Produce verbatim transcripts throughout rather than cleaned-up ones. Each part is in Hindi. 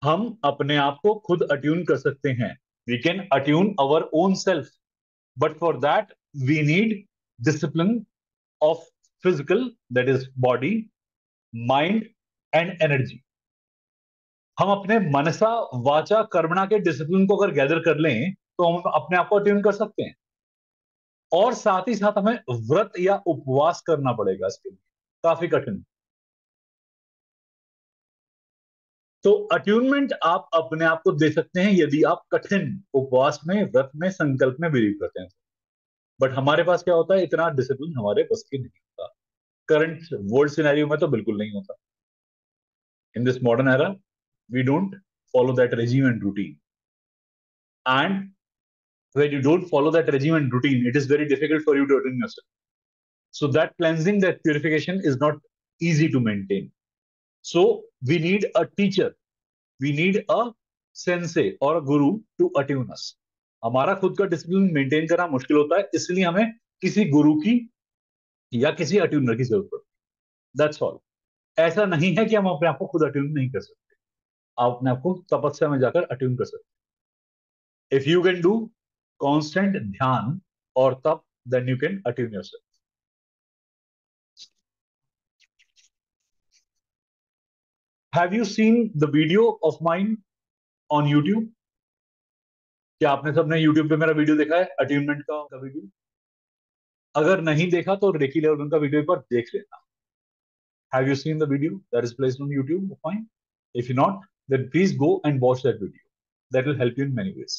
हम अपने आप को खुद अट्यून कर सकते हैं. We can attune our own self, but for that we need discipline of physical, that is body, mind and energy. हम अपने मनसा वाचा कर्मणा के डिसिप्लिन को अगर गैदर कर लें तो हम अपने आप को अट्यून कर सकते हैं. और साथ ही साथ हमें व्रत या उपवास करना पड़ेगा इसके लिए, काफी कठिन. तो अट्यूनमेंट आप अपने आप को दे सकते हैं यदि आप कठिन उपवास में, व्रत में, संकल्प में बिलीव करते हैं. बट हमारे पास क्या होता है, इतना डिसिप्लिन हमारे बस की नहीं होता. करंट वर्ल्ड सिनेरियो में तो बिल्कुल नहीं होता. In this modern era we don't follow that regime and routine. And when you don't follow that regime and routine, it is very difficult for you to attune yourself. So that cleansing, that purification is not easy to maintain. So we need a teacher, we need a sensei or a guru to attune us. हमारा खुद का डिसिप्लिन मेंटेन करना मुश्किल होता है, इसलिए हमें किसी गुरु की या किसी अट्यूनर की जरूरत पड़ती है. That's all. ऐसा नहीं है कि हम अपने आप को खुद अट्यून नहीं कर सकते. आप अपने आप को तपस्या में जाकर अट्यून कर सकते हैं. If you can do constant dhyan और tap, then you can attune yourself. Have you seen the video of mine on YouTube? क्या आपने सबने यूट्यूब पे मेरा वीडियो देखा है, अट्यूनमेंट का, का वीडियो? अगर नहीं देखा तो रेकी लेवल का वीडियो एक बार देख लेना. Have you seen the video that is placed on YouTube of mine? If you not, then please go and watch that video. That will help you in many ways.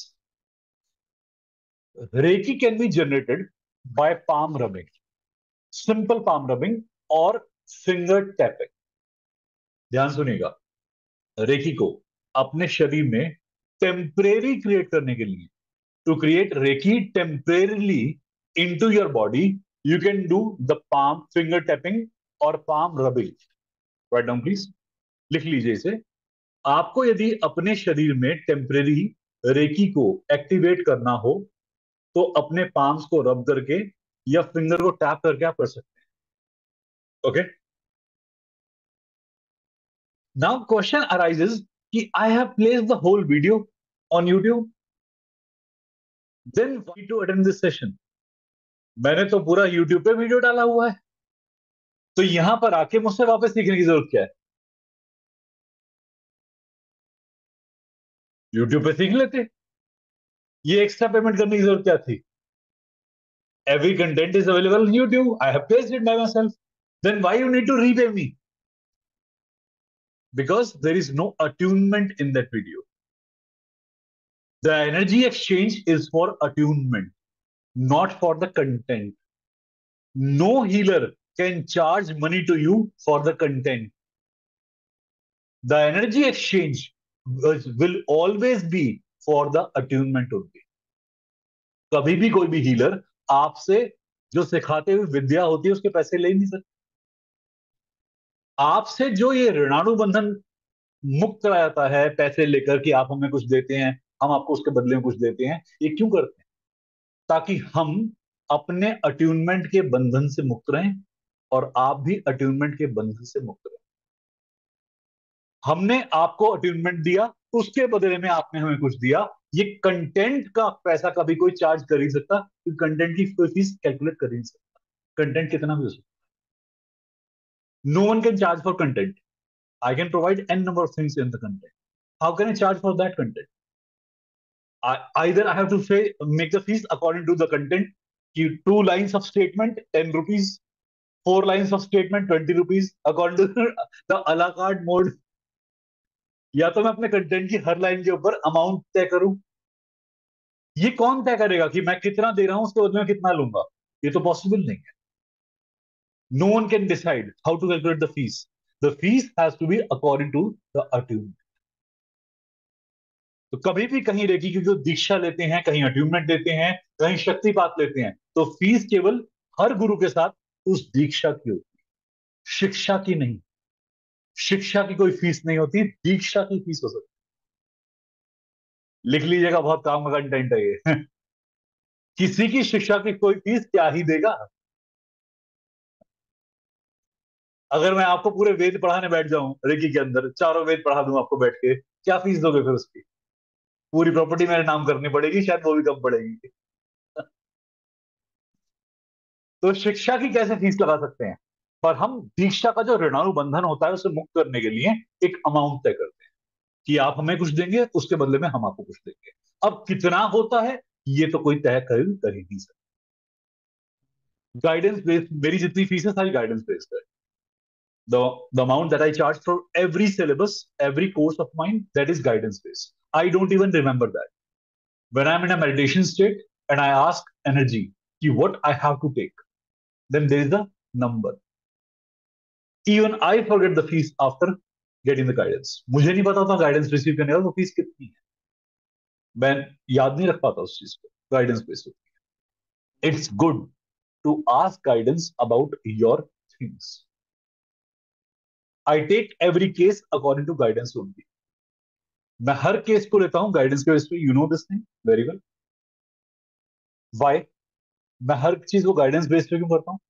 Reiki can be generated by palm rubbing, simple palm rubbing or finger tapping. ध्यान सुनिएगा, रेकी को अपने शरीर में टेम्परेरी क्रिएट करने के लिए, to create Reiki temporarily into your body, you can do the palm finger tapping और palm rubbing. Write down please, लिख लीजिए इसे. आपको यदि अपने शरीर में टेम्परेरी रेकी को एक्टिवेट करना हो तो अपने पाम्स को रब करके या फिंगर को टैप करके आप कर सकते हैं. ओके, नाउ क्वेश्चन अराइजेस कि I have placed the whole video on YouTube, then why to attend this session? मैंने तो पूरा यूट्यूब पे वीडियो डाला हुआ है, तो यहां पर आके मुझसे वापस सीखने की जरूरत क्या है? यूट्यूब पे सीख लेते. ये एक्स्ट्रा पेमेंट करने की जरूरत क्या थी? Every content is available on YouTube. I have placed it by myself. Then why you need to repay me? Because there is no attunement in that video. The energy exchange is for attunement, not for the content. No healer can charge money to you for the content. The energy exchange will always be for the attunement only. कभी भी कोई भी हीलर आपसे जो सिखाते हुए विद्या होती है उसके पैसे ले नहीं सकते. आपसे जो ये ऋणानुबंधन मुक्त कराया जाता है पैसे लेकर कि आप हमें कुछ देते हैं, हम आपको उसके बदले में कुछ देते हैं, ये क्यों करते हैं? ताकि हम अपने अट्यूनमेंट के बंधन से मुक्त रहें और आप भी अट्यूनमेंट के बंधन से मुक्त रहें. हमने आपको अट्यूनमेंट दिया, उसके बदले में आपने हमें कुछ दिया. ये कंटेंट का पैसा कभी कोई चार्ज कर ही सकता, क्योंकि कंटेंट की कोई फीस कैलकुलेट कर ही नहीं सकता. कंटेंट कितना भी हो सकता. No one can charge for content. I can provide n number of things in the content. How can I charge for that content? I, either I have to say make the fees according to the content. Two lines of statement, ten rupees. Four lines of statement, twenty rupees. According to the a la carte mode. या तो मैं अपने कंटेंट की हर लाइन के ऊपर अमाउंट तय करूं. ये कौन तय करेगा कि मैं कितना दे रहा हूं, उसके बदले में कितना लूंगा? ये तो पॉसिबल नहीं है. No one can decide how to calculate the fees. The fees has to be according to the attunement. तो कभी भी कहीं रेकी की जो दीक्षा लेते हैं, कहीं अट्यूनमेंट लेते हैं, कहीं शक्तिपात लेते हैं, तो फीस केवल हर गुरु के साथ उस दीक्षा की होती है, शिक्षा की नहीं. शिक्षा की कोई फीस नहीं होती, दीक्षा की फीस हो सकती है. लिख लीजिएगा, बहुत काम का कंटेंट है ये. किसी की शिक्षा की कोई फीस क्या ही देगा? अगर मैं आपको पूरे वेद पढ़ाने बैठ जाऊं, रेकी के अंदर चारों वेद पढ़ा दूं आपको बैठ के, क्या फीस दोगे फिर उसकी? पूरी प्रॉपर्टी मेरे नाम करनी पड़ेगी, शायद वो भी कम पड़ेगी। तो शिक्षा की कैसे फीस लगा सकते हैं? पर हम दीक्षा का जो ऋणानुबंधन होता है उसे मुक्त करने के लिए एक अमाउंट तय करते हैं कि आप हमें कुछ देंगे, उसके बदले में हम आपको कुछ देंगे। अब कितना होता है ये तो कोई तय कर कर ही नहीं सकता। गाइडेंस बेस्ड मेरी जितनी फीस है सारी गाइडेंस बेस्ड है। the the amount that I charge for every syllabus, every course of mine, that is guidance based. I don't even remember that. When I'm in a meditation state and I ask energy what I have to take, then there is a number. Even I forget the fees after getting the guidance. मुझे नहीं पता था गाइडेंस रिसीव करने का वो फीस कितनी है, मैं याद नहीं रख पाता उस चीज को। Guidance based, it's good to ask guidance about your things. I take every case according to guidance only. मैं हर केस को लेता हूं गाइडेंस के बेस पे। You know this thing very well. Why? मैं हर चीज को गाइडेंस बेस पे क्यों करता हूं?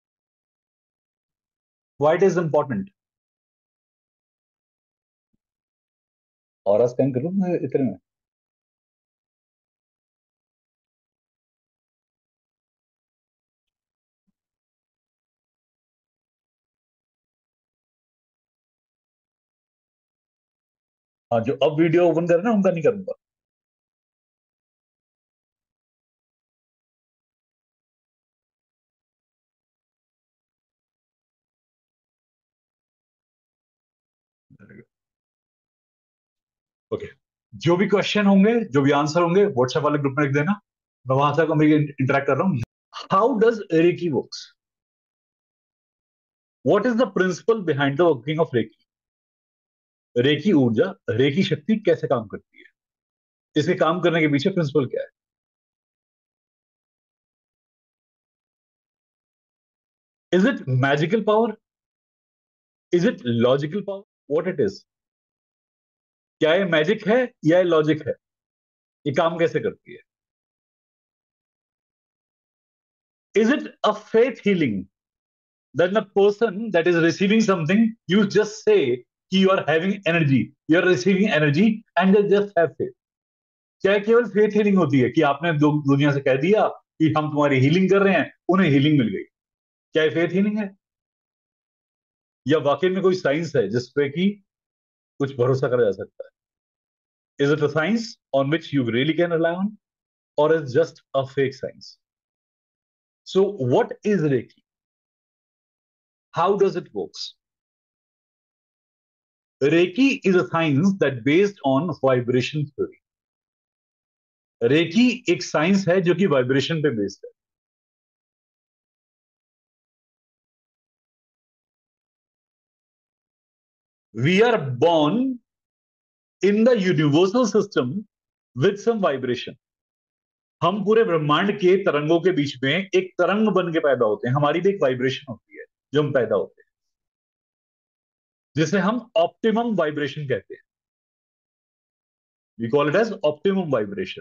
Why it is important? और स्कैन कर लो मैं इतने में। हाँ, जो अब वीडियो ओपन कर रहे हैं उनका नहीं करूंगा। ओके, जो भी क्वेश्चन होंगे, जो भी आंसर होंगे, व्हाट्सएप वाले ग्रुप में लिख देना। मैं वहां से मैं इंटरेक्ट कर रहा हूँ। How does Reiki works? What is the principle behind the working of Reiki? Reiki ऊर्जा, रेकी शक्ति कैसे काम करती है? इसके काम करने के पीछे प्रिंसिपल क्या है? Is it magical power? Is it logical power? What it is? क्या ये मैजिक है या ये लॉजिक है? ये काम कैसे करती है? Is it a faith healing? That the person that is receiving something, you just say you are having energy, you are receiving energy, and they just have faith. क्या ये केवल फेथ हीलिंग होती है कि आपने दु, दुनिया से कह दिया कि हम तुम्हारी हीलिंग कर रहे हैं, उन्हें हीलिंग मिल गई? क्या ये फेथ हीलिंग है, या वाकई में कोई साइंस है जिसपे कि कुछ भरोसा करा जा सकता है? Is it a science on which you really can rely on, और is just a fake science? So what is Reiki? How does it works? Reiki is a science that based on vibration theory. Reiki एक साइंस है जो कि वाइब्रेशन पे बेस्ड है। We are born in the universal system with some vibration. हम पूरे ब्रह्मांड के तरंगों के बीच में एक तरंग बन के पैदा होते हैं। हमारी भी एक वाइब्रेशन होती है जो हम पैदा होते हैं, जिसे हम ऑप्टिमम वाइब्रेशन कहते हैं। We call it as optimum vibration.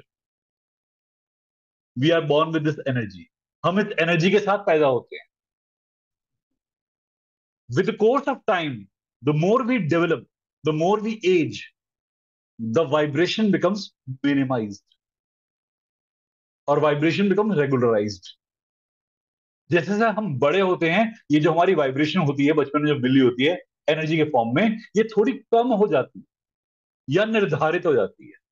We are born with this energy. हम इस एनर्जी के साथ पैदा होते हैं। With the course of time, the more we develop, the more we age, the vibration becomes minimized और vibration becomes regularized. जैसे जैसे हम बड़े होते हैं, ये जो हमारी वाइब्रेशन होती है बचपन में जो मिली होती है एनर्जी के फॉर्म में, ये थोड़ी कम हो जाती है या निर्धारित हो जाती है।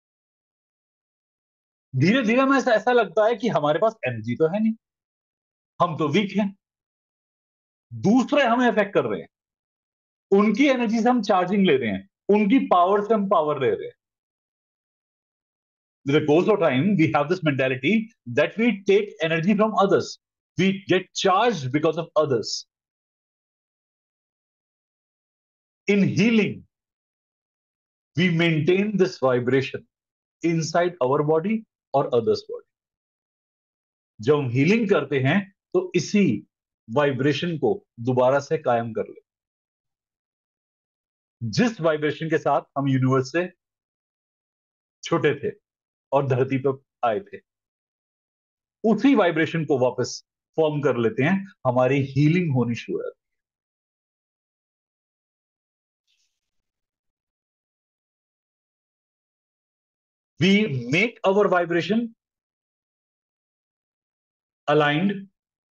धीरे धीरे हमें ऐसा ऐसा लगता है कि हमारे पास एनर्जी तो है नहीं, हम तो वीक हैं। दूसरे हमें अफेक्ट कर रहे हैं, उनकी एनर्जी से हम चार्जिंग ले रहे हैं, उनकी पावर से हम पावर ले रहे हैं। With the course of time, we have this mentality that we take energy from others. We get charged because of others. In healing, we maintain this vibration inside our body or others' body. जब हम हीलिंग करते हैं तो इसी वाइब्रेशन को दोबारा से कायम कर ले। जिस वाइब्रेशन के साथ हम यूनिवर्स से छोटे थे और धरती पर आए थे, उसी वाइब्रेशन को वापस फॉर्म कर लेते हैं, हमारी हीलिंग होनी शुरू है। We make our vibration aligned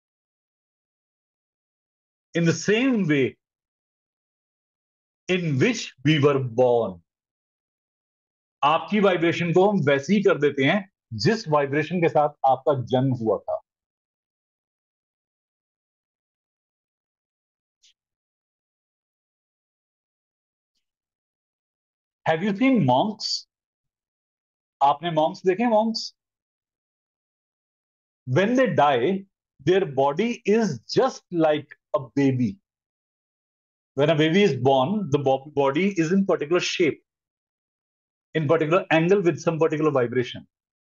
in the same way in which we were born. आपकी वाइब्रेशन को हम वैसे ही कर देते हैं जिस वाइब्रेशन के साथ आपका जन्म हुआ था. Have you seen monks? आपने monks देखे? Monks, when they die, their body is just like a baby. When a baby is born, the body is in particular shape, in particular angle with some particular vibration.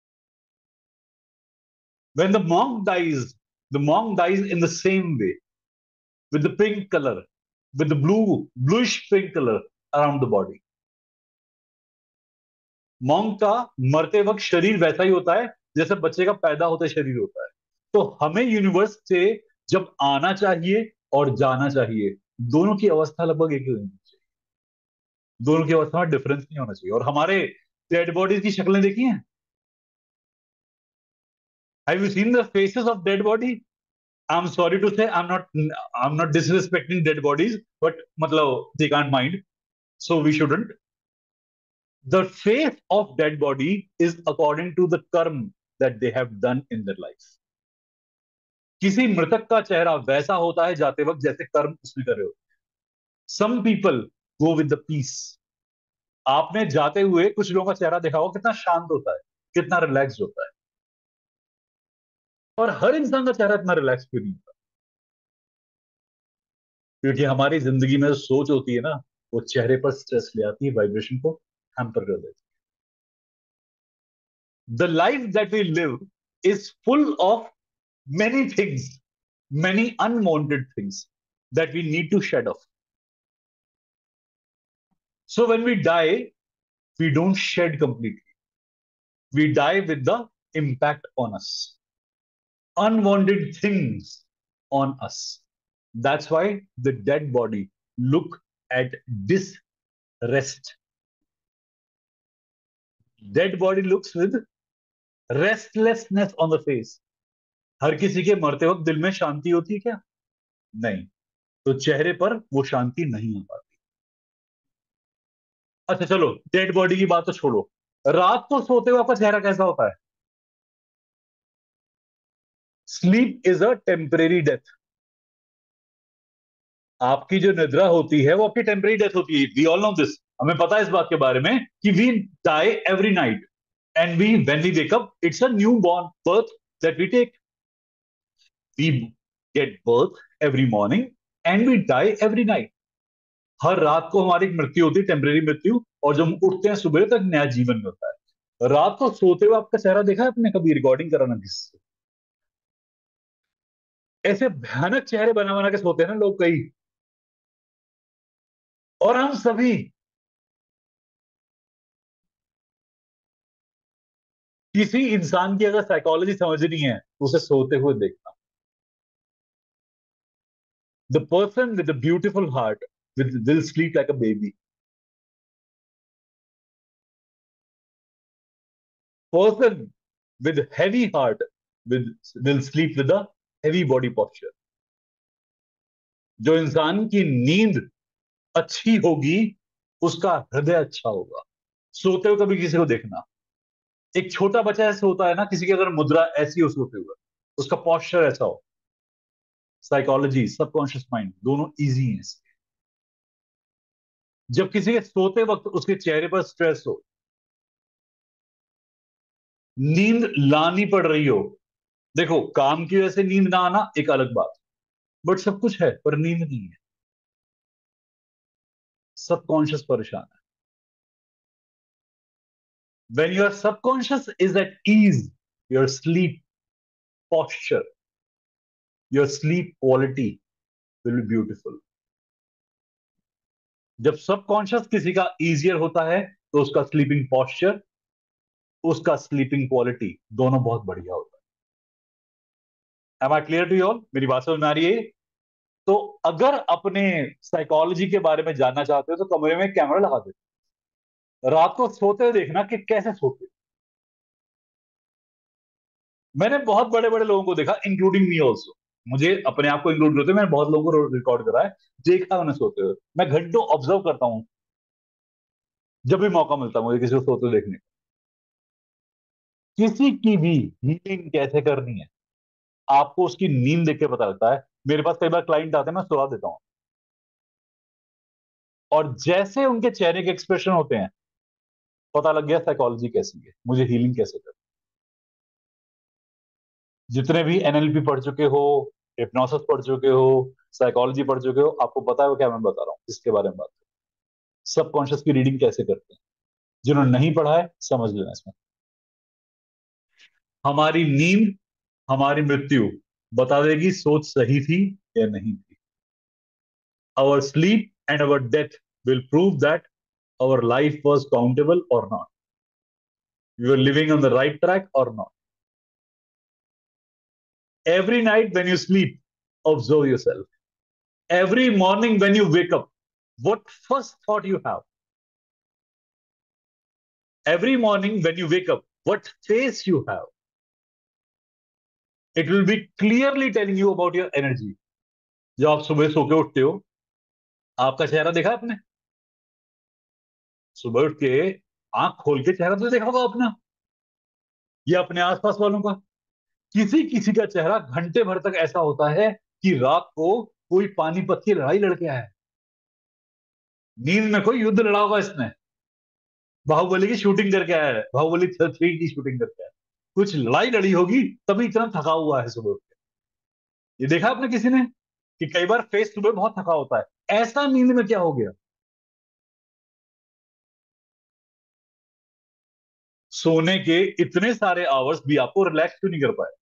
When the monk dies, the monk dies in the same way, with the pink color, with the blue, bluish pink color around the body. Monk का मरते वक्त शरीर वैसा ही होता है जैसे बच्चे का पैदा होते शरीर होता है. तो हमें यूनिवर्स से जब आना चाहिए और जाना चाहिए, दोनों की अवस्था लगभग एक ही होनी चाहिए. दोनों की अवस्था में डिफरेंस नहीं होना चाहिए. और हमारे डेड बॉडीज की शक्लें देखी हैं? Have you seen the faces of dead body? I am sorry to say, I am not I am not disrespecting dead bodies, but मतलब they can't mind, so we shouldn't. The face of dead body is according to the karma that they have done in their life. किसी मृतक का चेहरा वैसा होता है जाते वक्त जैसे कर्म उसने करे होते हैं. Some people go with the peace. आपने जाते हुए कुछ लोगों का चेहरा देखा होगा, कितना शांत होता है, कितना रिलैक्स होता है. और हर इंसान का चेहरा इतना रिलैक्स क्यों नहीं होता? क्योंकि हमारी जिंदगी में जो सोच होती है ना, वो चेहरे पर स्ट्रेस ले आती है, वाइब्रेशन को हैम्पर कर देती है. The life that we live is full of many things, many unwanted things that we need to shed off. So when we die, we don't shed completely. We die with the impact on us, unwanted things on us. That's why the dead body look at this rest. Dead body looks with restlessness on the face. हर किसी के मरते वक्त दिल में शांति होती है क्या? नहीं. तो चेहरे पर वो शांति नहीं हो पाती. अच्छा चलो, डेड बॉडी की बात तो छोड़ो. रात को सोते हुए आपका चेहरा कैसा होता है? Sleep is a temporary death. आपकी जो निद्रा होती है वो आपकी टेम्परेरी डेथ होती है. We all know this. हमें पता है इस बात के बारे में कि we die every night, and we when we wake up, it's a new born birth that we take. We get birth every morning and we die every night. हर रात को हमारी एक मृत्यु होती है, टेम्परेरी मृत्यु, और जब हम उठते हैं सुबह तक नया जीवन होता है. रात को सोते हुए आपका चेहरा देखा है आपने कभी? रिकॉर्डिंग कराना किससे? ऐसे भयानक चेहरे बना बना के सोते हैं ना लोग कई. और हम सभी किसी इंसान की अगर साइकोलॉजी समझनी है तो उसे सोते हुए देखना. The person with the beautiful heart will sleep like a baby. Person with heavy heart will, will sleep with a heavy body posture. जो इंसान की नींद अच्छी होगी उसका हृदय अच्छा होगा. सोते हुए कभी किसी को देखना. एक छोटा बच्चा ऐसे होता है ना, किसी की अगर मुद्रा ऐसी हो सोते हुए, उसका पॉस्चर ऐसा हो. साइकोलॉजी, सबकॉन्शियस माइंड दोनों इजी हैं. जब किसी के सोते वक्त उसके चेहरे पर स्ट्रेस हो, नींद लानी पड़ रही हो. देखो, काम की वजह से नींद ना आना एक अलग बात, बट सब कुछ है पर नींद नहीं है. सबकॉन्शियस परेशान है. When your subconscious is at ease, your sleep posture, your sleep quality will be beautiful. जब सबकॉन्शियस किसी का इजियर होता है तो उसका स्लीपिंग पॉस्चर, उसका स्लीपिंग क्वालिटी दोनों बहुत बढ़िया होता है. Am I clear to you all? मेरी बात समझ में आ रही है? तो अगर अपने साइकोलॉजी के बारे में जानना चाहते हो तो कमरे में कैमरा लगा दो. रात को सोते हुए देखना कि कैसे सोते. मैंने बहुत बड़े बड़े लोगों को देखा, इंक्लूडिंग मी ऑल्सो, मुझे अपने आप को इंक्लूड करते हुए मैंने बहुत लोगों को रिकॉर्ड करा है, देखा उन्हें सोते हुए। मैं घंटों ऑब्जर्व करता हूँ, जब भी मौका मिलता है मुझे किसी को सोते हुए देखने का। किसी की भी हीलिंग कैसे करनी है, आपको उसकी नींद देख के पता लगता है। मेरे पास कई बार क्लाइंट आते हैं, मैं सुला देता हूँ, और जैसे उनके चेहरे के एक्सप्रेशन होते हैं, पता लग गया साइकोलॉजी कैसी है, मुझे हीलिंग कैसे करनी। जितने भी एनएलपी पढ़ चुके हो, हिप्नोसिस पढ़ चुके हो, साइकोलॉजी पढ़ चुके हो, आपको पता है वो क्या मैं बता रहा हूँ, इसके बारे में बात। सबकॉन्शियस की रीडिंग कैसे करते हैं, जिन्होंने नहीं पढ़ा है समझ लेना इसमें। हमारी नींद, हमारी मृत्यु बता देगी सोच सही थी या नहीं थी। Our sleep and our death will prove that our life was countable or not. We were living on the right track or not. Every night when you sleep, observe yourself. Every morning when you wake up, what first thought you have? Every morning when you wake up, what face you have? It will be clearly telling you about your energy. जब आप सुबह सो के उठते हो, आपका चेहरा देखा आपने? सुबह उठ के आंख खोल के चेहरा तो देखा होगा आपने, या अपने आसपास वालों का। किसी किसी का चेहरा घंटे भर तक ऐसा होता है कि रात को कोई पानीपत की लड़ाई लड़के आया है, नींद में कोई युद्ध लड़ा होगा इसने, बाहुबली की शूटिंग करके आया है, बाहुबली थ्री की शूटिंग करके आया है, कुछ लड़ाई लड़ी होगी तभी इतना थका हुआ है सुबह उठ के। ये देखा आपने किसी ने कि कई बार फेस सुबह बहुत थका होता है, ऐसा नींद में क्या हो गया? सोने के इतने सारे आवर्स भी आपको रिलैक्स क्यों नहीं कर पाए?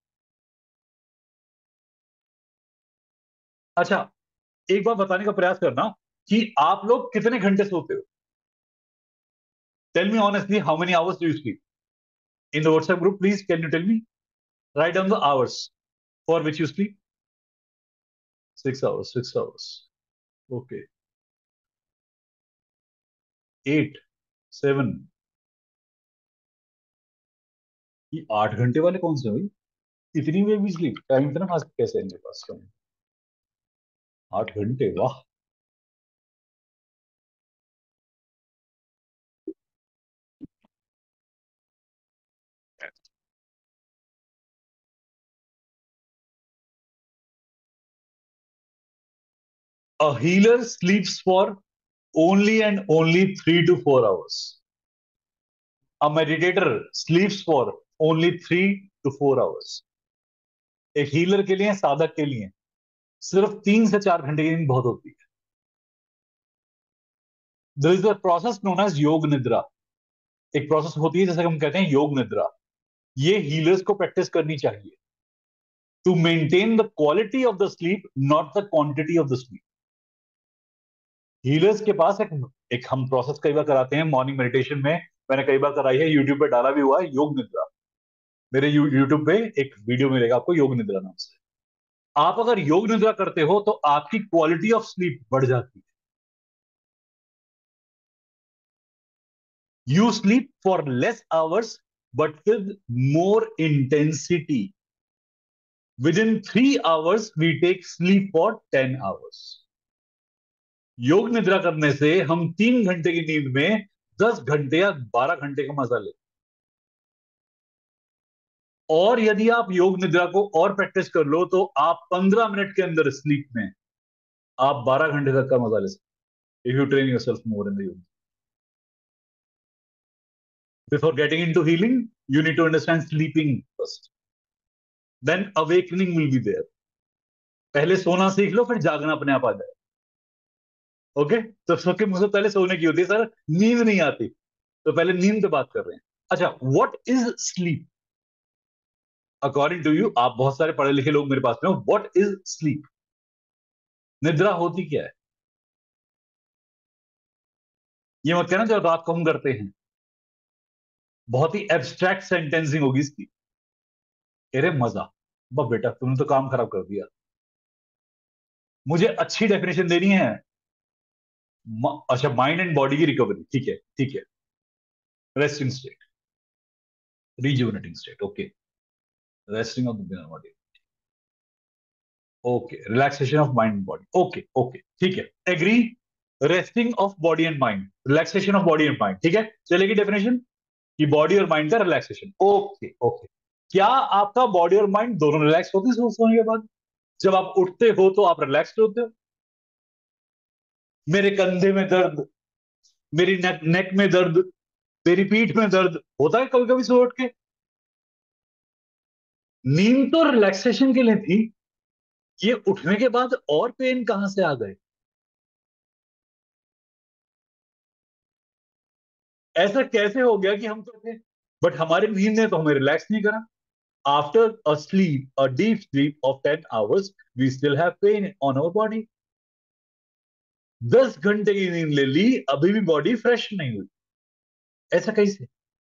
अच्छा, एक बार बताने का प्रयास करना कि आप लोग कितने घंटे सोते हो? Tell me honestly, how many hours do you sleep? In the WhatsApp group, please can you tell me? Write down the hours for which you sleep. Six hours, six hours. Okay. Eight, seven. ये आठ घंटे वाले कौन से भाई? इतनी वे भी स्लीप टाइम इतना फास्ट कैसे है इनके पास? कम आठ घंटे, वाह। A healer sleeps for only and only three to four hours. A meditator sleeps for only three to four hours. एक हीलर के लिए, साधक के लिए सिर्फ तीन से चार घंटे की नींद बहुत होती है। There is a process known as योग निद्रा। एक प्रोसेस होती है जैसे हम कहते हैं योग निद्रा। ये हीलर्स को प्रैक्टिस करनी चाहिए to maintain the quality of the sleep, not the quantity of the sleep. Healers के पास एक एक हम प्रोसेस कई बार कराते हैं मॉर्निंग मेडिटेशन में, मैंने कई बार कराई है, यूट्यूब पे डाला भी हुआ है, योग निद्रा। मेरे यू, यूट्यूब पे एक वीडियो मिलेगा आपको योग निद्रा नाम से। आप अगर योग निद्रा करते हो तो आपकी क्वालिटी ऑफ स्लीप बढ़ जाती है। You sleep for less hours but with more intensity. Within three hours we take sleep for ten hours. योग निद्रा करने से हम तीन घंटे की नींद में दस घंटे या बारह घंटे का मजा लेते। और यदि आप योग निद्रा को और प्रैक्टिस कर लो तो आप पंद्रह मिनट के अंदर स्लीप में आप बारह घंटे तक का मजा ले सकते, if you train yourself more in the yog. Before getting into healing, you need to understand sleeping first, then awakening will be there. पहले सोना सीख लो, फिर जागना अपने आप आ जाए। ओके, तो सबके मुझे पहले सोने की होती है सर, नींद नहीं आती, तो पहले नींद पे बात कर रहे हैं। अच्छा, what is sleep according to you? आप बहुत सारे पढ़े लिखे लोग मेरे पास में हो, व्हाट इज स्लीप? निद्रा होती क्या है? ये मत कहना जो रात को हम करते हैं, बहुत ही एब्स्ट्रैक्ट सेंटेंसिंग होगी इसकी। अरे मजा, बा बेटा तुमने तो काम खराब कर दिया। मुझे अच्छी डेफिनेशन देनी है। म, अच्छा, माइंड एंड बॉडी की रिकवरी, ठीक है ठीक है। Resting state, rejuvenating state, okay. Resting of the brain body, okay, relaxation of mind and body, okay okay, ठीक है, agree. Resting of body and mind, relaxation of body and mind, ठीक है, चलेगी डेफिनेशन कि बॉडी और माइंड का रिलैक्सेशन, ओके ओके। क्या आपका बॉडी और माइंड दोनों रिलैक्स होते हैं सोने के बाद? जब आप उठते हो तो आप रिलैक्स्ड होते हो? मेरे कंधे में दर्द, मेरी नेक नेक में दर्द, मेरी पीठ में दर्द होता है कभी कभी सो उठ के। नींद तो रिलैक्सेशन के लिए थी, ये उठने के बाद और पेन कहां से आ गए? ऐसा कैसे हो गया कि हम तो थे, बट हमारी नींद ने तो हमें रिलैक्स नहीं करा। After a sleep, a deep sleep of ten hours, we still have pain on our body. दस घंटे की नींद ले ली, अभी भी बॉडी फ्रेश नहीं हुई। ऐसा कैसे?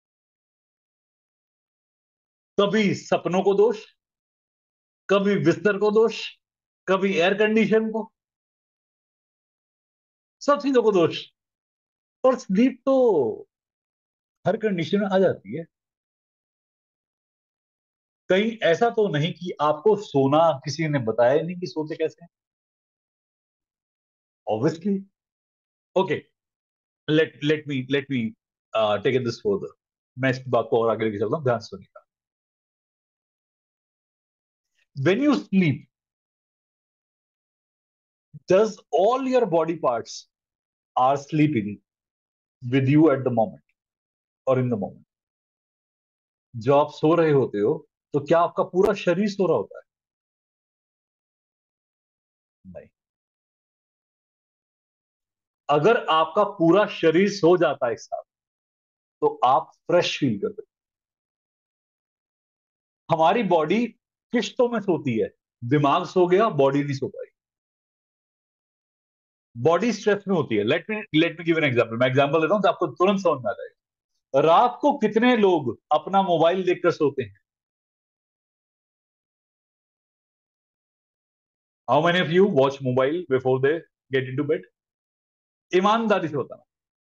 कभी सपनों को दोष, कभी बिस्तर को दोष, कभी एयर कंडीशन को, सब चीजों को दोष। और स्लीप तो हर कंडीशन में आ जाती है। कहीं ऐसा तो नहीं कि आपको सोना किसी ने बताया नहीं कि सोते कैसे? Obviously. Okay, let let me let me take it this further. मैं इस बात को और आगे लेके चलता हूं, ध्यान से सुनिएगा। When you sleep, does all your body parts are sleeping with you at the moment और इन द मोमेंट? जो आप सो रहे होते हो, तो क्या आपका पूरा शरीर सो रहा होता है? नहीं। अगर आपका पूरा शरीर सो जाता है एक साथ, तो आप फ्रेश फील करते हो। हमारी बॉडी किश्तों में सोती है। दिमाग सो गया, बॉडी नहीं सो पाई। बॉडी स्ट्रेस में होती है। Let me let me give an example. मैं एग्जांपल देता हूं तो आपको तुरंत समझ में आ जाएगा। रात को कितने लोग अपना मोबाइल देखकर सोते हैं? How many of you watch mobile before they get into bed? ईमानदारी से बताना।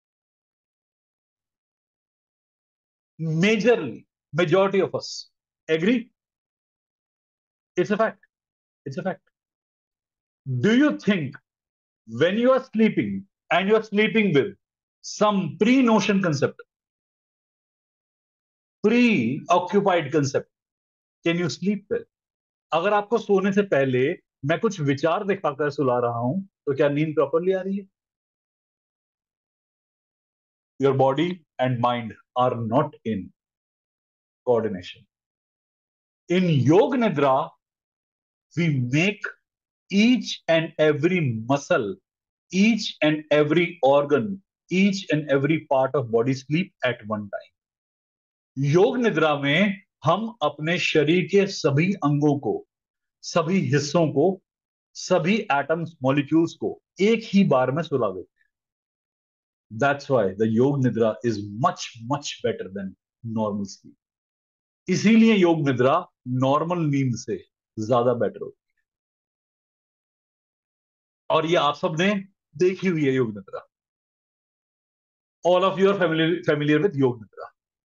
Majorly, majority of us. Agree? It's a fact, it's a fact. Do you think when you are sleeping and you are sleeping with some pre-notion concept, pre-occupied concept, can you sleep well? अगर आपको सोने से पहले मैं कुछ विचार दिखाकर सुला रहा हूं, तो क्या नींद प्रॉपरली आ रही है? Your body and mind are not in coordination. In Yoga Nidra, we make each and every muscle, each and every organ, each and every part of body sleep at one time. योग निद्रा में हम अपने शरीर के सभी अंगों को, सभी हिस्सों को, सभी एटम्स, मॉलिक्यूल्स को एक ही बार में सुला देते हैं। That's why the yoga nidra is much much better than normal sleep. इसीलिए योग निद्रा नॉर्मल नींद से ज्यादा बेटर होती है। और ये आप सबने देखी हुई है yoga nidra. All of you are familiar with yoga nidra.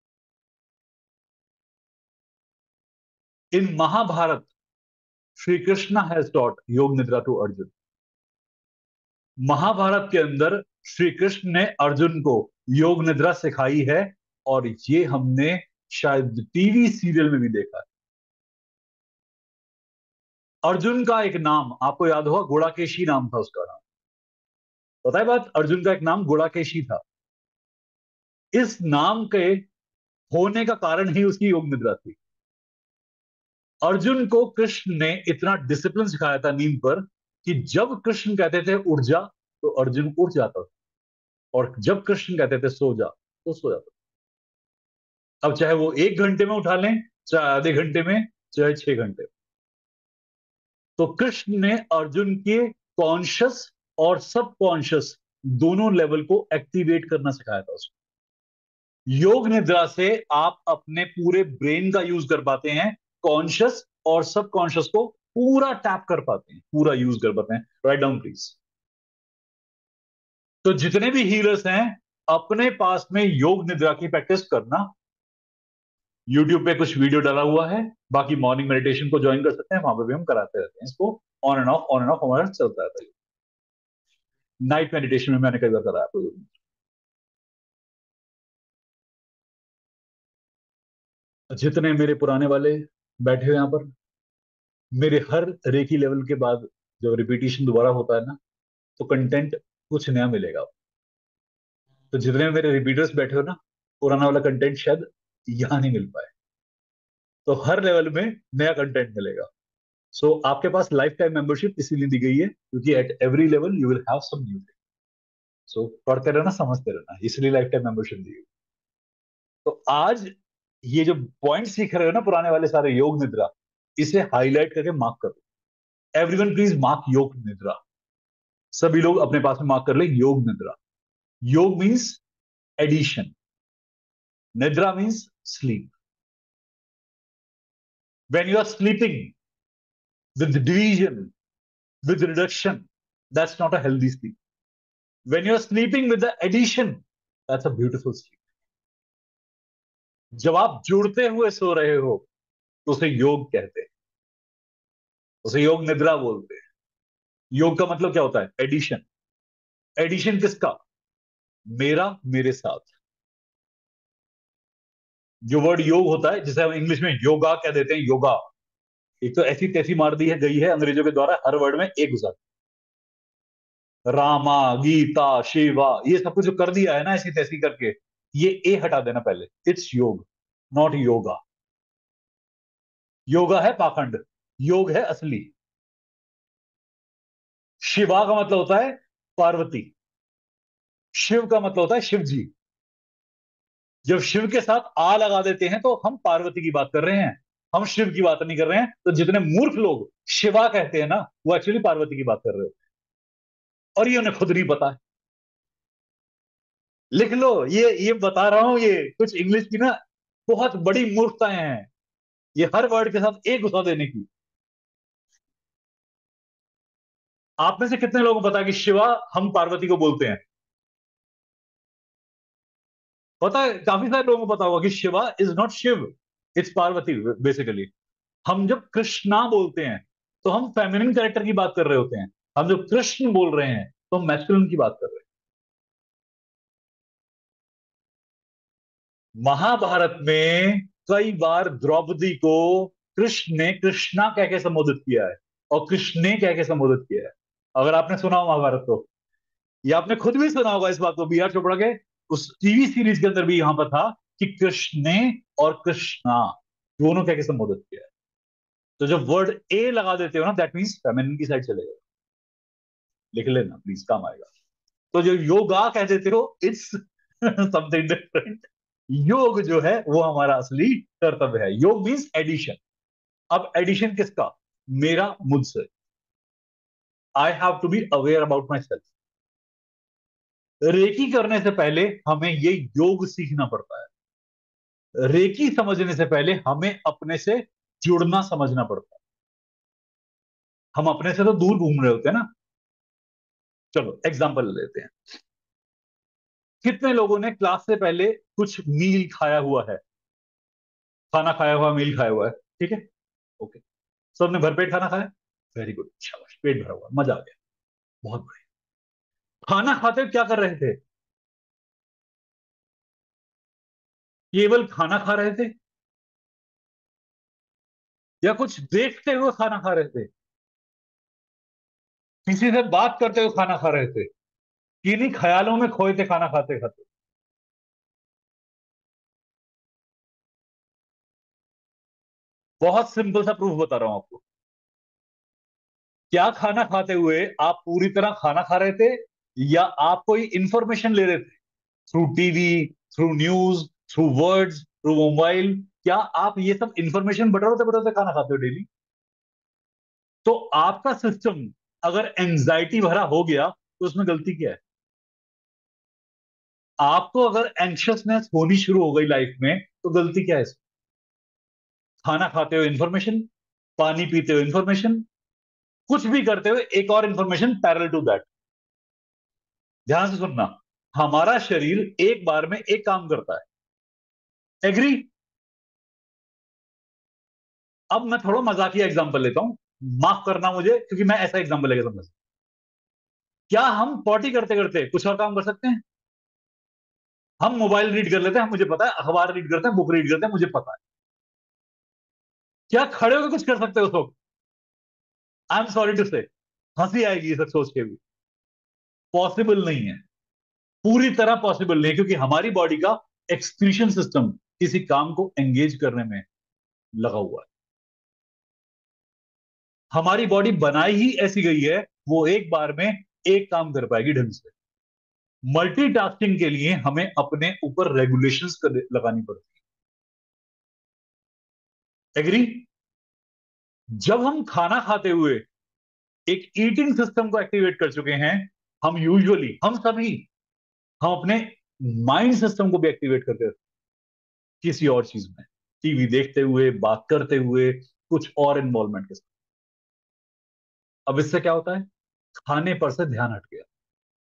In Mahabharata, Shri Krishna has taught yoga nidra to Arjun. Mahabharat के अंदर श्री कृष्ण ने अर्जुन को योग निद्रा सिखाई है, और ये हमने शायद टीवी सीरियल में भी देखा है। अर्जुन का एक नाम आपको याद होगा, गुड़ाकेशी नाम था उसका नाम। पता है बात? अर्जुन का एक नाम गुड़ाकेशी था। इस नाम के होने का कारण ही उसकी योग निद्रा थी। अर्जुन को कृष्ण ने इतना डिसिप्लिन सिखाया था नींद पर, कि जब कृष्ण कहते थे उठ जा, तो अर्जुन उठ जाता था, और जब कृष्ण कहते थे सो जा, तो सो जाता था। अब चाहे वो एक घंटे में उठा लें, चाहे आधे घंटे में, चाहे छह घंटे में। तो कृष्ण ने अर्जुन के कॉन्शियस और सब कॉन्शियस दोनों लेवल को एक्टिवेट करना सिखाया था उसको। योग निद्रा से आप अपने पूरे ब्रेन का यूज कर पाते हैं, कॉन्शियस और सब कॉन्शियस को पूरा टैप कर पाते हैं, पूरा यूज कर पाते हैं। Write down please. तो जितने भी हीलर्स हैं, अपने पास में योग निद्रा की प्रैक्टिस करना। यूट्यूब पे कुछ वीडियो डाला हुआ है, बाकी मॉर्निंग मेडिटेशन को ज्वाइन कर सकते हैं, वहां पे भी हम कराते रहते हैं इसको। On and off on and off हमारा चलता रहता है। नाइट मेडिटेशन में मैंने कई बार कराया आपको। जितने मेरे पुराने वाले बैठे हुए यहाँ पर, मेरे हर रेकी लेवल के बाद जब रिपीटिशन दोबारा होता है ना, तो कंटेंट कुछ नया मिलेगा। तो जितने मेरे रिपीटर्स बैठे हो ना, पुराना वाला कंटेंट शायद यहाँ नहीं मिल पाए। तो हर लेवल में नया कंटेंट मिलेगा। सो so, आपके पास लाइफ टाइम मेंबरशिप इसीलिए दी गई है क्योंकि at every level you will have some new. So पढ़ते रहना, समझते रहना, इसलिए लाइफ टाइम मेंबरशिप दी गई। तो आज ये जो पॉइंट सीख रहे हो ना पुराने वाले सारे, योग निद्रा, इसे हाईलाइट करके मार्क करो। एवरीवन प्लीज मार्क योग निद्रा। सभी लोग अपने पास में मार्क कर ले yoga nidra. Yoga means addition, nidra means sleep. When you are sleeping with division, with reduction, that's not a healthy sleep. When you're sleeping with the addition, that's a beautiful sleep. जब आप जुड़ते हुए सो रहे हो तो उसे योग कहते हैं, उसे योग निद्रा बोलते हैं। योग का मतलब क्या होता है? एडिशन। एडिशन किसका? मेरा, मेरे साथ। जो वर्ड योग होता है, जिसे हम इंग्लिश में योगा कह देते हैं, योगा, एक तो ऐसी तैसी मार दी है गई है अंग्रेजों के द्वारा, हर वर्ड में एक घुसा। रामा, गीता, शिवा, ये सब कुछ जो कर दिया है ना ऐसी तैसी करके, ये ए हटा देना पहले। इट्स योग, नॉट योगा। योगा है पाखंड, योग है असली। शिवा का मतलब होता है पार्वती, शिव का मतलब होता है शिव जी। जब शिव के साथ आ लगा देते हैं तो हम पार्वती की बात कर रहे हैं, हम शिव की बात नहीं कर रहे हैं। तो जितने मूर्ख लोग शिवा कहते हैं ना, वो एक्चुअली पार्वती की बात कर रहे हो, और ये उन्हें खुद नहीं पता है। लिख लो, ये ये बता रहा हूं, ये कुछ इंग्लिश की ना बहुत बड़ी मूर्खताएं हैं, ये हर वर्ड के साथ एक घुसा देने की। आप में से कितने लोगों को पता है कि शिवा हम पार्वती को बोलते हैं? पता है, काफी सारे लोगों को पता होगा कि Shiva is not Shiv, it's Parvati basically. हम जब कृष्णा बोलते हैं तो हम फेमिनिन कैरेक्टर की बात कर रहे होते हैं, हम जब कृष्ण बोल रहे हैं तो हम मैस्कुलिन की बात कर रहे हैं। महाभारत में कई बार द्रौपदी को कृष्ण ने कृष्णा कह के संबोधित किया है, और कृष्ण ने कह के संबोधित किया है। अगर आपने सुना हो महाभारत तो, या आपने खुद भी सुना होगा इस बात को, बी आर चोपड़ा के उस टीवी सीरीज के अंदर भी यहां पर था कि कृष्ण ने और कृष्णा दोनों कह के संबोधित किया है। तो जब वर्ड ए लगा देते हो ना, दैट मीन्स फेमिनिन की साइड चले गए। लिख लेना प्लीज, काम आएगा। तो जो योगा कह देते हो, इट्स समथिंग डिफरेंट। योग जो है वो हमारा असली कर्तव्य है। योग मीन्स एडिशन। अब एडिशन किसका? मेरा, मुझसे। I have to be aware about myself. Reiki करने से पहले हमें ये योग सीखना पड़ता है। रेकी समझने से पहले हमें अपने से जुड़ना समझना पड़ता है। हम अपने से तो दूर घूम रहे होते हैं ना। चलो एग्जांपल लेते हैं। कितने लोगों ने क्लास से पहले कुछ मील खाया हुआ है? खाना खाया हुआ, मील खाया हुआ है, ठीक है, ओके। सबने भरपेट खाना खाया? वेरी गुड, शाबाश, पेट भरा हुआ, मजा आ गया, बहुत बढ़िया। खाना खाते हुए क्या कर रहे थे? केवल खाना खा रहे थे, या कुछ देखते हुए खाना खा रहे थे? किसी से बात करते हुए खाना खा रहे थे? किन्हीं ख्यालों में खोए थे खाना खाते खाते? बहुत सिंपल सा प्रूफ बता रहा हूं आपको। क्या खाना खाते हुए आप पूरी तरह खाना खा रहे थे, या आप कोई इंफॉर्मेशन ले रहे थे through TV, through news, through words, through mobile? क्या आप ये सब इंफॉर्मेशन बटोरते बटोरते खाना खाते हो डेली? तो आपका सिस्टम अगर एंजाइटी भरा हो गया तो उसमें गलती क्या है? आपको अगर एंशियसनेस होनी शुरू हो गई लाइफ में तो गलती क्या है इसमें? खाना खाते हुए इंफॉर्मेशन, पानी पीते हुए इंफॉर्मेशन, कुछ भी करते हुए एक और इंफॉर्मेशन पैरेलल टू दैट। ध्यान से सुनना, हमारा शरीर एक बार में एक काम करता है, एग्री? अब मैं थोड़ा मजाकिया एग्जांपल लेता हूं, माफ करना मुझे, क्योंकि मैं ऐसा एग्जांपल लेके समझ। क्या हम पॉटी करते करते कुछ और काम कर सकते हैं? हम मोबाइल रीड कर लेते हैं, मुझे पता है, अखबार रीड करते हैं, बुक रीड करते हैं, मुझे पता है। क्या खड़े होकर कुछ कर सकते हो उस वक्त? आई एम सॉरी टू से, हंसी आएगी ये सब सोच के भी। पॉसिबल नहीं है, पूरी तरह पॉसिबल नहीं है, क्योंकि हमारी बॉडी का एक्सक्रीशन सिस्टम किसी काम को एंगेज करने में लगा हुआ है। हमारी बॉडी बनाई ही ऐसी गई है, वो एक बार में एक काम कर पाएगी ढंग से। मल्टीटास्किंग के लिए हमें अपने ऊपर रेगुलेशंस लगानी पड़ती है। एग्री? जब हम खाना खाते हुए एक ईटिंग सिस्टम को एक्टिवेट कर चुके हैं, हम यूजुअली, हम सभी, हम अपने माइंड सिस्टम को भी एक्टिवेट करते हैं किसी और चीज में, टीवी देखते हुए, बात करते हुए, कुछ और इन्वॉल्वमेंट के साथ। अब इससे क्या होता है? खाने पर से ध्यान हट गया।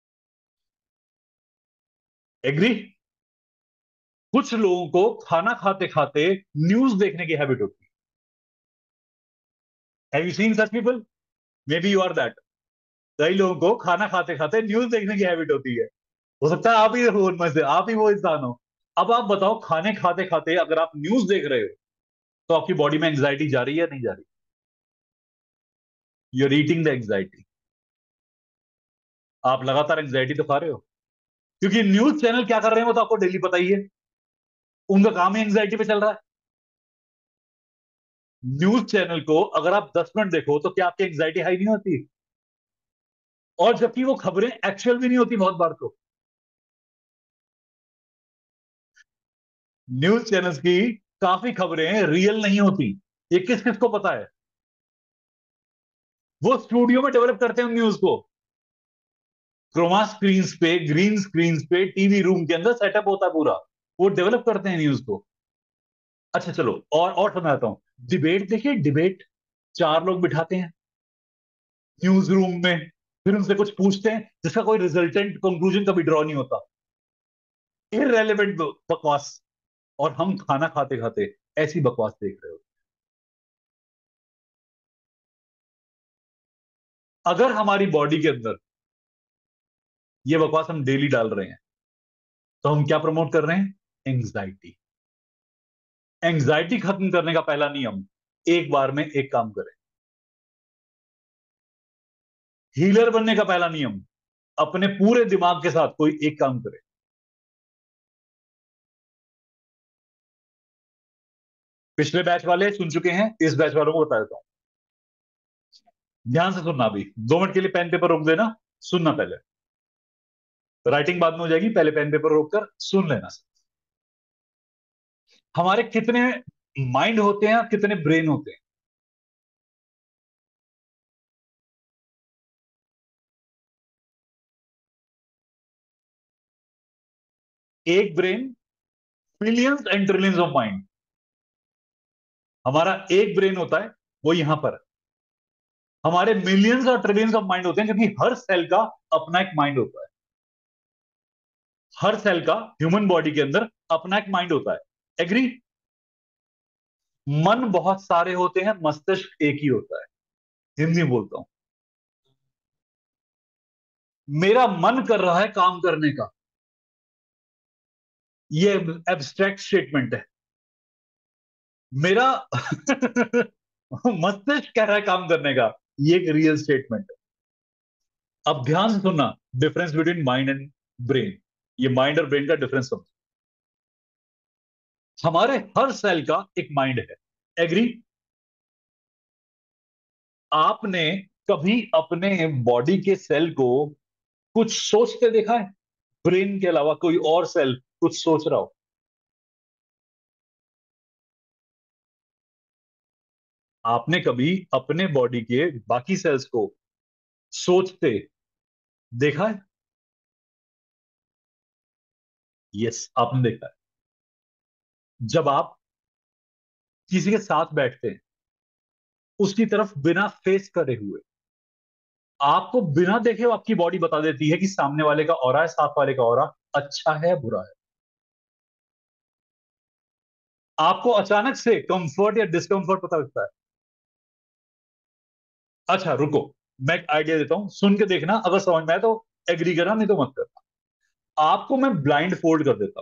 एग्री? कुछ लोगों को खाना खाते खाते न्यूज देखने की हैबिट होती है। Have you seen such people? Maybe you are that. कई लोगों को खाना खाते खाते न्यूज देखने की हैबिट होती है। हो सकता है आप ही हो उनमें से, आप ही वो इंसान हो। अब आप बताओ, खाने खाते खाते अगर आप न्यूज देख रहे हो, तो आपकी बॉडी में एंग्जाइटी जा रही है या नहीं जा रही? You are eating the anxiety. आप लगातार एंग्जाइटी तो खा रहे हो, क्योंकि न्यूज चैनल क्या कर रहे हैं वो तो आपको डेली पता ही है। उनका काम ही एंग्जाइटी पे चल रहा है। न्यूज चैनल को अगर आप दस मिनट देखो तो क्या आपकी एंग्जाइटी हाई नहीं होती? और जबकि वो खबरें एक्चुअल भी नहीं होती बहुत बार तो। न्यूज चैनल्स की काफी खबरें रियल नहीं होती। ये किस किस को पता है? वो स्टूडियो में डेवलप करते हैं न्यूज को। क्रोमा स्क्रीन पे, ग्रीन स्क्रीन पे, टीवी रूम के अंदर सेटअप होता है पूरा। वो डेवलप करते हैं न्यूज को। अच्छा चलो, और और समझाता हूं। डिबेट देखिए, डिबेट। चार लोग बिठाते हैं न्यूज रूम में, फिर उनसे कुछ पूछते हैं जिसका कोई रिजल्टेंट कंक्लूजन कभी ड्रॉ नहीं होता। इररेलेवेंट बकवास। और हम खाना खाते खाते ऐसी बकवास देख रहे हो। अगर हमारी बॉडी के अंदर ये बकवास हम डेली डाल रहे हैं, तो हम क्या प्रमोट कर रहे हैं? एंग्जाइटी। एंग्जाइटी खत्म करने का पहला नियम, एक बार में एक काम करें। हीलर बनने का पहला नियम, अपने पूरे दिमाग के साथ कोई एक काम करे। पिछले बैच वाले सुन चुके हैं, इस बैच वालों को बता देता हूं। ध्यान से सुनना, भी दो मिनट के लिए पेन पेपर रोक देना, सुनना पहले। राइटिंग बाद में हो जाएगी, पहले पेन पेपर रोक कर सुन लेना। हमारे कितने माइंड होते हैं, कितने ब्रेन होते हैं? एक brain, millions and trillions of mind. हमारा एक ब्रेन होता है, वो यहां पर है। हमारे मिलियंस और ट्रिलियंस ऑफ माइंड होते हैं, क्योंकि हर सेल का अपना एक माइंड होता है। हर सेल का ह्यूमन बॉडी के अंदर अपना एक माइंड होता है। एग्री? मन बहुत सारे होते हैं, मस्तिष्क एक ही होता है। हिंदी में बोलता हूं, मेरा मन कर रहा है काम करने का, ये एब्स्ट्रैक्ट स्टेटमेंट है। मेरा मस्तिष्क कह रहा है काम करने का, ये एक रियल स्टेटमेंट है। अब ध्यान से सुनना, difference between mind and brain. ये माइंड और ब्रेन का डिफरेंस समझो। हमारे हर सेल का एक माइंड है। एग्री? आपने कभी अपने बॉडी के सेल को कुछ सोचते देखा है? ब्रेन के अलावा कोई और सेल कुछ सोच रहा हो? आपने कभी अपने बॉडी के बाकी सेल्स को सोचते देखा है? यस, आपने देखा है। जब आप किसी के साथ बैठते हैं, उसकी तरफ बिना फेस करे हुए, आपको बिना देखे वो आपकी बॉडी बता देती है कि सामने वाले का ऑरा है, साथ वाले का ऑरा अच्छा है बुरा है। आपको अचानक से कंफर्ट या डिस्कंफर्ट पता लगता है। अच्छा रुको, मैं एक आइडिया देता हूं, सुन के देखना, अगर समझ में आए तो एग्री करना, नहीं तो मत करना। आपको मैं ब्लाइंड फोल्ड कर देता हूं,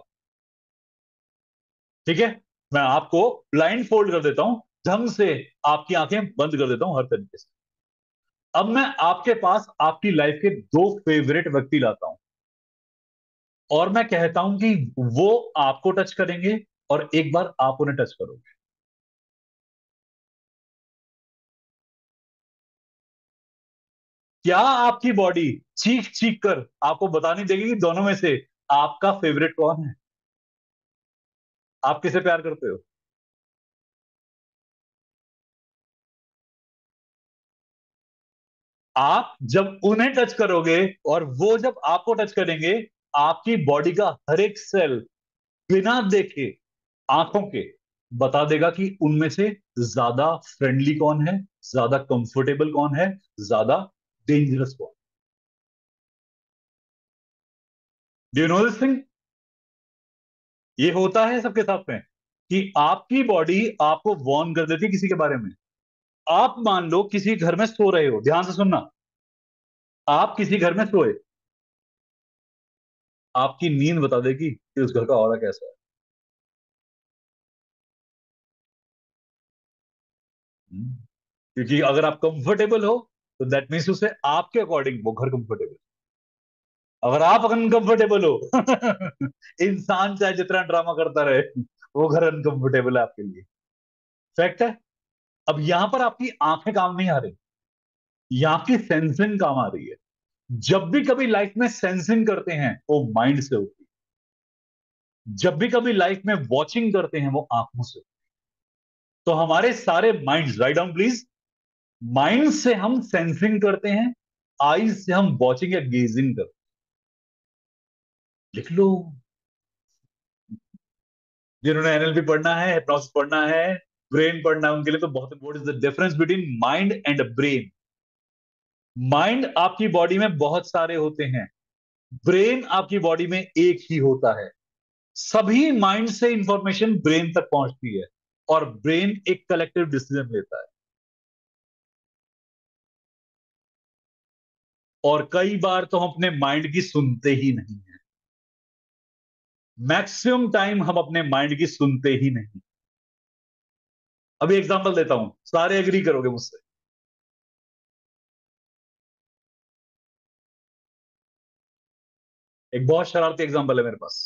ठीक है? मैं आपको ब्लाइंड फोल्ड कर देता हूं, ढंग से आपकी आंखें बंद कर देता हूं हर तरीके से। अब मैं आपके पास आपकी लाइफ के दो फेवरेट व्यक्ति लाता हूं, और मैं कहता हूं कि वो आपको टच करेंगे और एक बार आप उन्हें टच करोगे। क्या आपकी बॉडी चीख चीख कर आपको बता नहीं देगी कि दोनों में से आपका फेवरेट कौन है? आप किसे प्यार करते हो? आप जब उन्हें टच करोगे और वो जब आपको टच करेंगे, आपकी बॉडी का हर एक सेल बिना देखे, आंखों के, बता देगा कि उनमें से ज्यादा फ्रेंडली कौन है, ज्यादा कंफर्टेबल कौन है, ज्यादा डेंजरस कौन। Do you know this thing? ये होता है सबके साथ में कि आपकी बॉडी आपको वार्न कर देती है किसी के बारे में। आप मान लो किसी घर में सो रहे हो, ध्यान से सुनना। आप किसी घर में सोए, आपकी नींद बता देगी कि उस घर का ऑरा कैसा है। हम्म। क्योंकि अगर आप कंफर्टेबल हो, तो दैट मीन्स उसे आपके अकॉर्डिंग वो घर कंफर्टेबल। अगर आप अनकंफर्टेबल हो इंसान चाहे जितना ड्रामा करता रहे, वो घर अनकंफर्टेबल है आपके लिए। फैक्ट है। अब यहां पर आपकी आंखें काम नहीं आ रही, यहाँ की सेंसिंग काम आ रही है। जब भी कभी लाइफ में सेंसिंग करते हैं, वो माइंड से होती है। जब भी कभी लाइफ में वॉचिंग करते हैं, वो आंखों से। तो हमारे सारे mind, write down please, mind से हम सेंसिंग करते हैं, आईज से हम वॉचिंग या गेजिंग करते हैं। लिख लो। जिन्होंने एनएलपी पढ़ना है, हिप्नोसिस पढ़ना है, ब्रेन पढ़ना है, उनके लिए तो बहुत। What is the difference between mind and brain? Mind आपकी बॉडी में बहुत सारे होते हैं, ब्रेन आपकी बॉडी में एक ही होता है। सभी माइंड से इंफॉर्मेशन ब्रेन तक पहुंचती है, और ब्रेन एक कलेक्टिव डिसीजन लेता है। और कई बार तो हम अपने माइंड की सुनते ही नहीं है। मैक्सिमम टाइम हम अपने माइंड की सुनते ही नहीं। अभी एग्जांपल देता हूं, सारे एग्री करोगे मुझसे। एक बहुत शरारती एग्जांपल है मेरे पास।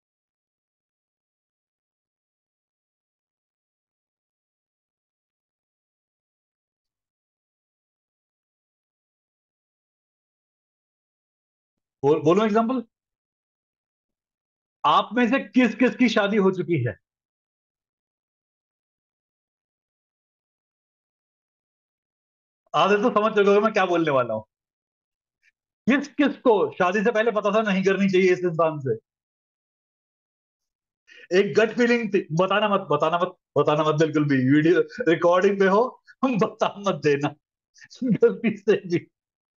बोल, बोलो एग्जांपल। आप में से किस किस की शादी हो चुकी है? आधे तो समझ चुके हो मैं क्या बोलने वाला हूं। किस किस को शादी से पहले पता था नहीं करनी चाहिए इस इंसान से? एक गट फीलिंग थी। बताना मत, बताना मत, बताना मत बिल्कुल भी, वीडियो रिकॉर्डिंग पे हो, हम बता मत देना गलती से भी।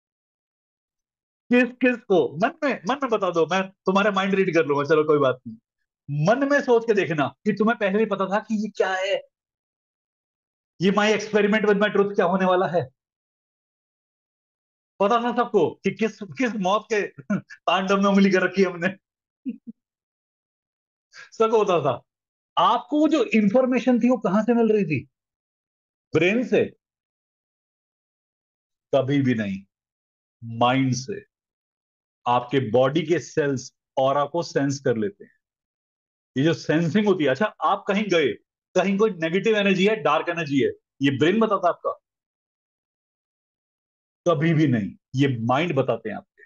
किस किस को मन में, मन में बता दो, मैं तुम्हारे माइंड रीड कर लूंगा, चलो कोई बात नहीं। मन में सोच के देखना कि तुम्हें पहले ही पता था कि ये क्या है, ये my experiment with my truth क्या होने वाला है। पता था सबको कि किस किस मौत के तांडव में उंगली कर रखी है हमने। सबको पता था। आपको जो इंफॉर्मेशन थी वो कहां से मिल रही थी? ब्रेन से? कभी भी नहीं, माइंड से। आपके बॉडी के सेल्स ऑरा को सेंस कर लेते हैं। ये जो सेंसिंग होती है, अच्छा आप कहीं गए, कहीं कोई नेगेटिव एनर्जी है, डार्क एनर्जी है, ये ब्रेन बताता है आपका? कभी भी नहीं, ये माइंड बताते हैं आपके।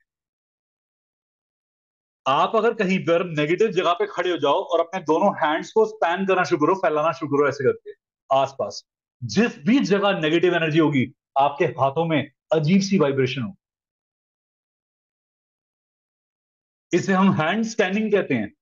आप अगर कहीं पर नेगेटिव जगह पे खड़े हो जाओ और अपने दोनों हैंड्स को स्पैन करना शुरू करो, फैलाना शुरू करो ऐसे करके आसपास, जिस भी जगह नेगेटिव एनर्जी होगी, आपके हाथों में अजीब सी वाइब्रेशन हो। इसे हम हैंड स्कैनिंग कहते हैं।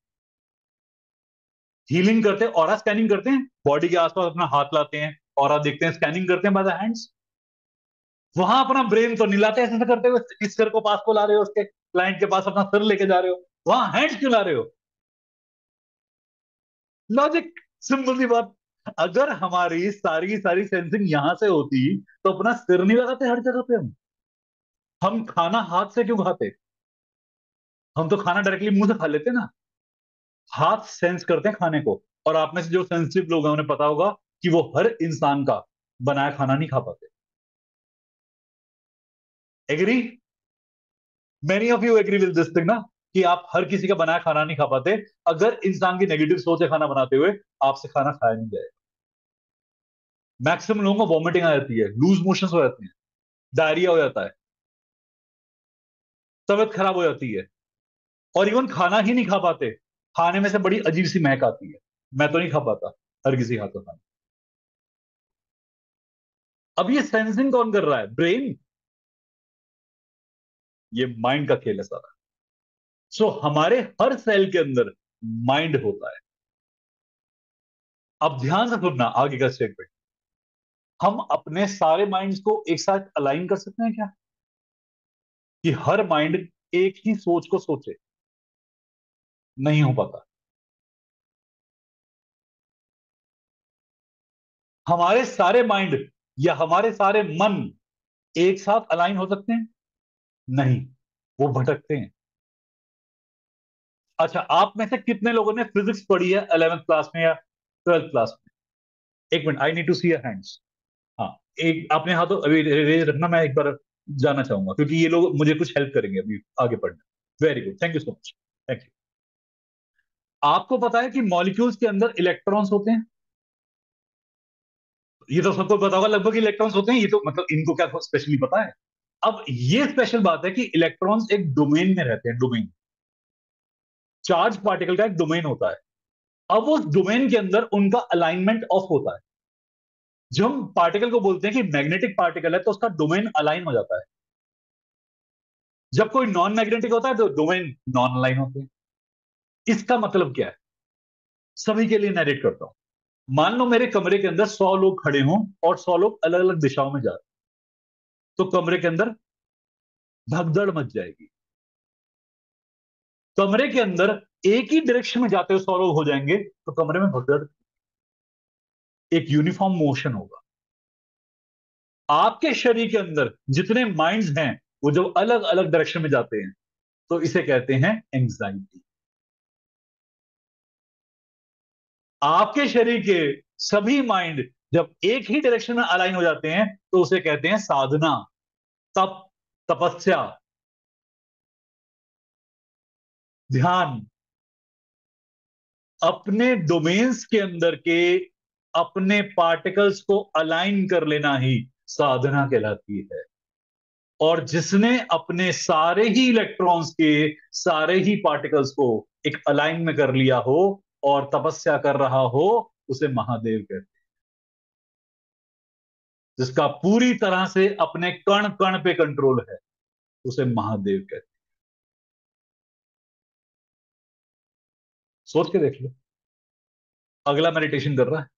हीलिंग करते हैं, ऑरा स्कैनिंग करते हैं, बॉडी के आसपास अपना हाथ लाते हैं, ऑरा देखते हैं, स्कैनिंग करते हैं बाय द हैंड्स। वहां अपना ब्रेन तो नहीं लाते ऐसे ऐसे करते हुए, इस सर को पास को ला रहे हो, उसके क्लाइंट के पास अपना सर लेके जा रहे हो, वहां हैंड्स क्यों ला रहे हो? लॉजिक, सिंपल सी बात। अगर हमारी सारी की सारी सेंसिंग यहां से होती तो अपना सिर नहीं लगाते हर जगह पे। हम हम खाना हाथ से क्यों खाते? हम तो खाना डायरेक्टली मुंह से खा लेते ना। हाथ सेंस करते हैं खाने को। और आप में से जो सेंसिटिव लोग हैं उन्हें पता होगा कि वो हर इंसान का बनाया खाना नहीं खा पाते। Agree? Many of you agree with this thing ना, कि आप हर किसी का बनाया खाना नहीं खा पाते। अगर इंसान की नेगेटिव सोच है खाना बनाते हुए, आपसे खाना खाया नहीं जाएगा। मैक्सिमम लोगों को वॉमिटिंग आ जाती है, लूज मोशंस हो जाती है, डायरिया हो जाता है, तबीयत खराब हो जाती है, और इवन खाना ही नहीं खा पाते। खाने में से बड़ी अजीब सी महक आती है। मैं तो नहीं खा पाता हर किसी के हाथों खाना। अब ये सेंसिंग कौन कर रहा है? ब्रेन। ये माइंड का खेल है सारा। सो so, हमारे हर सेल के अंदर माइंड होता है। अब ध्यान से सुनना आगे का स्टेटमेंट। हम अपने सारे माइंड्स को एक साथ अलाइन कर सकते हैं क्या? कि हर माइंड एक ही सोच को सोचे? नहीं हो पाता। हमारे सारे माइंड या हमारे सारे मन एक साथ अलाइन हो सकते हैं? नहीं, वो भटकते हैं। अच्छा, आप में से कितने लोगों ने फिजिक्स पढ़ी है इलेवेंथ क्लास में या ट्वेल्थ क्लास में? एक minute, I need to see your hands. हाँ, एक अपने हाथों अभी रेज रखना, मैं एक बार जानना चाहूंगा, क्योंकि ये लोग मुझे कुछ हेल्प करेंगे अभी आगे पढ़ने। Very good, thank you so much. Thank you. आपको पता है कि मॉलिक्यूल्स के अंदर इलेक्ट्रॉन्स होते हैं? ये तो सबको पता होगा लगभग, इलेक्ट्रॉन्स होते हैं। ये तो मतलब इनको क्या स्पेशली पता है? अब ये स्पेशल बात है कि इलेक्ट्रॉन्स एक डोमेन में रहते हैं। डोमेन, चार्ज पार्टिकल का एक डोमेन होता है। अब उस डोमेन के अंदर उनका अलाइनमेंट ऑफ होता है। जब हम पार्टिकल को बोलते हैं कि मैग्नेटिक पार्टिकल है, तो उसका डोमेन अलाइन हो जाता है। जब कोई नॉन मैग्नेटिक होता है तो डोमेन नॉन अलाइन होते हैं। इसका मतलब क्या है? सभी के लिए नरेट करता हूं। मान लो मेरे कमरे के अंदर सौ लोग खड़े हों और सौ लोग अलग अलग दिशाओं में जा रहे हैं, तो कमरे के अंदर भगदड़ मच जाएगी। कमरे के अंदर एक ही डायरेक्शन में जाते हुए सौ लोग हो जाएंगे, तो कमरे में भगदड़, एक यूनिफॉर्म मोशन होगा। आपके शरीर के अंदर जितने माइंड्स हैं, वो जब अलग अलग डायरेक्शन में जाते हैं, तो इसे कहते हैं एंग्जाइटी। आपके शरीर के सभी माइंड जब एक ही डायरेक्शन में अलाइन हो जाते हैं, तो उसे कहते हैं साधना, तप, तपस्या, ध्यान। अपने डोमेन्स के अंदर के अपने पार्टिकल्स को अलाइन कर लेना ही साधना कहलाती है। और जिसने अपने सारे ही इलेक्ट्रॉन्स के सारे ही पार्टिकल्स को एक अलाइन में कर लिया हो और तपस्या कर रहा हो, उसे महादेव कहते हैं। जिसका पूरी तरह से अपने कण कण पे कंट्रोल है, उसे महादेव कहते हैं। सोच के देख लो। अगला मेडिटेशन कर रहा है,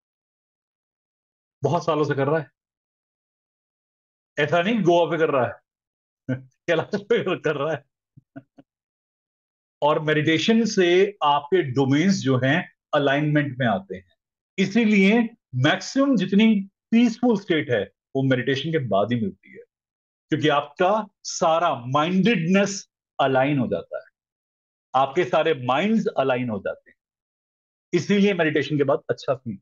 बहुत सालों से कर रहा है। ऐसा नहीं गोवा पे कर रहा है कैलाश पे कर रहा है। और मेडिटेशन से आपके डोमेन्स जो हैं अलाइनमेंट में आते हैं। इसीलिए मैक्सिमम जितनी पीसफुल स्टेट है, वो मेडिटेशन के बाद ही मिलती है, क्योंकि आपका सारा माइंडेडनेस अलाइन हो जाता है, आपके सारे माइंड्स अलाइन हो जाते हैं। इसीलिए मेडिटेशन के बाद अच्छा फील।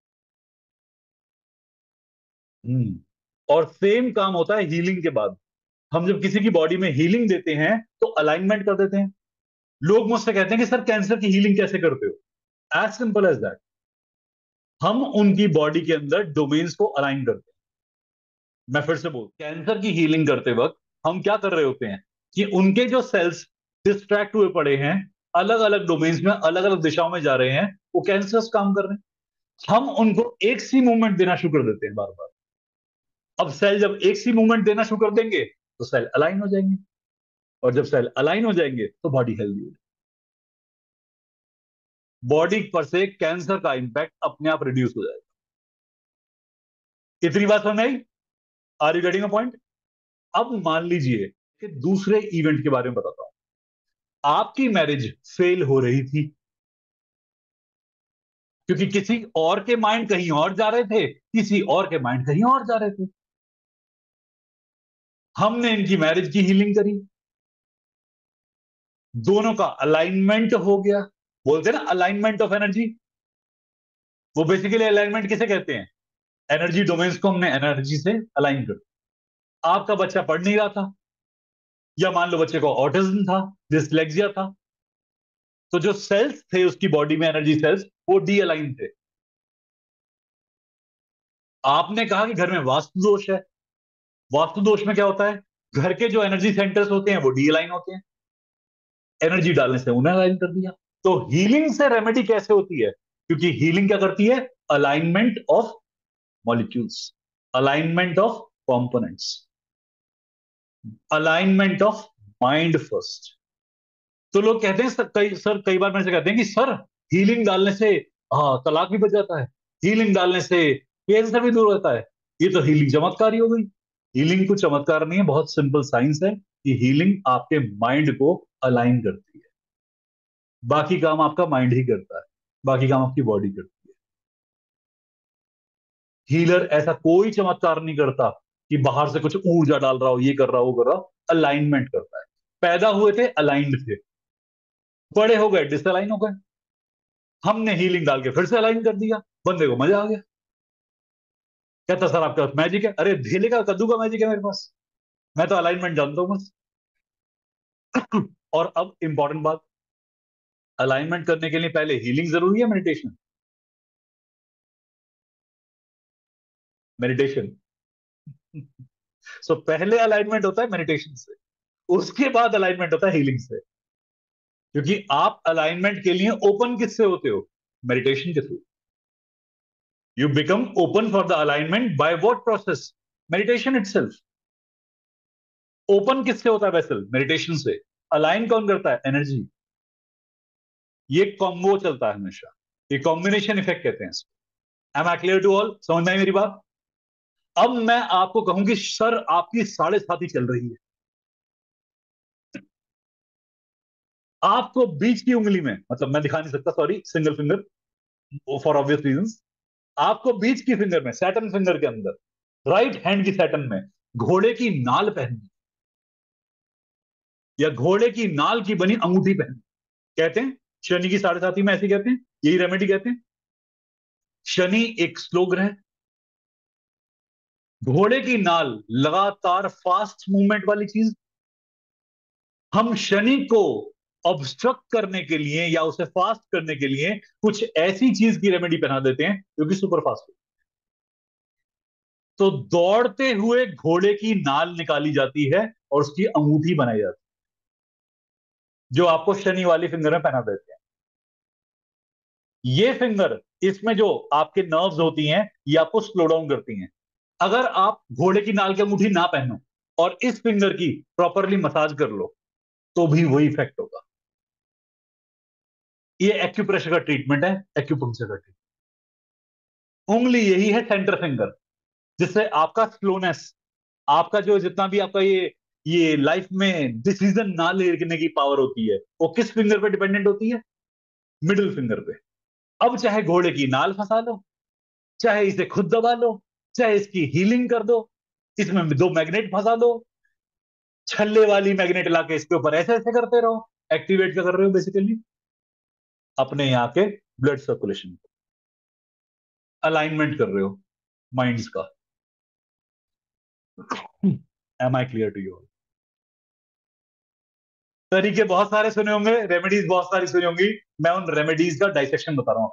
हम्म और सेम काम होता है हीलिंग के बाद। हम जब किसी की बॉडी में हीलिंग देते हैं, तो अलाइनमेंट कर देते हैं। लोग मुझसे कहते हैं कि सर कैंसर की हीलिंग कैसे करते हो? As simple as that. हम उनकी बॉडी के अंदर डोमेन्स को अलाइन करते हैं। मैं फिर से बोल, कैंसर की हीलिंग करते वक्त हम क्या कर रहे होते हैं कि उनके जो सेल्स डिस्ट्रैक्ट हुए पड़े हैं, अलग अलग डोमेन्स में अलग अलग दिशाओं में जा रहे हैं, वो कैंसर्स काम कर रहे हैं, हम उनको एक सी मूवमेंट देना शुरू कर देते हैं बार बार। अब सेल जब एक सी मूवमेंट देना शुरू कर देंगे, तो सेल अलाइन हो जाएंगे। और जब सेल अलाइन हो जाएंगे, तो बॉडी हेल्दी हो जाएगी। बॉडी पर से कैंसर का इंपैक्ट अपने आप रिड्यूस हो जाएगा। इतनी बात समझ में आई? Are you getting a point? अब मान लीजिए कि दूसरे इवेंट के बारे में बताता हूं। आपकी मैरिज फेल हो रही थी, क्योंकि किसी और के माइंड कहीं और जा रहे थे, किसी और के माइंड कहीं और जा रहे थे। हमने इनकी मैरिज की हीलिंग करी, दोनों का अलाइनमेंट हो गया। बोलते हैं ना अलाइनमेंट ऑफ एनर्जी, वो बेसिकली अलाइनमेंट किसे कहते हैं? एनर्जी डोमेन्स को हमने एनर्जी से अलाइन कर दिया। आपका बच्चा पढ़ नहीं रहा था, या मान लो बच्चे को ऑटिज्म था, डिसलेक्सिया था, तो जो सेल्स थे उसकी बॉडी में, एनर्जी सेल्स, वो डी अलाइन थे। आपने कहा कि घर में वास्तु दोष है। वास्तु दोष में क्या होता है? घर के जो एनर्जी सेंटर्स होते हैं वो डी अलाइन होते हैं, एनर्जी डालने से उन्हें अलाइन कर दिया। तो हीलिंग से रेमेडी कैसे होती है? क्योंकि हीलिंग क्या करती है? Alignment of molecules, alignment of components, alignment of mind first. तो लोग कहते हैं सर, कई सर कई बार मेरे से कहते हैं कि सर हीलिंग डालने से हाँ तलाक भी बच जाता है, हीलिंग डालने से कैंसर भी दूर होता है। ये तो हीलिंग चमत्कार ही हो गई। हीलिंग कुछ चमत्कार नहीं है, बहुत सिंपल साइंस है कि हीलिंग आपके माइंड को अलाइन करती है। बाकी काम आपका माइंड ही करता है, बाकी काम आपकी बॉडी करती है। हीलर ऐसा कोई चमत्कार नहीं करता कि बाहर से कुछ ऊर्जा डाल रहा हो, ये कर रहा हो वो कर रहा हो। अलाइनमेंट करता है। पैदा हुए थे अलाइंड थे, बड़े हो गए डिसअलाइन हो गए, हमने हीलिंग डाल के फिर से अलाइन कर दिया, बंदे को मजा आ गया। कहता सर आपके पास मैजिक है? अरे ढेले का कद्दू का मैजिक है मेरे पास, मैं तो अलाइनमेंट जानता हूं बस। और अब इंपॉर्टेंट बात, अलाइनमेंट करने के लिए पहले हीलिंग जरूरी है, मेडिटेशन? मेडिटेशन। सो पहले अलाइनमेंट होता है मेडिटेशन से, उसके बाद अलाइनमेंट होता है हीलिंग से। क्योंकि आप अलाइनमेंट के लिए ओपन किससे होते हो? मेडिटेशन के थ्रू। You become open for the alignment by what process? Meditation itself. Open किससे होता है वेसल? मेडिटेशन से। अलाइन कौन करता है? एनर्जी। ये कॉम्बो चलता है हमेशा, ये कॉम्बिनेशन इफेक्ट कहते हैं इसको। Am I clear to all? समझ में आई मेरी बात? अब मैं आपको कहूं कि सर आपकी साढ़े सात ही चल रही है, आपको बीच की उंगली में, मतलब मैं दिखा नहीं सकता sorry, single finger for obvious reasons, आपको बीच की फिंगर में, सैटर्न फिंगर के अंदर, राइट हैंड की सैटर्न में घोड़े की नाल पहननी, या घोड़े की नाल की बनी अंगूठी पहननी। कहते हैं शनि की साढ़े साथी में ऐसे कहते हैं, यही रेमेडी कहते हैं। शनि एक स्लो ग्रह, घोड़े की नाल लगातार फास्ट मूवमेंट वाली चीज। हम शनि को ऑब्स्ट्रक्ट करने के लिए या उसे फास्ट करने के लिए कुछ ऐसी चीज की रेमेडी पहना देते हैं जो कि सुपर फास्ट हो। तो दौड़ते हुए घोड़े की नाल निकाली जाती है और उसकी अंगूठी बनाई जाती है, जो आपको शनि वाली फिंगर में पहना देते हैं। ये फिंगर, इसमें जो आपके नर्व्स होती हैं, ये आपको स्लो डाउन करती हैं। अगर आप घोड़े की नाल की अंगूठी ना पहनो और इस फिंगर की प्रॉपरली मसाज कर लो, तो भी वही इफेक्ट होगा। ये एक्यूप्रेशर का ट्रीटमेंट है, एक्यूपंक्चर का ट्रीटमेंट। उंगली यही है सेंटर फिंगर, जिससे आपका स्लोनेस, आपका जो जितना भी आपका ये ये लाइफ में डिसीजन ना लेने की पावर होती है, वो किस फिंगर पे डिपेंडेंट होती है? मिडिल फिंगर पे। अब चाहे घोड़े की नाल फंसा लो, चाहे इसे खुद दबा लो, चाहे इसकी हीलिंग कर दो, इसमें दो मैग्नेट फंसा दो, छल्ले वाली मैग्नेट लाके इसके ऊपर ऐसे ऐसे करते रहो। एक्टिवेट क्या कर रहे हो बेसिकली? अपने यहाँ के ब्लड सर्कुलेशन को अलाइनमेंट कर रहे हो, माइंड्स का। Am I clear to you? तरीके बहुत सारे सुने होंगे, रेमेडीज बहुत सारी सुनी होंगी, मैं उन रेमेडीज का डाइसेक्शन बता रहा हूं।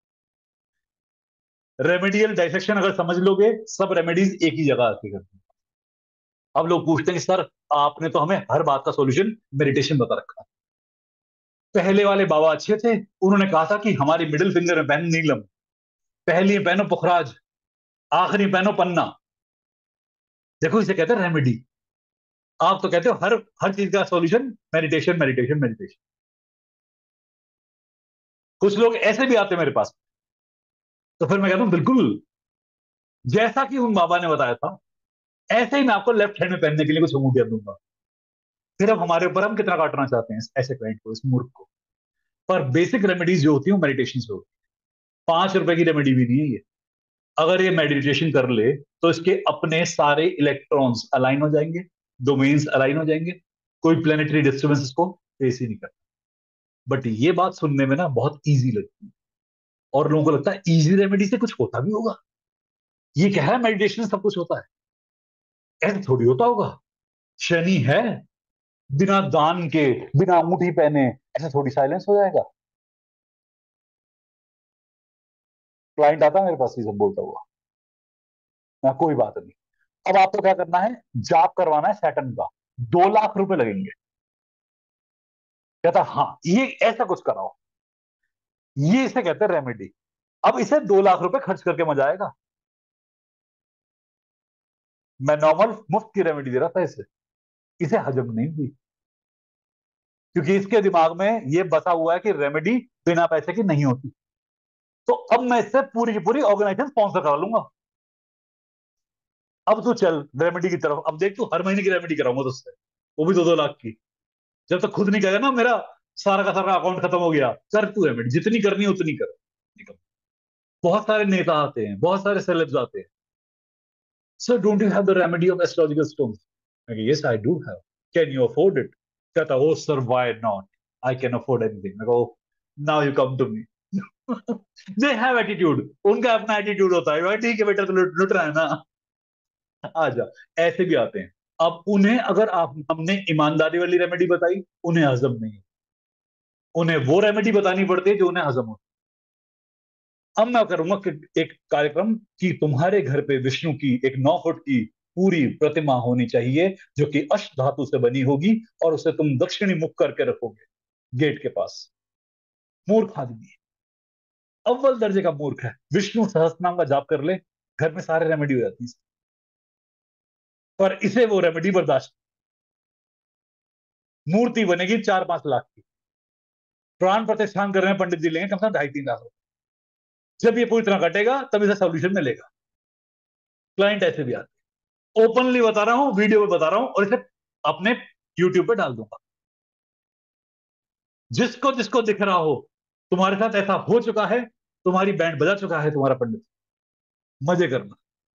रेमेडियल डाइसेक्शन अगर समझ लोगे, सब रेमेडीज एक ही जगह आती है। अब लोग पूछते हैं कि सर आपने तो हमें हर बात का सॉल्यूशन मेडिटेशन बता रखा है। पहले वाले बाबा अच्छे थे, उन्होंने कहा था कि हमारी मिडिल फिंगर में पहनो नीलम, पहली में पहनो पुखराज, आखिरी में पहनो पन्ना। देखो इसे कहते हैं रेमेडी। आप तो कहते हो हर हर चीज का सॉल्यूशन मेडिटेशन मेडिटेशन मेडिटेशन। कुछ लोग ऐसे भी आते हैं मेरे पास, तो फिर मैं कहता हूं बिल्कुल जैसा कि उन बाबा ने बताया था, ऐसे ही मैं आपको लेफ्ट हैंड में पहनने के लिए कुछ अंगूठियां दूंगा। फिर अब हमारे ऊपर हम कितना काटना चाहते हैं ऐसे क्लाइंट को, इस मूर्ख को। पर बेसिक रेमेडीज जो होती है मेडिटेशन से होती है। पांच रुपए की रेमेडी भी नहीं है ये। अगर ये मेडिटेशन कर ले तो इसके अपने सारे इलेक्ट्रॉन्स अलाइन हो जाएंगे, डोमेन्स अलाइन हो जाएंगे, कोई प्लेनेटरी डिस्टर्बेंस इसको फेस ही नहीं करता। बट ये बात सुनने में ना बहुत इजी लगती है, और लोगों को लगता है इजी रेमेडी से कुछ होता भी होगा। ये क्या है, मेडिटेशन से सब कुछ होता है? ऐसा थोड़ी होता होगा। शनि है, बिना दान के, बिना अंगूठी पहने ऐसा थोड़ी साइलेंस हो जाएगा? क्लाइंट आता है मेरे पास ये सब बोलता हुआ, ना कोई बात नहीं, अब आपको क्या करना है, जाप करवाना है सैटर्न का, दो लाख रुपए लगेंगे। कहता हाँ ये ऐसा कुछ कराओ, ये इसे कहते हैं रेमेडी। अब इसे दो लाख रुपए खर्च करके मजा आएगा? मैं नॉर्मल मुफ्त की रेमेडी दे रहा था इसे, इसे हजम नहीं हुई, क्योंकि इसके दिमाग में ये बसा हुआ है कि रेमेडी बिना पैसे की नहीं होती। तो अब मैं इससे पूरी की पूरी ऑर्गेनाइजेशन स्पॉन्सर करा लूंगा। अब तू चल रेमेडी की तरफ, अब देख तू हर महीने की रेमेडी कराऊंगा तुझसे, वो भी दो दो लाख की। जब तक खुद नहीं कहेगा ना मेरा सारा का सारा अकाउंट खत्म हो गया, कर तू रेमेडी जितनी करनी है उतनी कर, निकल। बहुत सारे नेता आते हैं, बहुत सारे सेलेब्स आते हैं, sir don't you have the remedy of astrological stone? Yes I do have, can you afford it? कहता oh sir why not, I can afford anything. मैं कहो now you come to me. They have attitude, उनका अपना एटीट्यूड होता है, भाई ठीक है बेटा तो लुट लुट रहा है ना, आ जा। ऐसे भी आते हैं। अब उन्हें अगर आप हमने ईमानदारी वाली रेमेडी बताई, उन्हें हजम नहीं, उन्हें वो रेमेडी बतानी पड़ती है जो उन्हें हजम हो। अब मैं करूंगा कि एक कार्यक्रम कि तुम्हारे घर पे विष्णु की एक नौ फुट की पूरी प्रतिमा होनी चाहिए, जो कि अष्ट धातु से बनी होगी, और उसे तुम दक्षिणी मुख करके रखोगे गेट के पास। मूर्ख आदमी है, अव्वल दर्जे का मूर्ख है। विष्णु सहस्त्रनाम का जाप कर ले, घर में सारे रेमेडी हो जाती है। पर इसे वो रेमेडी बर्दाश्त, मूर्ति बनेगी चार पांच लाख की, प्राण प्रतिष्ठान कर रहे हैं पंडित जी, लेंगे कम से कम ढाई तीन लाख रुपए। जब ये पूरी तरह कटेगा तब इसे सोल्यूशन मिलेगा। क्लाइंट ऐसे भी आते हैं, ओपनली बता रहा हूं, वीडियो में बता रहा हूं, और इसे अपने यूट्यूब पे डाल दूंगा। जिसको जिसको दिख रहा हो तुम्हारे साथ ऐसा हो चुका है, तुम्हारी बैंड बजा चुका है तुम्हारा पंडित, मजे करना।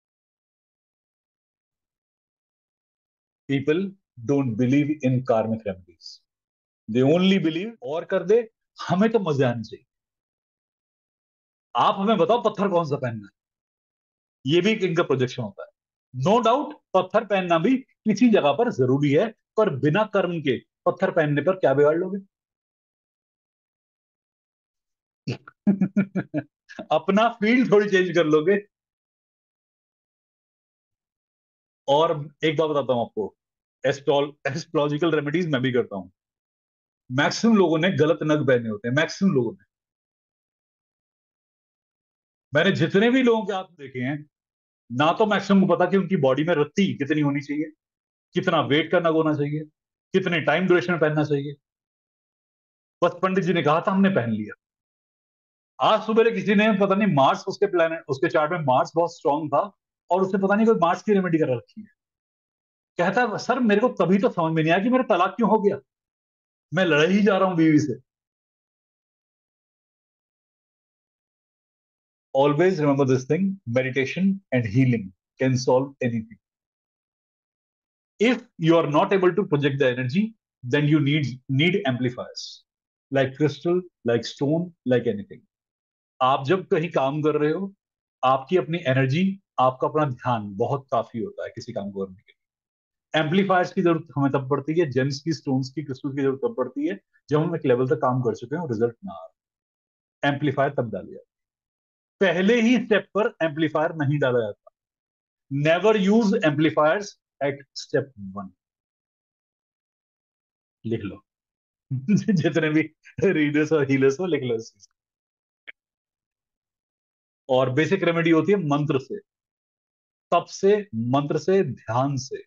पीपल डोंट बिलीव इन कार्मिक रेमेडीज, दे ओनली बिलीव और कर दे, हमें तो मजे आने चाहिए। आप हमें बताओ पत्थर कौन सा पहनना है, ये भी इनका प्रोजेक्शन होता है। नो डाउट पत्थर पहनना भी किसी जगह पर जरूरी है, पर बिना कर्म के पत्थर पहनने पर क्या बिगाड़ लोगे? अपना फील्ड थोड़ी चेंज कर लोगे। और एक बात बताता हूं आपको, एस्ट्रोल एस्ट्रोलॉजिकल रेमेडीज मैं भी करता हूं। मैक्सिमम लोगों ने गलत नग पहने होते हैं, मैक्सिमम लोगों ने। मैंने जितने भी लोगों के हाथ देखे हैं, ना तो मैक्सिमम को पता कि उनकी बॉडी में रत्ती कितनी होनी चाहिए, कितना वेट का नग होना चाहिए, कितने टाइम ड्यूरेशन में पहनना चाहिए। बस पंडित जी ने कहा था, हमने पहन लिया। आज सुबह किसी ने पता नहीं मार्स, उसके प्लानट उसके चार्ट में मार्स बहुत स्ट्रांग था, और उसने पता नहीं कोई मार्स की रेमेडी कर रखी है। कहता है सर मेरे को तभी तो समझ में नहीं आया कि मेरा तलाक क्यों हो गया, मैं लड़ ही जा रहा हूं बीवी से। Always remember this thing, meditation and healing can solve anything. If you are not able to project the energy, then you need need amplifiers like crystal, like stone, like anything. आप जब कहीं काम कर रहे हो, आपकी अपनी एनर्जी, आपका अपना ध्यान बहुत काफी होता है किसी काम को करने के लिए। एम्पलीफायर्स की जरूरत हमें तब पड़ती है, जेम्स की, स्टोन्स की, क्रिस्टल की जरूरत तब पड़ती है जब हम एक लेवल तक काम कर चुके हैं और रिजल्ट ना आ रहा। एम्पलीफायर तब डालिए, पहले ही स्टेप पर एम्पलीफायर नहीं डाला जाता। Never use amplifiers at step one. लिख लो। जितने भी रीडर्स और हीलर्स हो, लिख लो इस चीज। और बेसिक रेमेडी होती है मंत्र से, तप से, मंत्र से, ध्यान से।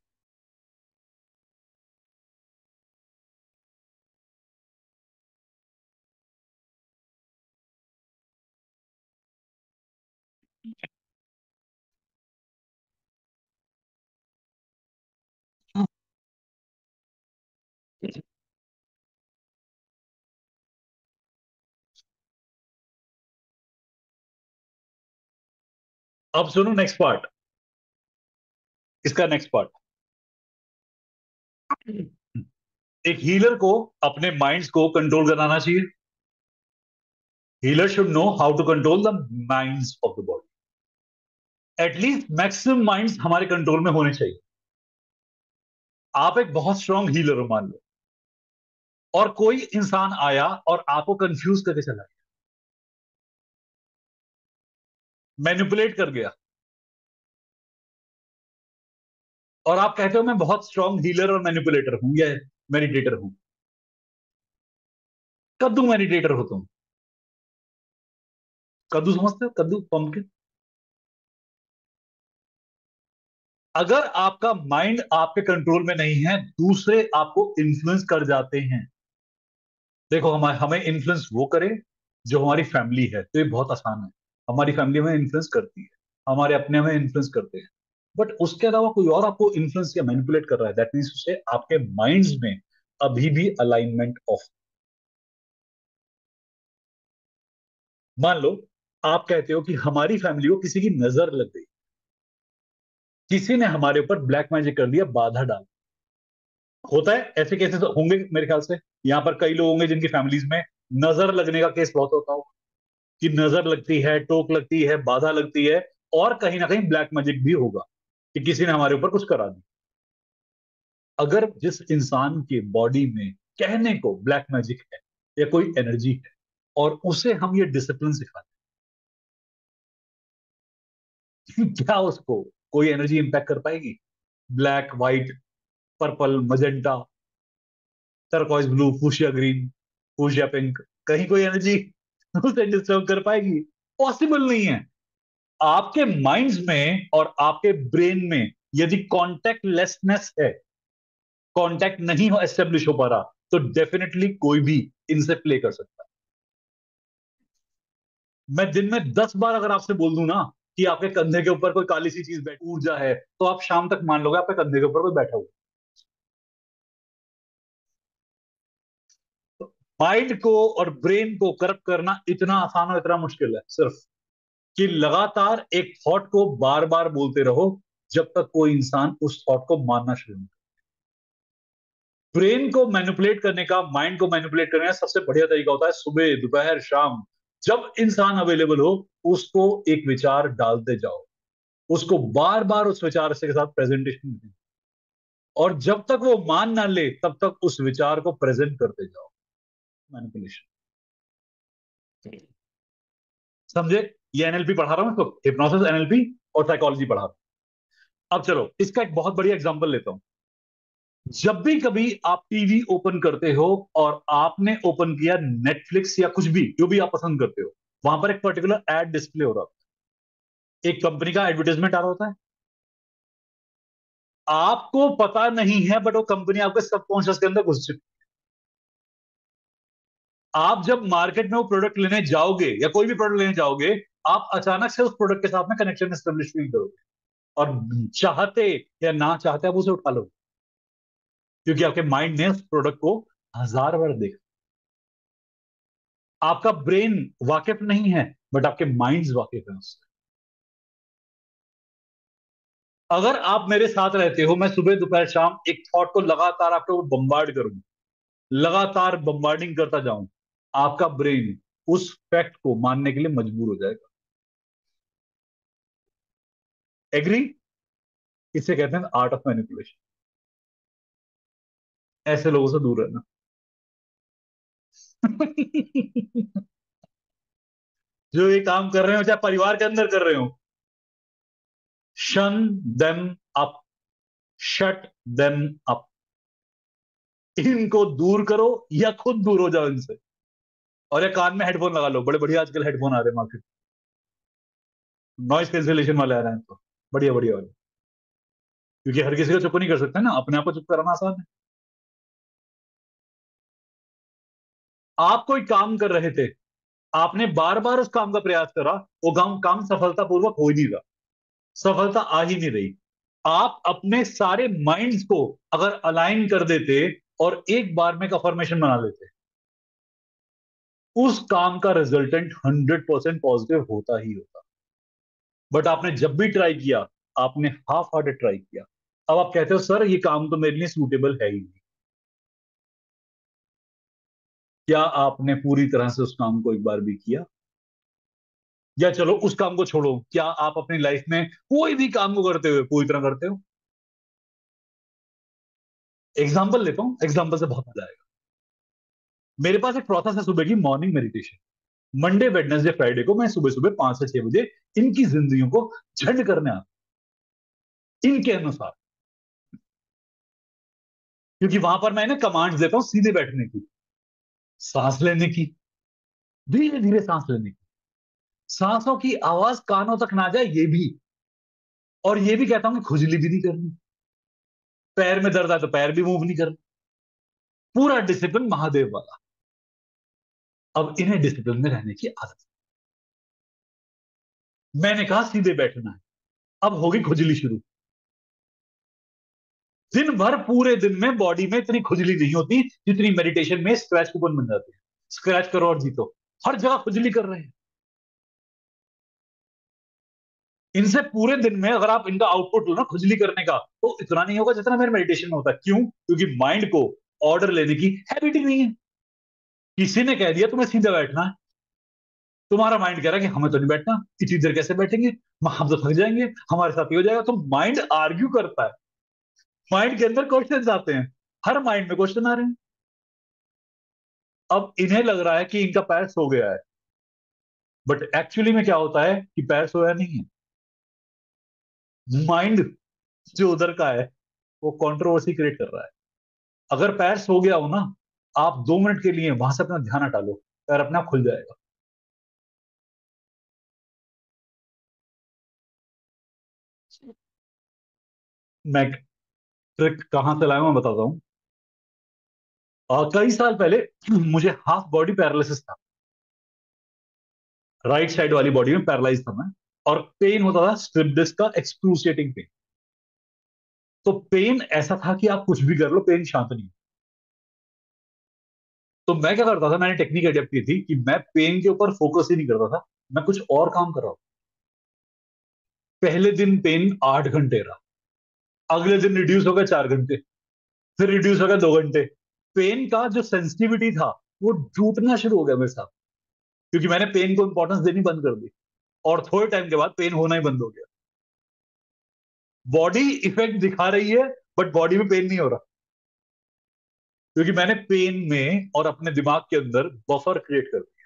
अब सुनो नेक्स्ट पार्ट, इसका नेक्स्ट पार्ट। एक हीलर को अपने माइंड्स को कंट्रोल कराना चाहिए। Healer should know how to control the minds of the body. At least maximum minds हमारे कंट्रोल में होने चाहिए। आप एक बहुत स्ट्रांग हीलर हो मान लो, और कोई इंसान आया और आपको कंफ्यूज करके चला गया, मैनिपुलेट कर गया, और आप कहते हो मैं बहुत स्ट्रांग हीलर और मैनिपुलेटर हूं या मेडिटेटर हूं। कद्दू मैनिपुलेटर हो तुम। कद्दू समझते हो, कद्दू पंपकिन। अगर आपका माइंड आपके कंट्रोल में नहीं है, दूसरे आपको इन्फ्लुएंस कर जाते हैं। देखो हम हमें इन्फ्लुएंस वो करे जो हमारी फैमिली है, तो ये बहुत आसान है। हमारी फैमिली में इन्फ्लुएंस करती है, हमारे अपने में इन्फ्लुएंस करते हैं। बट उसके अलावा कोई और आपको इन्फ्लुएंस या मैनिपुलेट कर रहा है, दैट मीन्स उसे आपके माइंड्स में अभी भी अलाइनमेंट ऑफ। मान लो आप कहते हो कि हमारी फैमिली को किसी की नजर लग गई, किसी ने हमारे ऊपर ब्लैक मैजिक कर दिया, बाधा डाल। होता है ऐसे केसेस होंगे मेरे ख्याल से। यहाँ पर कई लोग होंगे जिनकी फैमिलीज में नजर लगने का केस बहुत होता होगा, कि नजर लगती है, टोक लगती है, बाधा लगती है, और कहीं ना कहीं ब्लैक मैजिक भी होगा कि किसी ने हमारे ऊपर कुछ करा दिया। अगर जिस इंसान के बॉडी में कहने को ब्लैक मैजिक है या कोई एनर्जी है, और उसे हम ये डिसिप्लिन सिखाते हैं, क्या उसको कोई एनर्जी इंपैक्ट कर पाएगी? Black, white, purple, magenta, turquoise blue, fuchsia green, fuchsia pink, कहीं कोई एनर्जी उसे डिस्टर्ब कर पाएगी? पॉसिबल नहीं है। आपके माइंड्स में और आपके ब्रेन में यदि कॉन्टेक्ट लेसनेस है, कॉन्टेक्ट नहीं हो एस्टेब्लिश हो पा रहा, तो डेफिनेटली कोई भी इनसे प्ले कर सकता है। मैं दिन में दस बार अगर आपसे बोल दूं ना कि आपके कंधे के ऊपर कोई काली सी चीज बैठी ऊर्जा है, तो आप शाम तक मान लोगे आपके कंधे के ऊपर कोई बैठा हुआ। माइंड को और ब्रेन को करप्ट करना इतना आसान और इतना मुश्किल है, सिर्फ कि लगातार एक थॉट को बार बार बोलते रहो जब तक कोई इंसान उस थॉट को मानना शुरू नहीं। ब्रेन को मैनिपुलेट करने का, माइंड को मैनिपुलेट करने का सबसे बढ़िया तरीका होता है सुबह, दोपहर, शाम, जब इंसान अवेलेबल हो उसको एक विचार डालते जाओ, उसको बार बार उस विचार के साथ प्रेजेंटेशन दें, और जब तक वो मान ना ले तब तक उस विचार को प्रेजेंट करते जाओ। मैनिपुलेशन, समझे? ये एनएलपी पढ़ा रहा हूं, इसको हिप्नोसिस, एनएलपी और साइकोलॉजी पढ़ा रहा हूं। अब चलो इसका एक बहुत बढ़िया एग्जांपल लेता हूं। जब भी कभी आप टीवी ओपन करते हो और आपने ओपन किया नेटफ्लिक्स या कुछ भी जो भी आप पसंद करते हो, वहां पर एक पर्टिकुलर एड डिस्प्ले हो रहा होता है, एक कंपनी का एडवर्टाइजमेंट आ रहा होता है। आपको पता नहीं है, बट वो कंपनी आपके सबकॉन्शियस के अंदर घुस चुकी। आप जब मार्केट में वो प्रोडक्ट लेने जाओगे या कोई भी प्रोडक्ट लेने जाओगे, आप अचानक से उस प्रोडक्ट के साथ में कनेक्शन एस्टेब्लिश फील करोगे, और चाहते या ना चाहते आप उसे उठा लोगे, क्योंकि आपके माइंड ने उस प्रोडक्ट को हजार बार देखा। आपका ब्रेन वाकिफ नहीं है, बट आपके माइंड वाकिफ है उससे। अगर आप मेरे साथ रहते हो, मैं सुबह दोपहर शाम एक थॉट को लगातार आपके ऊपर बम्बार्ड करूं, लगातार बम्बार्डिंग करता जाऊं, आपका ब्रेन उस फैक्ट को मानने के लिए मजबूर हो जाएगा। एग्री? इसे कहते हैं आर्ट ऑफ मैनिपुलेशन। ऐसे लोगों से दूर रहना। जो ये काम कर रहे हो, चाहे परिवार के अंदर कर रहे हो, shut them up, shut them up. इनको दूर करो या खुद दूर हो जाओ इनसे। और ये कान में हेडफोन लगा लो, बड़े बढ़िया आजकल हेडफोन आ रहे हैं मार्केट, नॉइस कैंसिलेशन वाले आ रहे हैं, तो बढ़िया बढ़िया वाले। क्योंकि हर किसी को चुप नहीं कर सकते ना, अपने आप को चुप कराना आसान है। आप कोई काम कर रहे थे, आपने बार बार उस काम का प्रयास करा, वो काम काम सफलतापूर्वक हो ही नहीं रहा, सफलता आ ही नहीं रही। आप अपने सारे माइंड्स को अगर अलाइन कर देते और एक बार में एक अफर्मेशन बना लेते, उस काम का रिजल्टेंट हंड्रेड परसेंट पॉजिटिव होता ही होता। बट आपने जब भी ट्राई किया, आपने हाफ हार्टेड ट्राई किया। अब आप कहते हो सर ये काम तो मेरे लिए सूटेबल है ही नहीं। क्या आपने पूरी तरह से उस काम को एक बार भी किया? या चलो उस काम को छोड़ो, क्या आप अपनी लाइफ में कोई भी काम को करते हुए पूरी तरह करते हो? एग्जाम्पल लेता हूं, एग्जाम्पल से बहुत मजा आएगा। मेरे पास एक प्रोसेस है सुबह की morning meditation. Monday Wednesday Friday को मैं सुबह सुबह पांच से छह बजे इनकी जिंदगियों को झंड करने आता हूं, इनके अनुसार। क्योंकि वहां पर मैं इन्हें कमांड्स देता हूं सीधे बैठने की, सांस लेने की, धीरे धीरे सांस लेने की, सांसों की आवाज कानों तक ना जाए ये भी। और ये भी कहता हूं कि खुजली भी नहीं करनी, पैर में दर्द है तो पैर भी मूव नहीं करना। पूरा डिसिप्लिन महादेव वाला। अब इन्हें डिसिप्लिन में रहने की आदत। मैंने कहा सीधे बैठना है। अब होगी खुजली शुरू। दिन भर पूरे दिन में बॉडी में इतनी खुजली नहीं होती जितनी मेडिटेशन में स्क्रैच कूपन बन जाते हैं। स्क्रैच करो और जीतो। हर जगह खुजली कर रहे हैं। इनसे पूरे दिन में अगर आप इनका आउटपुट लो ना खुजली करने का, तो इतना नहीं होगा जितना मेरे मेडिटेशन में होता है। क्यों? क्योंकि माइंड को ऑर्डर लेने की हैबिट ही नहीं है। किसी ने कह दिया तुम्हें सीधा बैठना है, तुम्हारा माइंड कह रहा है कि हमें तो नहीं बैठना, इतनी देर कैसे बैठेंगे, हम तो थक जाएंगे, हमारे साथ ही हो जाएगा। तो माइंड आर्ग्यू करता है। माइंड के अंदर क्वेश्चन आते हैं। हर माइंड में क्वेश्चन आ रहे हैं। अब इन्हें लग रहा है कि इनका पैर सो गया है, बट एक्चुअली में क्या होता है कि पैर सोया नहीं है। माइंड जो उधर का है वो कंट्रोवर्सी क्रिएट कर रहा है। अगर पैर सो गया हो ना, आप दो मिनट के लिए वहां से अपना ध्यान हटा लो, पैर अपने आप खुल जाएगा। मैं ट्रिक कहां से लाया हूं, मैं बताता हूँ। आ, कई साल पहले मुझे हाफ बॉडी पैरालिसिस था। राइट साइड वाली बॉडी में पैरालाइज था मैं। और पेन होता था स्ट्रिप डिस्क का एक्सक्रूसिएटिंग पेन। तो पेन ऐसा था कि आप कुछ भी कर लो पेन शांत नहीं। तो मैं क्या करता था, मैंने टेक्निक अडेप्ट की थी कि मैं पेन के ऊपर फोकस ही नहीं करता था, मैं कुछ और काम कर रहा हूं। पहले दिन पेन आठ घंटे रहा, अगले दिन रिड्यूस हो गया चार घंटे, फिर रिड्यूस हो गया दो घंटे। पेन का जो सेंसिटिविटी था वो टूटना शुरू हो गया मेरे साथ, क्योंकि मैंने पेन को इंपॉर्टेंस देनी बंद कर दी। और थोड़े टाइम के बाद पेन होना ही बंद हो गया। बॉडी इफेक्ट दिखा रही है बट बॉडी में पेन नहीं हो रहा, क्योंकि मैंने पेन में और अपने दिमाग के अंदर बफर क्रिएट कर दिया।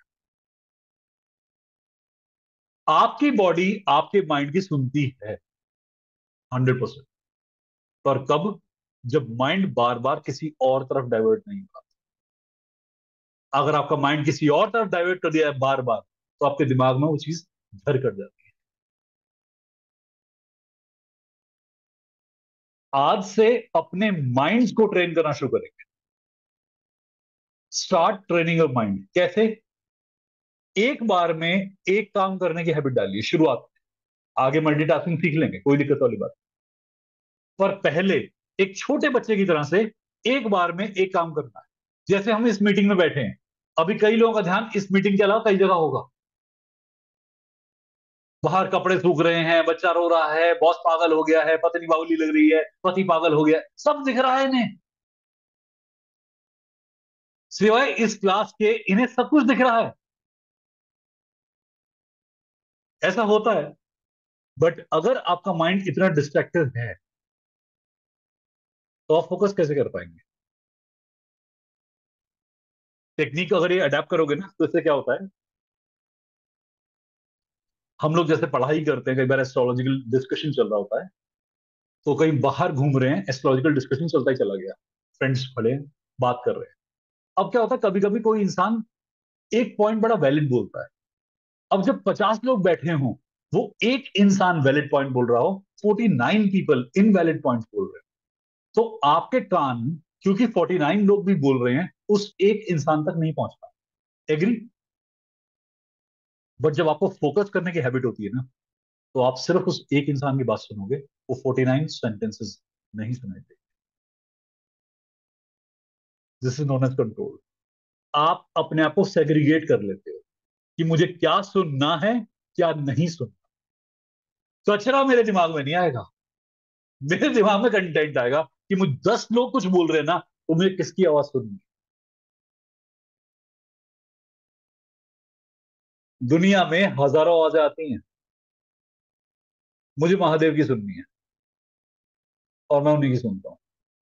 आपकी बॉडी आपके माइंड की सुनती है हंड्रेड परसेंट। पर कब? जब माइंड बार बार किसी और तरफ डाइवर्ट नहीं होगा। अगर आपका माइंड किसी और तरफ डाइवर्ट कर दिया है बार बार, तो आपके दिमाग में वो चीज घर कर जाती है। आज से अपने माइंड्स को ट्रेन करना शुरू करेंगे। Start training your mind. कैसे? एक बार में एक काम करने की हैबिट डालिए शुरुआत में। आगे मल्टीटास्किंग सीख लेंगे, कोई दिक्कत वाली बात। पर पहले एक छोटे बच्चे की तरह से एक बार में एक काम करना है। जैसे हम इस मीटिंग में बैठे हैं, अभी कई लोगों का ध्यान इस मीटिंग के अलावा कई जगह होगा। बाहर कपड़े सूख रहे हैं, बच्चा रो रहा है, बॉस पागल हो गया है, पत्नी बाउली लग रही है, पति पागल हो गया है, सब दिख रहा है इन्हें। सिवाय इस क्लास के इन्हें सब कुछ दिख रहा है। ऐसा होता है। बट अगर आपका माइंड इतना डिस्ट्रैक्टेड है तो आप फोकस कैसे कर पाएंगे? टेक्निक अगर ये अडेप्ट करोगे ना, तो इससे क्या होता है, हम लोग जैसे पढ़ाई करते हैं, कई बार एस्ट्रोलॉजिकल डिस्कशन चल रहा होता है, तो कहीं बाहर घूम रहे हैं, एस्ट्रोलॉजिकल डिस्कशन चलता ही चला गया, फ्रेंड्स खड़े हैं, बात कर रहे हैं। अब क्या होता है, कभी कभी कोई इंसान एक पॉइंट बड़ा वैलिड बोलता है। अब जब पचास लोग बैठे हों, वो एक इंसान वैलिड पॉइंट बोल रहा हो, forty nine people invalid point बोल रहे हैं, तो आपके कान, क्योंकि फोर्टी नाइन लोग भी बोल रहे हैं, उस एक इंसान तक नहीं पहुंच पाए। एग्री? बट जब आपको फोकस करने की हैबिट होती है ना, तो आप सिर्फ उस एक इंसान की बात सुनोगे, वो फोर्टी नाइन सेंटेंसेस नहीं सुनाई देंगे। This is known as control. आप अपने आप को सेग्रीगेट कर लेते हो कि मुझे क्या सुनना है, क्या नहीं सुनना। कचरा मेरे दिमाग में नहीं आएगा, मेरे दिमाग में कंटेंट आएगा कि मुझे दस लोग कुछ बोल रहे हैं ना, तो मुझे किसकी आवाज सुननी है। दुनिया में हजारों आवाजें आती हैं, मुझे महादेव की सुननी है और मैं उन्हीं की सुनता हूं।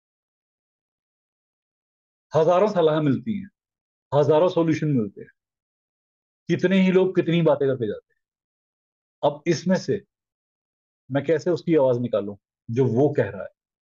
हजारों सलाह मिलती हैं, हजारों सॉल्यूशन मिलते हैं, कितने ही लोग कितनी बातें करके जाते हैं। अब इसमें से मैं कैसे उसकी आवाज निकालूं जो वो कह रहा है?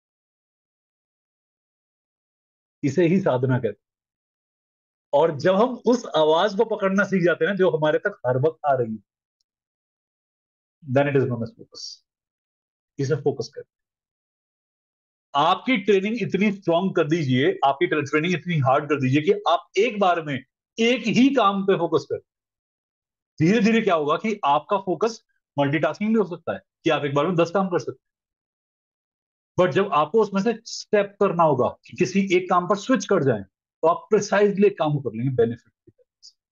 इसे ही साधना कहते हैं। और जब हम उस आवाज को पकड़ना सीख जाते हैं ना, जो हमारे तक हर वक्त आ रही है, then it is known as focus. इसे फोकस कर, आपकी ट्रेनिंग इतनी स्ट्रांग कर दीजिए, आपकी ट्रेनिंग इतनी हार्ड कर दीजिए कि आप एक बार में एक ही काम पे फोकस करें। धीरे धीरे क्या होगा कि आपका फोकस मल्टीटास्किंग भी हो सकता है, कि आप एक बार में दस काम कर सकते हैं। बट जब आपको उसमें से स्टेप करना होगा कि किसी एक काम पर स्विच कर जाएं, तो आप प्रिसाइजली एक काम कर लेंगे बेनिफिट की तरह से।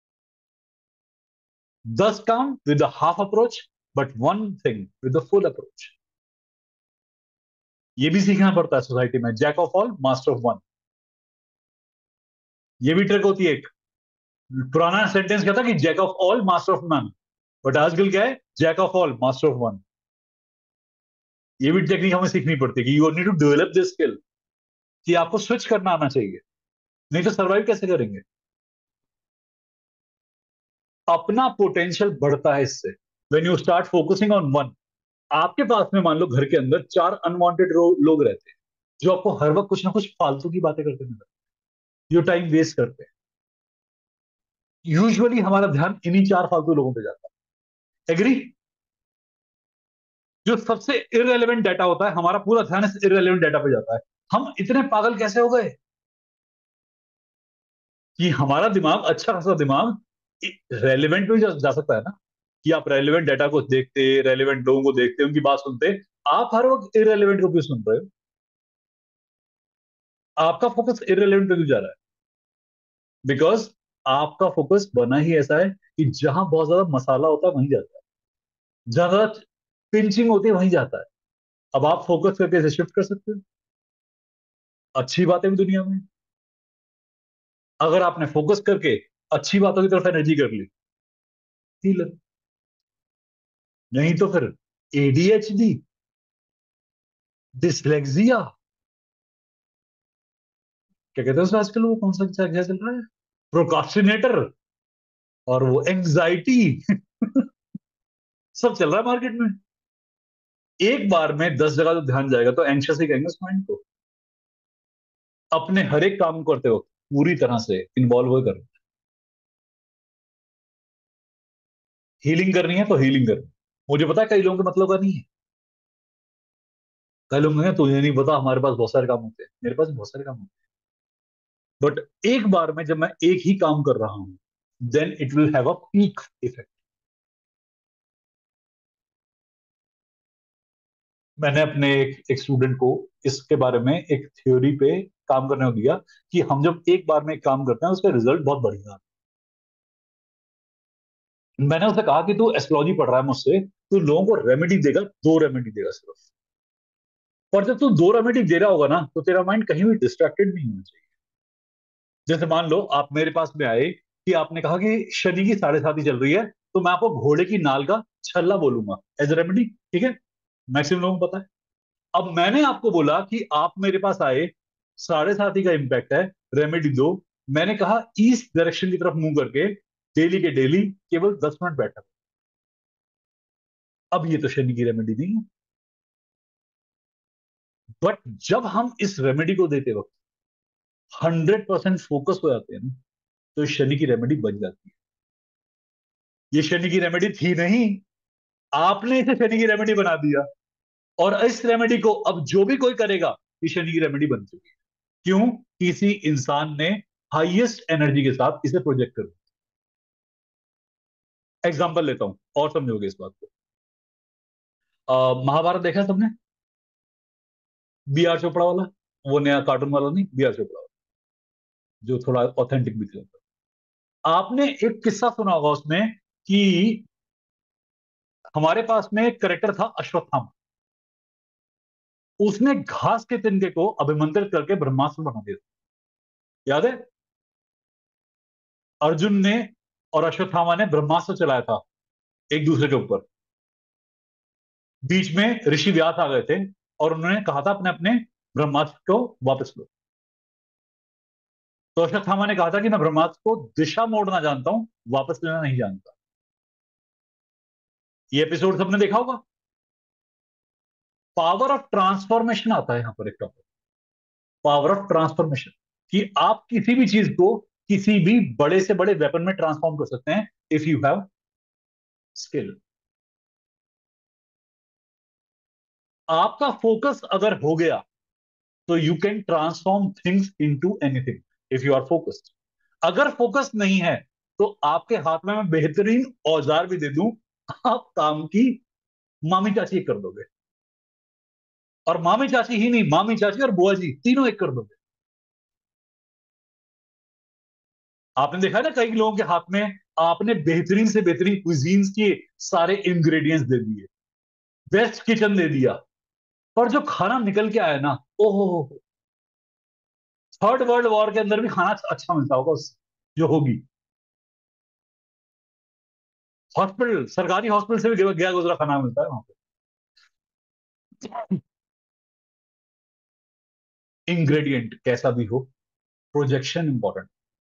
दस काम with half approach, but one thing with full approach. ये भी सीखना पड़ता है सोसाइटी में, jack of all master of one. ये भी ट्रिक होती है एक। पुराना सेंटेंस क्या था कि jack of all master of none, but आजकल क्या है, jack of all master of one. ये भी टेक्निक हमें सीखनी पड़ती है कि you need to develop this skill, कि आपको स्विच करना आना चाहिए, नहीं तो सरवाइव कैसे करेंगे। अपना पोटेंशियल बढ़ता है इससे, when you start focusing on one. आपके पास में मान लो घर के अंदर चार अनवांटेड लोग रहते हैं, जो आपको हर वक्त कुछ ना कुछ फालतू की बातें करते हैं, जो टाइम वेस्ट करते हैं। यूजुअली हमारा ध्यान इन्हीं चार फालतू लोगों पे जाता है। एग्री? जो सबसे इररेलेवेंट डाटा होता है, हमारा पूरा ध्यान इस इररेलेवेंट डाटा पे जाता है। हम इतने पागल कैसे हो गए कि हमारा दिमाग, अच्छा खासा दिमाग, रेलिवेंट में जा, जा सकता है ना, कि आप रेलिवेंट डाटा को देखते, रेलिवेंट लोगों को देखते, उनकी बात सुनते। आप हर वक्त इररेलेवेंट को क्यों सुन रहे हो? आपका फोकस इररेलेवेंट पे क्यों जा रहा है? बिकॉज आपका फोकस बना ही ऐसा है कि जहां बहुत ज्यादा मसाला होता है वहीं जाता है, जहां ज्यादा पिंचिंग होती है वहीं जाता है। अब आप फोकस करके इसे शिफ्ट कर सकते हो। अच्छी बात है भी दुनिया में, अगर आपने फोकस करके अच्छी बातों की तरफ एनर्जी कर ली, heal। नहीं तो फिर एडीएचडी, डिसलेक्सिया, क्या कहते हैं उसको आजकल, वो कौन सा क्या क्या चल रहा है, प्रोकास्टिनेटर, और वो एंजाइटी सब चल रहा है मार्केट में। एक बार में दस जगह तो ध्यान जाएगा, तो एंशियस ही कहेंगे उस माइंड को। अपने हर एक काम करते वक्त पूरी तरह से इन्वॉल्व हो कर, हीलिंग करनी है तो हीलिंग करनी है। मुझे पता है कई लोगों के मतलब का नहीं है। कई लोग कहेंगे तुझे नहीं पता, हमारे पास बहुत सारे काम होते हैं, मेरे पास बहुत सारे काम होते हैं, बट एक बार में जब मैं एक ही काम कर रहा हूं, then it will have a peak effect. मैंने अपने एक, एक स्टूडेंट को इसके बारे में एक थ्योरी पे काम करने को दिया, कि हम जब एक बार में एक काम करते हैं उसका रिजल्ट बहुत बढ़िया आता है। मैंने उसे कहा कि तू एस्ट्रोलॉजी पढ़ रहा है मुझसे, तू लोगों को रेमेडी देगा, दो रेमेडी देगा सिर्फ। पर जब तू दो रेमेडी दे रहा होगा ना, तो तेरा माइंड कहीं भी डिस्ट्रैक्टेड नहीं होना चाहिए। जैसे मान लो आप मेरे पास में आए कि आपने कहा कि शनि की साढ़े साती चल रही है, तो मैं आपको घोड़े की नाल का छल्ला बोलूंगा एज रेमेडी, ठीक है? मैक्सिमम लोगों को पता है। अब मैंने आपको बोला कि आप मेरे पास आए, साढ़े साती का इंपैक्ट है, रेमेडी दो। मैंने कहा ईस्ट डायरेक्शन की तरफ मुंह करके डेली के डेली केवल दस मिनट बैठा। अब ये तो शनि की रेमेडी नहीं है, बट जब हम इस रेमेडी को देते वक्त हंड्रेड परसेंट फोकस हो जाते हैं ना, तो इस शनि की रेमेडी बन जाती है। ये शनि की रेमेडी थी नहीं, आपने इसे शनि की रेमेडी बना दिया। और इस रेमेडी को अब जो भी कोई करेगा, ये शनि की रेमेडी बन चुकी है। क्यों? किसी इंसान ने हाईएस्ट एनर्जी के साथ इसे प्रोजेक्ट कर दिया। एग्जाम्पल लेता हूं और समझोगे इस बात को। अ, महाभारत देखा है सबने? बी आर चोपड़ा वाला, वो नया कार्टून वाला नहीं, बी आर चोपड़ा वाला, जो थोड़ा ऑथेंटिक भी था। आपने एक किस्सा सुना होगा उसमें कि हमारे पास में एक करेक्टर था अश्वत्थामा, उसने घास के तिनके को अभिमंत्रित करके ब्रह्मास्त्र बना दिया। याद है? अर्जुन ने और अश्वत्थामा ने ब्रह्मास्त्र चलाया था एक दूसरे के ऊपर। बीच में ऋषि व्यास आ गए थे और उन्होंने कहा था अपने अपने ब्रह्मास्त्र को वापस लो। तो अश्वत्थामा ने कहा था कि मैं ब्रह्मास्त्र को दिशा मोड़ना जानता हूं, वापस लेना नहीं जानता। ये एपिसोड सबने देखा होगा। पावर ऑफ ट्रांसफॉर्मेशन आता है यहां पर एक टॉपिक, पावर ऑफ ट्रांसफॉर्मेशन, कि आप किसी भी चीज को किसी भी बड़े से बड़े वेपन में ट्रांसफॉर्म कर सकते हैं इफ यू हैव स्किल। आपका फोकस अगर हो गया तो you can transform things into anything if you are focused. अगर फोकस नहीं है तो आपके हाथ में मैं बेहतरीन औजार भी दे दूं, आप काम की मामी चाची कर दोगे। और मामी चाची ही नहीं, मामी चाची और बुआ जी तीनों एक कर दोगे। आपने देखा है ना कई लोगों के हाथ में आपने बेहतरीन से बेहतरीन क्विजीन्स के सारे इंग्रेडिएंट्स दे दिए, बेस्ट किचन दे दिया, पर जो खाना निकल के आया ना, ओहो, थर्ड वर्ल्ड वॉर के अंदर भी खाना अच्छा मिलता होगा उससे, जो होगी। हॉस्पिटल, सरकारी हॉस्पिटल से भी गया गुजरा खाना मिलता है वहां पे। इंग्रेडिएंट कैसा भी हो, प्रोजेक्शन इंपॉर्टेंट।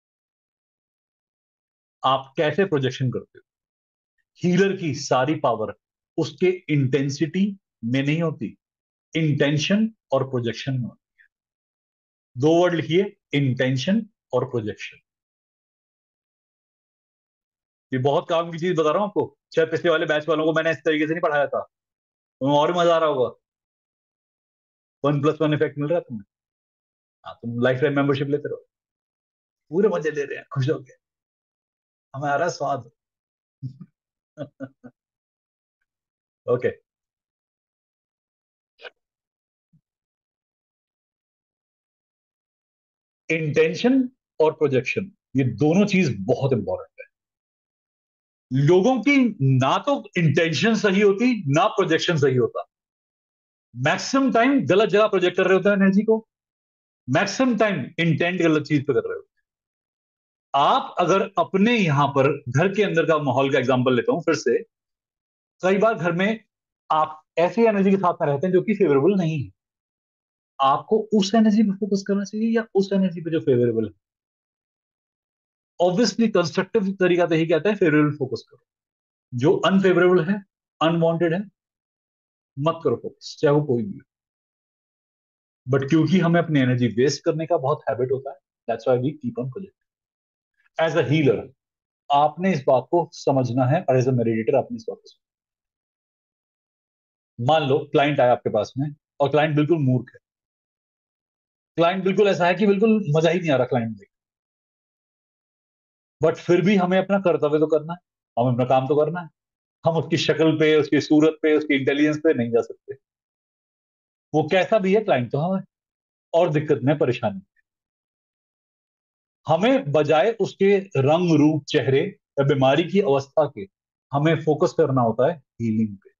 आप कैसे प्रोजेक्शन करते हो? हीलर की सारी पावर उसके इंटेंसिटी में नहीं होती, इंटेंशन और प्रोजेक्शन में होती। दो वर्ड लिखिए, इंटेंशन और प्रोजेक्शन। ये बहुत काम की चीज बता रहा हूं आपको, शायद पिछले वाले बैच वालों को मैंने इस तरीके से नहीं पढ़ाया था, तुम्हें और मजा आ रहा होगा। वन प्लस वन इफेक्ट मिल रहा है तुम्हें। हाँ, तुम लाइफ टाइम मेंबरशिप लेते रहो, पूरे मजे ले रहे हैं खुश होके, हमें आ रहा है स्वाद। ओके। इंटेंशन और प्रोजेक्शन, ये दोनों चीज बहुत इंपॉर्टेंट है। लोगों की ना तो इंटेंशन सही होती ना प्रोजेक्शन सही होता। मैक्सिमम टाइम गलत जगह प्रोजेक्ट कर रहे होते हैं एनर्जी को, मैक्सिमम टाइम इंटेंट गलत चीज पे कर रहे हो। आप अगर अपने यहां पर घर के अंदर का माहौल का एग्जांपल लेता हूं फिर से, कई बार घर में आप ऐसी एनर्जी के साथ में रहते हैं जो कि फेवरेबल नहीं है। आपको उस एनर्जी पे फोकस करना चाहिए या उस एनर्जी पे जो फेवरेबल है? ऑब्वियसली कंस्ट्रक्टिव तरीका तो यही कहता है फेवरेबल फोकस करो, जो अनफेवरेबल है, अनवांटेड है, मत करो फोकस, चाहे वो कोई भी हो। बट क्योंकि हमें अपनी एनर्जी वेस्ट करने का बहुत हैबिट होता है, that's why we keep on projecting. As a healer आपने इस बात को समझना है, और एज अ मेडिटेटर आपने इस बात को समझना है। मान लो क्लाइंट आया आपके पास में, और क्लाइंट बिल्कुल मूर्ख है, क्लाइंट बिल्कुल ऐसा है कि बिल्कुल मजा ही नहीं आ रहा क्लाइंट देख, बट फिर भी हमें अपना कर्तव्य तो करना है, हमें अपना काम तो करना है। हम उसकी शक्ल पे, उसकी सूरत पे, उसकी इंटेलिजेंस पे नहीं जा सकते। वो कैसा भी है क्लाइंट तो हमें, और दिक्कत में परेशानी, हमें बजाय उसके रंग रूप चेहरे या बीमारी की अवस्था के, हमें फोकस करना होता है हीलिंग पे।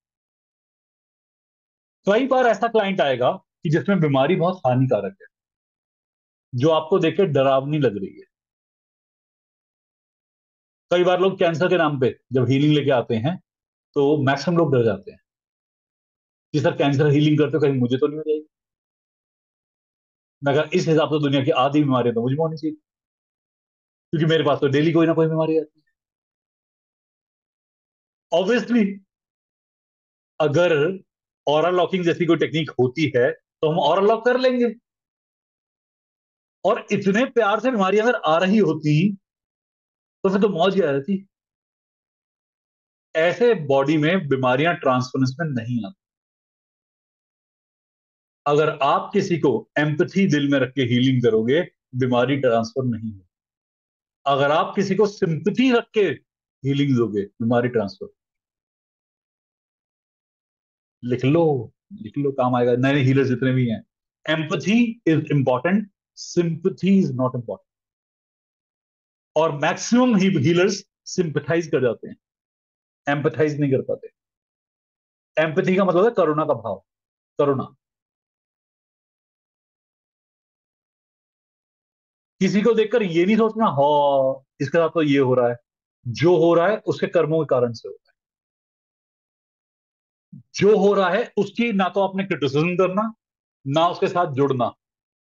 कई बार ऐसा क्लाइंट आएगा कि जिसमें बीमारी बहुत हानिकारक है, जो आपको देख के डरावनी लग रही है। कई बार लोग कैंसर के नाम पे जब हीलिंग लेके आते हैं तो मैक्सिमम लोग डर जाते हैं कि सर कैंसर हीलिंग करते हो कहीं मुझे तो नहीं हो जाएगी। मैं कहा इस हिसाब से दुनिया की आधी बीमारियां तो मुझे में होनी चाहिए, क्योंकि मेरे पास तो डेली कोई ना कोई बीमारी आती है। ऑब्वियसली अगर ऑरा लॉकिंग जैसी कोई टेक्निक होती है तो हम ऑरा लॉक कर लेंगे, और इतने प्यार से बीमारी अगर आ रही होती तो फिर तो मौज ही आ जाती। ऐसे बॉडी में बीमारियां ट्रांसफरेंस में नहीं आती। अगर आप किसी को एम्पथी दिल में रख के हीलिंग करोगे, बीमारी ट्रांसफर नहीं होगी। अगर आप किसी को सिंपथी रख के हीलिंग दोगे, बीमारी ट्रांसफर। लिख लो, लिख लो, काम आएगा नए नए हीलर जितने भी हैं। Empathy is important, sympathy is not important. और मैक्सिमम ही हीलर्स सिंपथाइज कर जाते हैं, एम्पथाइज नहीं कर पाते। एम्पैथी का मतलब है करुणा का भाव, करुणा। किसी को देखकर ये नहीं सोचना हो इसके साथ तो ये हो रहा है, जो हो रहा है उसके कर्मों के कारण से हो रहा है। जो हो रहा है उसकी ना तो आपने क्रिटिसिज्म करना, ना उसके साथ जुड़ना।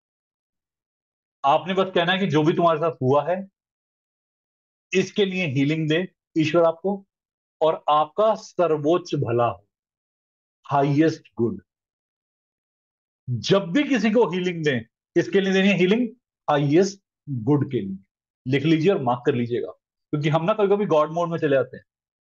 आपने बस कहना है कि जो भी तुम्हारे साथ हुआ है इसके लिए हीलिंग दे ईश्वर आपको, और आपका सर्वोच्च भला हो, हाईएस्ट गुड। जब भी किसी को हीलिंग दें, किसके लिए देनी है हीलिंग? हाईएस्ट गुड के लिए। लिख लीजिए और मार्क कर लीजिएगा, क्योंकि हम ना कभी कभी गॉड मोड में चले जाते हैं।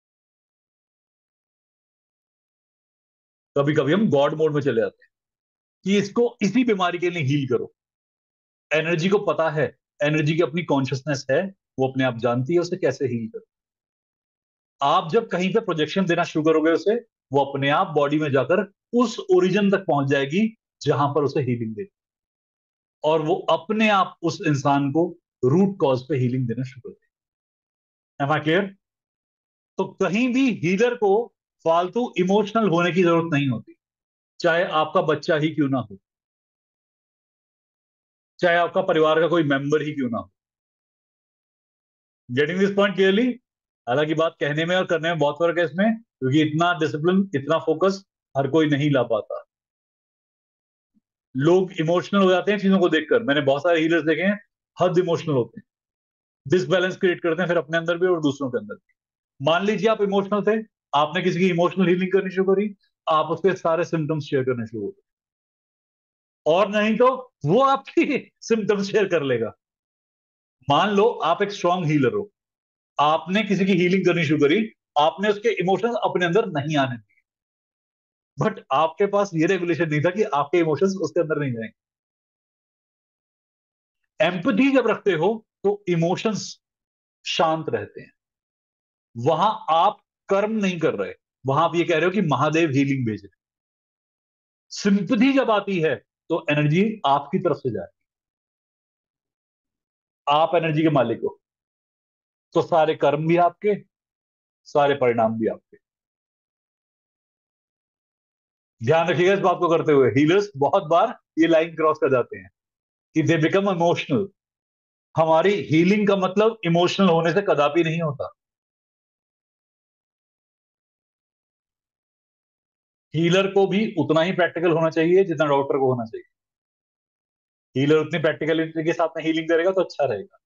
कभी कभी हम गॉड मोड में चले जाते हैं कि इसको इसी बीमारी के लिए हील करो। एनर्जी को पता है, एनर्जी की अपनी कॉन्शियसनेस है, वो अपने आप जानती है उसे कैसे हील करो। आप जब कहीं पे प्रोजेक्शन देना शुरू करोगे उसे, वो अपने आप बॉडी में जाकर उस ओरिजिन तक पहुंच जाएगी जहां पर उसे हीलिंग दे, और वो अपने आप उस इंसान को रूट कॉज पे हीलिंग देना शुरू कर देगी। Am I clear? तो कहीं भी हीलर को फालतू इमोशनल होने की जरूरत नहीं होती, चाहे आपका बच्चा ही क्यों ना हो, चाहे आपका परिवार का कोई मेंबर ही क्यों ना हो। Getting this point clearly? हालांकि बात कहने में और करने में बहुत फर्क है इसमें, क्योंकि इतना डिसिप्लिन, इतना फोकस हर कोई नहीं ला पाता। लोग इमोशनल हो जाते हैं चीजों को देखकर। मैंने बहुत सारे हीलर्स देखे हैं, हद इमोशनल होते हैं, डिसबैलेंस क्रिएट करते हैं, फिर अपने अंदर भी और दूसरों के अंदर भी। मान लीजिए आप इमोशनल थे, आपने किसी की इमोशनल हीलिंग करनी शुरू करी, आप उसके सारे सिम्टम्स शेयर करने शुरू हो गए, और नहीं तो वो आपकी सिम्टम्स शेयर कर लेगा। मान लो आप एक स्ट्रांग हीलर हो, आपने किसी की हीलिंग करनी शुरू करी, आपने उसके इमोशंस अपने अंदर नहीं आने दिए, बट आपके पास ये रेगुलेशन नहीं था कि आपके इमोशंस उसके अंदर नहीं जाएंगे। एम्पैथी जब रखते हो तो इमोशंस शांत रहते हैं, वहां आप कर्म नहीं कर रहे, वहां आप ये कह रहे हो कि महादेव हीलिंग भेज रहे। सिंपथी जब आती है तो एनर्जी आपकी तरफ से जाए, आप एनर्जी के मालिक हो, तो सारे कर्म भी आपके, सारे परिणाम भी आपके। ध्यान रखिएगा इस बात को करते हुए, हीलर्स बहुत बार ये लाइन क्रॉस कर जाते हैं कि दे बिकम इमोशनल। हमारी हीलिंग का मतलब इमोशनल होने से कदापि नहीं होता। हीलर को भी उतना ही प्रैक्टिकल होना चाहिए जितना डॉक्टर को होना चाहिए। हीलर उतनी प्रैक्टिकलिटी के साथ में हीलिंग करेगा तो अच्छा रहेगा।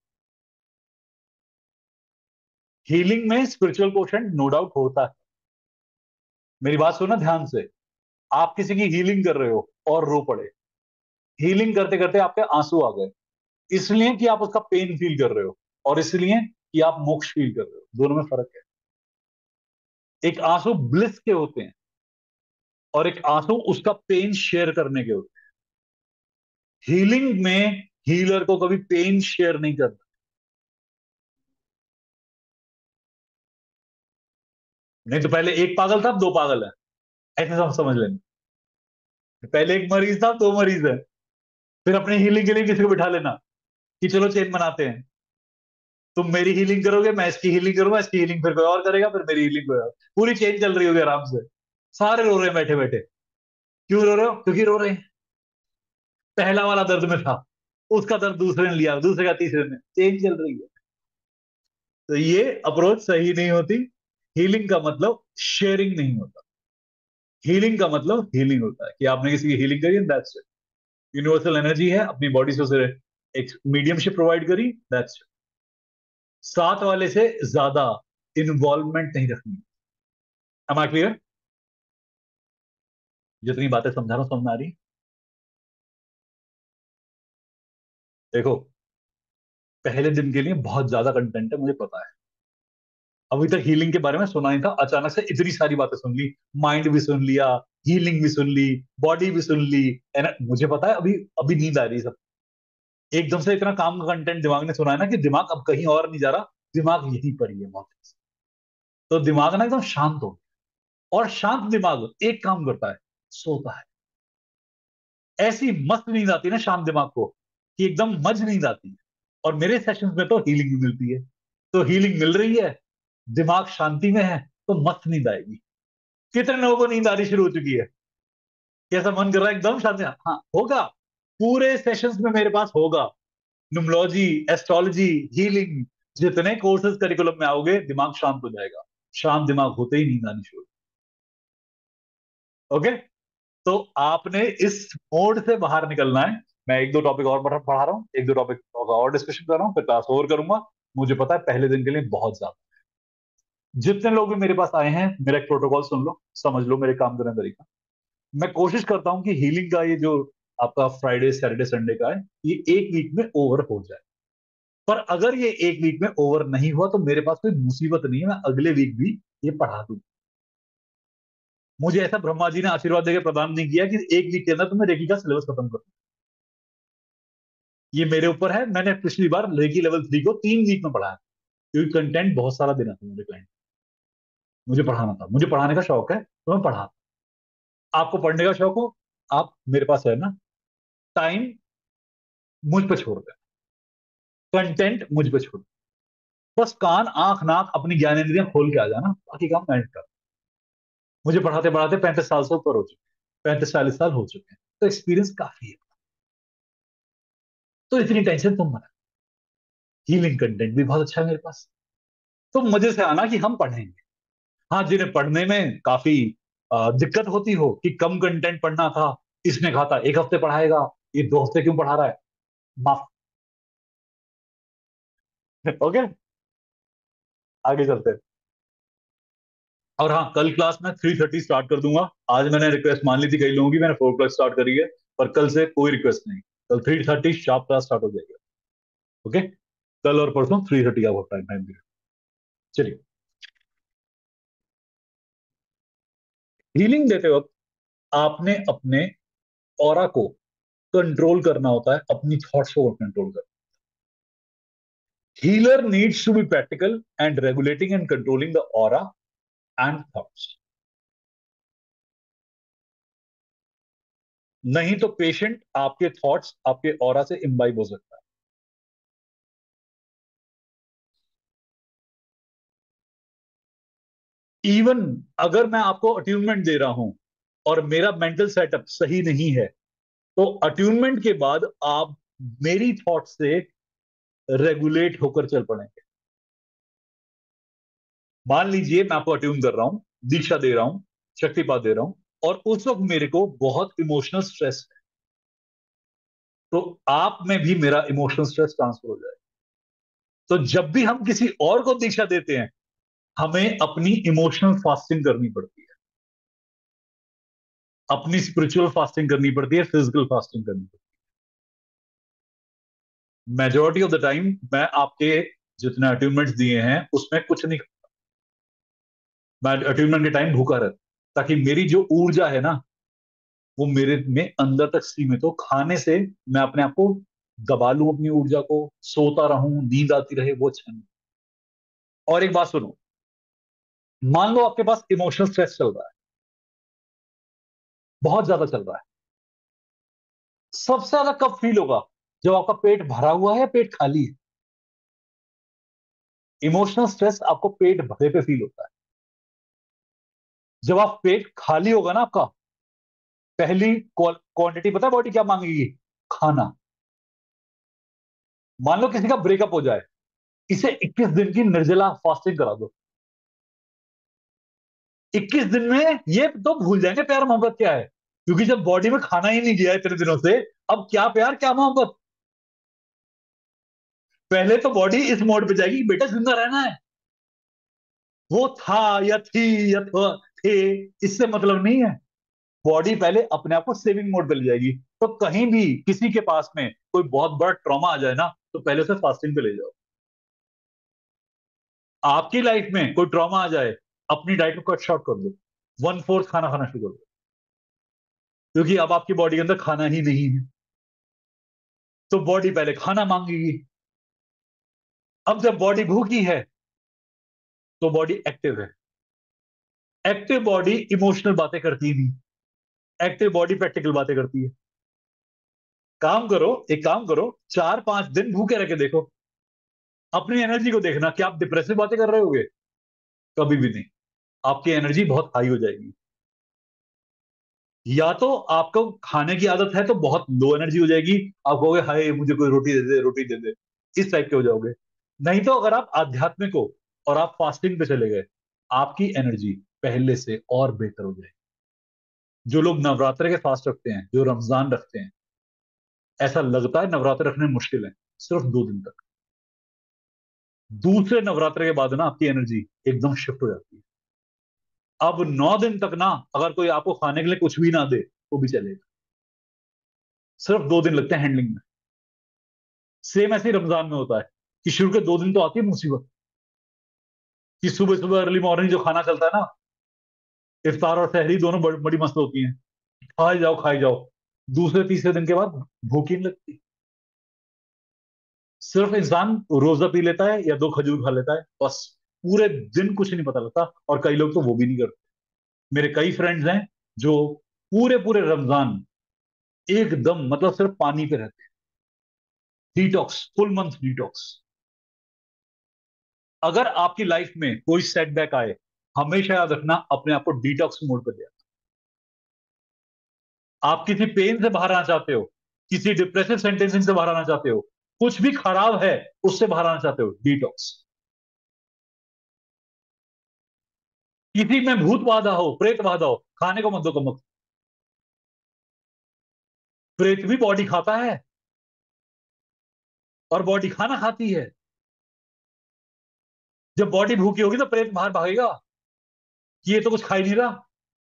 हीलिंग में स्पिरिचुअल कोशेंट नो डाउट होता है। मेरी बात सुनना ध्यान से। आप किसी की हीलिंग कर रहे हो और रो पड़े, हीलिंग करते करते आपके आंसू आ गए, इसलिए कि आप उसका पेन फील कर रहे हो, और इसलिए कि आप मोक्ष फील कर रहे हो, दोनों में फर्क है। एक आंसू ब्लिस के होते हैं, और एक आंसू उसका पेन शेयर करने के होते हैं। हीलिंग में हीलर को कभी पेन शेयर नहीं करना। नहीं तो पहले एक पागल था, अब दो पागल है, ऐसे सब समझ लेना। पहले एक मरीज था, अब दो मरीज है। फिर अपनी हीलिंग के लिए किसी को बिठा लेना कि चलो चेन बनाते हैं, तुम मेरी हीलिंग करोगे, मैं इसकी हीलिंग करूंगा, इसकी हीलिंग फिर कोई और करेगा, फिर मेरी हीलिंग कोई और। पूरी चेन चल रही होगी आराम से। सारे रो रहे हैं बैठे बैठे। क्यों रो रहे हो? क्योंकि रो रहे हैं। पहला वाला दर्द में था, उसका दर्द दूसरे ने लिया, दूसरे का तीसरे ने, चेन चल रही है। तो ये अप्रोच सही नहीं होती। हीलिंग का मतलब शेयरिंग नहीं होता। हीलिंग का मतलब हीलिंग होता है कि आपने किसी की हीलिंग करी, दैट्स इट। यूनिवर्सल एनर्जी है, अपनी बॉडी से उसे एक मीडियमशिप प्रोवाइड करी, दैट्स इट। साथ वाले से ज्यादा इन्वॉल्वमेंट नहीं रखनी। Am I clear? जितनी बातें समझा रहा हूं समझ में आ रही? देखो, पहले दिन के लिए बहुत ज्यादा कंटेंट है, मुझे पता है। अभी तक हीलिंग के बारे में सुना नहीं था, अचानक से इतनी सारी बातें सुन ली। माइंड भी सुन लिया, हीलिंग भी सुन ली, बॉडी भी सुन ली। एन- मुझे पता है अभी अभी नींद आ रही है सब। एकदम से इतना काम का कंटेंट दिमाग ने सुना है ना कि दिमाग अब कहीं और नहीं जा रहा, दिमाग यहीं पर ही है मौत। तो दिमाग ना एकदम शांत हो, और शांत दिमाग एक काम करता है, सोता है। ऐसी मस्त नींद आती है ना शांत दिमाग को, कि एकदम मज नींद आती है। और मेरे सेशंस में तो हीलिंग भी मिलती है। तो हीलिंग मिल रही है, दिमाग शांति में है, तो मस्त नींद आएगी। कितने लोगों को नींद आनी शुरू हो चुकी है? कैसा मन कर रहा है एकदम शांति? हाँ होगा, पूरे सेशंस में मेरे पास होगा। न्यूमरोलॉजी, एस्ट्रोलॉजी, हीलिंग, जितने कोर्सेज करिकुलम में आओगे दिमाग शांत हो जाएगा। शांत दिमाग होते ही नींद आनी शुरू। ओके, तो आपने इस मोड से बाहर निकलना है। मैं एक दो टॉपिक और पढ़ा पढ़ा रहा हूँ, एक दो टॉपिक और डिस्कशन कर रहा हूँ, फिर क्लास ओवर करूंगा। मुझे पता है पहले दिन के लिए बहुत ज्यादा। जितने लोग भी मेरे पास आए हैं मेरा एक प्रोटोकॉल सुन लो, समझ लो मेरे काम करने का तरीका। मैं कोशिश करता हूं कि हीलिंग का ये जो आपका फ्राइडे सैटरडे संडे का है ये एक वीक में ओवर हो जाए। पर अगर ये एक वीक में ओवर नहीं हुआ तो मेरे पास कोई मुसीबत नहीं है, मैं अगले वीक भी ये पढ़ा दूं। मुझे ऐसा ब्रह्मा जी ने आशीर्वाद देकर प्रदान नहीं किया कि एक वीक के अंदर तुम्हें रेकी का सिलेबस खत्म कर। ये मेरे ऊपर है। मैंने पिछली बार रेकी लेवल थ्री को तीन वीक में पढ़ाया क्योंकि कंटेंट बहुत सारा देना था मेरे क्लाइंट। मुझे पढ़ाना था, मुझे पढ़ाने का शौक है तो मैं पढ़ा। आपको पढ़ने का शौक हो, आप मेरे पास है ना, टाइम मुझ पर छोड़ दें, कंटेंट मुझ पर छोड़। बस कान आंख नाक अपनी ज्ञानेंद्रियां खोल के आ जाना, बाकी काम मैं कर। मुझे पढ़ाते पढ़ाते पैंतीस साल से ऊपर हो चुके हैं, पैंतीस चालीस साल हो चुके हैं, तो एक्सपीरियंस काफी है। तो इतनी टेंशन तुम मत। हीलिंग कंटेंट भी बहुत अच्छा है मेरे पास। तो मजे से आना कि हम पढ़ेंगे। हाँ, जिन्हें पढ़ने में काफी अ, दिक्कत होती हो कि कम कंटेंट पढ़ना था, इसने कहा था एक हफ्ते पढ़ाएगा, ये दो हफ्ते क्यों पढ़ा रहा है, माफ। ओके, आगे चलते हैं। और हाँ, कल क्लास मैं थ्री थर्टी स्टार्ट कर दूंगा। आज मैंने रिक्वेस्ट मान ली थी कई लोगों की, मैंने फोर क्लास स्टार्ट करी है, पर कल से कोई रिक्वेस्ट नहीं। कल three thirty sharp class start हो जाएगी। ओके, कल और परसों थ्री थर्टी का टाइम टाइम पीरियड। चलिए, हीलिंग देते वक्त आपने अपने ऑरा को कंट्रोल करना होता है, अपनी थॉट्स को कंट्रोल करना। Healer needs to be practical and regulating and controlling the aura and thoughts. नहीं तो पेशेंट आपके थॉट्स आपके ऑरा से इम्बाइब हो सकता है। इवन अगर मैं आपको अट्यूनमेंट दे रहा हूं और मेरा मेंटल सेटअप सही नहीं है, तो अट्यूनमेंट के बाद आप मेरी थॉट से रेगुलेट होकर चल पड़ेंगे। मान लीजिए मैं आपको अट्यून कर रहा हूं, दीक्षा दे रहा हूं, शक्तिपात दे रहा हूं, और उस वक्त मेरे को बहुत इमोशनल स्ट्रेस है, तो आप में भी मेरा इमोशनल स्ट्रेस ट्रांसफर हो जाए। तो जब भी हम किसी और को दीक्षा देते हैं हमें अपनी इमोशनल फास्टिंग करनी पड़ती है, अपनी स्पिरिचुअल फास्टिंग करनी पड़ती है, फिजिकल फास्टिंग करनी पड़ती है। मेजोरिटी ऑफ द टाइम मैं आपके जितने अट्यूनमेंट्स दिए हैं उसमें कुछ नहीं, मैं अट्यूनमेंट के टाइम भूखा रहता ताकि मेरी जो ऊर्जा है ना वो मेरे में अंदर तक सीमित हो। खाने से मैं अपने आप को दबा लूं, अपनी ऊर्जा को, सोता रहूं, नींद आती रहे, वो अच्छा नहीं। और एक बात सुनो, मान लो आपके पास इमोशनल स्ट्रेस चल रहा है, बहुत ज्यादा चल रहा है। सबसे ज्यादा कब फील होगा? जब आपका पेट भरा हुआ है या पेट खाली है। इमोशनल स्ट्रेस आपको पेट भरे पे फील होता है। जब आप पेट खाली होगा ना आपका, पहली क्वांटिटी पता है बॉडी क्या मांगेगी? खाना। मान लो किसी का ब्रेकअप हो जाए, इसे इक्कीस दिन की निर्जला फास्टिंग करा दो। इक्कीस दिन में ये तो भूल जाएंगे प्यार मोहब्बत क्या है, क्योंकि जब बॉडी में खाना ही नहीं गया इतने दिनों से, अब क्या प्यार क्या मोहब्बत। पहले तो बॉडी इस मोड पे जाएगी, बेटा जिंदा रहना है। वो था या थी या था, थे, इससे मतलब नहीं है। बॉडी पहले अपने आप को सेविंग मोड पे ले जाएगी। तो कहीं भी किसी के पास में कोई बहुत बड़ा ट्रॉमा आ जाए ना, तो पहले उसे फास्टिंग पे ले जाओ। आपकी लाइफ में कोई ट्रॉमा आ जाए, अपनी डाइट को कट शॉर्ट कर दो, वन फोर्थ खाना खाना शुरू कर दो, क्योंकि अब आपकी बॉडी के अंदर खाना ही नहीं है। तो बॉडी पहले खाना मांगेगी। अब जब बॉडी भूखी है तो बॉडी एक्टिव है। एक्टिव बॉडी इमोशनल बातें करती नहीं, एक्टिव बॉडी प्रैक्टिकल बातें करती है। काम करो, एक काम करो, चार पांच दिन भूखे रह के देखो, अपनी एनर्जी को देखना कि आप डिप्रेसिव बातें कर रहे होगे, कभी भी नहीं। आपकी एनर्जी बहुत हाई हो जाएगी। या तो आपको खाने की आदत है तो बहुत लो एनर्जी हो जाएगी, आप कहोगे हाय मुझे कोई रोटी दे दे, रोटी दे दे, इस टाइप के हो जाओगे। नहीं तो अगर आप आध्यात्मिक हो और आप फास्टिंग पे चले गए, आपकी एनर्जी पहले से और बेहतर हो जाएगी। जो लोग नवरात्र के फास्ट रखते हैं, जो रमजान रखते हैं, ऐसा लगता है नवरात्र रखने मुश्किल है, सिर्फ दो दिन तक। दूसरे नवरात्र के बाद ना आपकी एनर्जी एकदम शिफ्ट हो जाती है। अब नौ दिन तक ना अगर कोई आपको खाने के लिए कुछ भी ना दे तो भी चलेगा, सिर्फ दो दिन लगते हैं हैंडलिंग में। सेम ऐसे ही रमजान में होता है कि शुरू के दो दिन तो आती है मुसीबत, कि सुबह सुबह अर्ली मॉर्निंग जो खाना चलता है ना, इफ्तार और सहरी दोनों बड़, बड़ी मस्त होती हैं, खाए जाओ खाए जाओ। दूसरे तीसरे दिन के बाद भूख ही नहीं लगती, सिर्फ इंसान रोजा पी लेता है या दो खजूर खा लेता है बस, पूरे दिन कुछ नहीं पता लगता। और कई लोग तो वो भी नहीं करते। मेरे कई फ्रेंड्स हैं जो पूरे पूरे रमजान एकदम मतलब सिर्फ पानी पे रहते हैं, डिटॉक्स, फुल मंथ डिटॉक्स। अगर आपकी लाइफ में कोई सेटबैक आए, हमेशा याद रखना अपने आप को डिटॉक्स मोड पर दिया। आप किसी पेन से बाहर आना चाहते हो, किसी डिप्रेसिव सेंटेंसिंग से बाहर आना चाहते हो, कुछ भी खराब है उससे बाहर आना चाहते हो, डिटॉक्स। किसी में भूत बाधा हो, प्रेत बाधा हो, खाने को मत दो कम। प्रेत भी बॉडी खाता है और बॉडी खाना खाती है। जब बॉडी भूखी होगी तो प्रेत बाहर भागेगा कि ये तो कुछ खा ही नहीं रहा।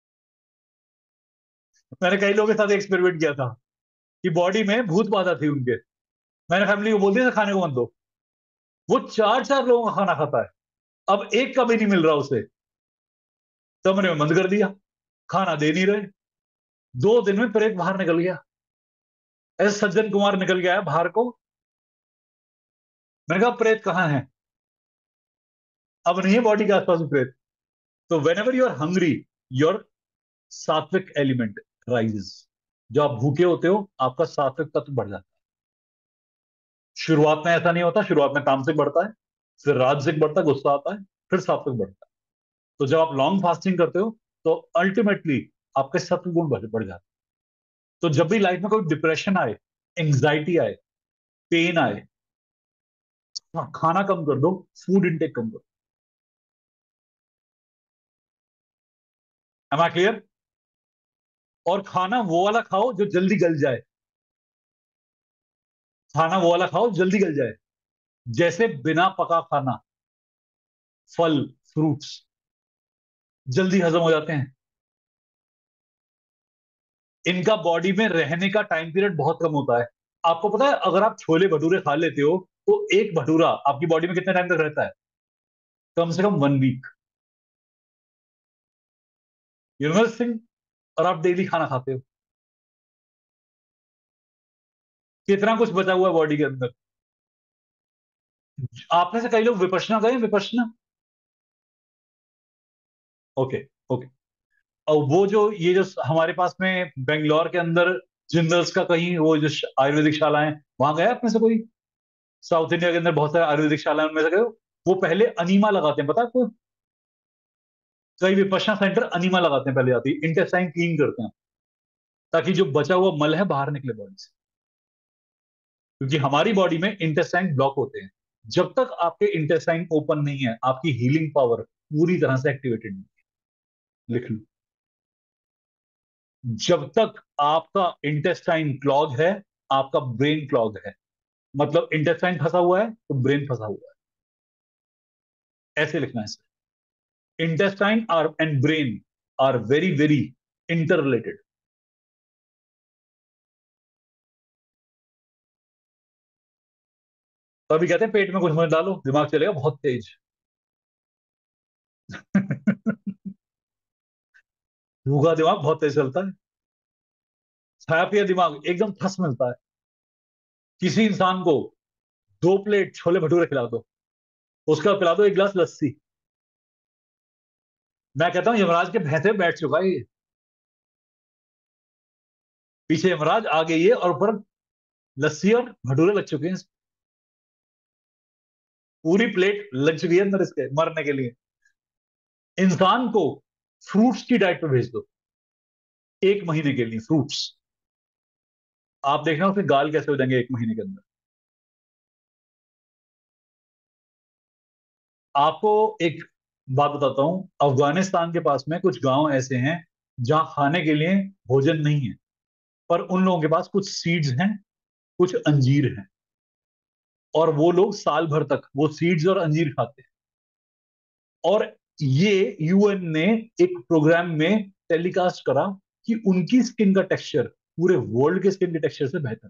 मैंने कई लोगों के साथ एक्सपेरिमेंट किया था कि बॉडी में भूत बाधा थी उनके। मैंने फैमिली को बोल दिया था खाने को मत दो, वो चार चार लोगों का खाना खाता है, अब एक का भी नहीं मिल रहा उसे, तो मैंने बंद कर दिया, खाना दे नहीं रहे। दो दिन में प्रेत बाहर निकल गया, ऐसे सज्जन कुमार निकल गया है बाहर को। मैंने कहा प्रेत कहाँ है, अब नहीं है बॉडी के आसपास में प्रेत। तो whenever you are hungry, your sattvik element rises. जो आप भूखे होते हो आपका सात्विक तत्व बढ़ जाता है। शुरुआत में ऐसा नहीं होता, शुरुआत में तामसिक बढ़ता है, फिर राजसिक बढ़ता है, गुस्सा आता है, फिर सात्विक बढ़ता है। तो जब आप लॉन्ग फास्टिंग करते हो तो अल्टीमेटली आपके सत्व गुण बढ़ बढ़ जाते हैं। तो जब भी लाइफ में कोई डिप्रेशन आए, एंग्जाइटी आए, पेन आए, हाँ, खाना कम कर दो, फूड इनटेक कम करो। Am I clear? और खाना वो वाला खाओ जो जल्दी गल जाए, खाना वो वाला खाओ जल्दी गल जाए। जैसे बिना पका खाना, फल, फ्रूट्स जल्दी हजम हो जाते हैं, इनका बॉडी में रहने का टाइम पीरियड बहुत कम होता है। आपको पता है अगर आप छोले भटूरे खा लेते हो तो एक भटूरा आपकी बॉडी में कितने टाइम तक रहता है? कम से कम वन वीक। यूनिवर्स सिंह। और आप डेली खाना खाते हो, कितना कुछ बचा हुआ है बॉडी के अंदर। आप में से कई लोग विपश्यना गए, विपश्यना? Okay, okay. और वो जो ये जो हमारे पास में बेंगलोर के अंदर जिंदल्स का कहीं वो जो श- आयुर्वेदिक शाला है, वहां गया आप में से कोई? साउथ इंडिया के अंदर बहुत सारे आयुर्वेदिक शाला है, उनमें से गए हो? वो पहले अनीमा लगाते हैं, पता है आपको? कई विपश्यना सेंटर अनीमा लगाते हैं, पहले आती है, इंटेस्टाइन क्लीन करते हैं ताकि जो बचा हुआ मल है बाहर निकले बॉडी से। क्योंकि हमारी बॉडी में इंटेस्टाइन ब्लॉक होते हैं। जब तक आपके इंटेस्टाइन ओपन नहीं है आपकी हीलिंग पावर पूरी तरह से एक्टिवेटेड नहीं है। लिख लो, जब तक आपका इंटेस्टाइन क्लॉग है आपका ब्रेन क्लॉग है। मतलब इंटेस्टाइन फंसा हुआ है तो ब्रेन फंसा हुआ है, ऐसे लिखना है sir. Intestine are and brain are very very interrelated. तो अभी कहते हैं पेट में कुछ मत डालो, दिमाग चलेगा बहुत तेज। भूखा दिमाग बहुत तेज चलता है, खाया पिया दिमाग एकदम ठस मिलता है। किसी इंसान को दो प्लेट छोले भटूरे खिला दो, उसका पिला दो एक गिलास लस्सी, मैं कहता हूँ यमराज के भैंसे बैठ चुका है ये। पीछे यमराज, आगे ये, और ऊपर लस्सी और भटूरे लग चुके हैं। पूरी प्लेट लग चुकी है अंदर इसके मरने के लिए। इंसान को फ्रूट्स की डाइट पे भेज दो, एक महीने के लिए फ्रूट्स। आप देखना उसके गाल कैसे हो जाएंगे एक महीने के अंदर। आपको एक बात बताता हूं, अफगानिस्तान के पास में कुछ गांव ऐसे हैं जहां खाने के लिए भोजन नहीं है, पर उन लोगों के पास कुछ सीड्स हैं, कुछ अंजीर हैं, और वो लोग साल भर तक वो सीड्स और अंजीर खाते हैं। और ये यूएन ने एक प्रोग्राम में टेलीकास्ट करा कि उनकी स्किन का टेक्सचर पूरे वर्ल्ड के स्किन के टेक्सचर से बेहतर।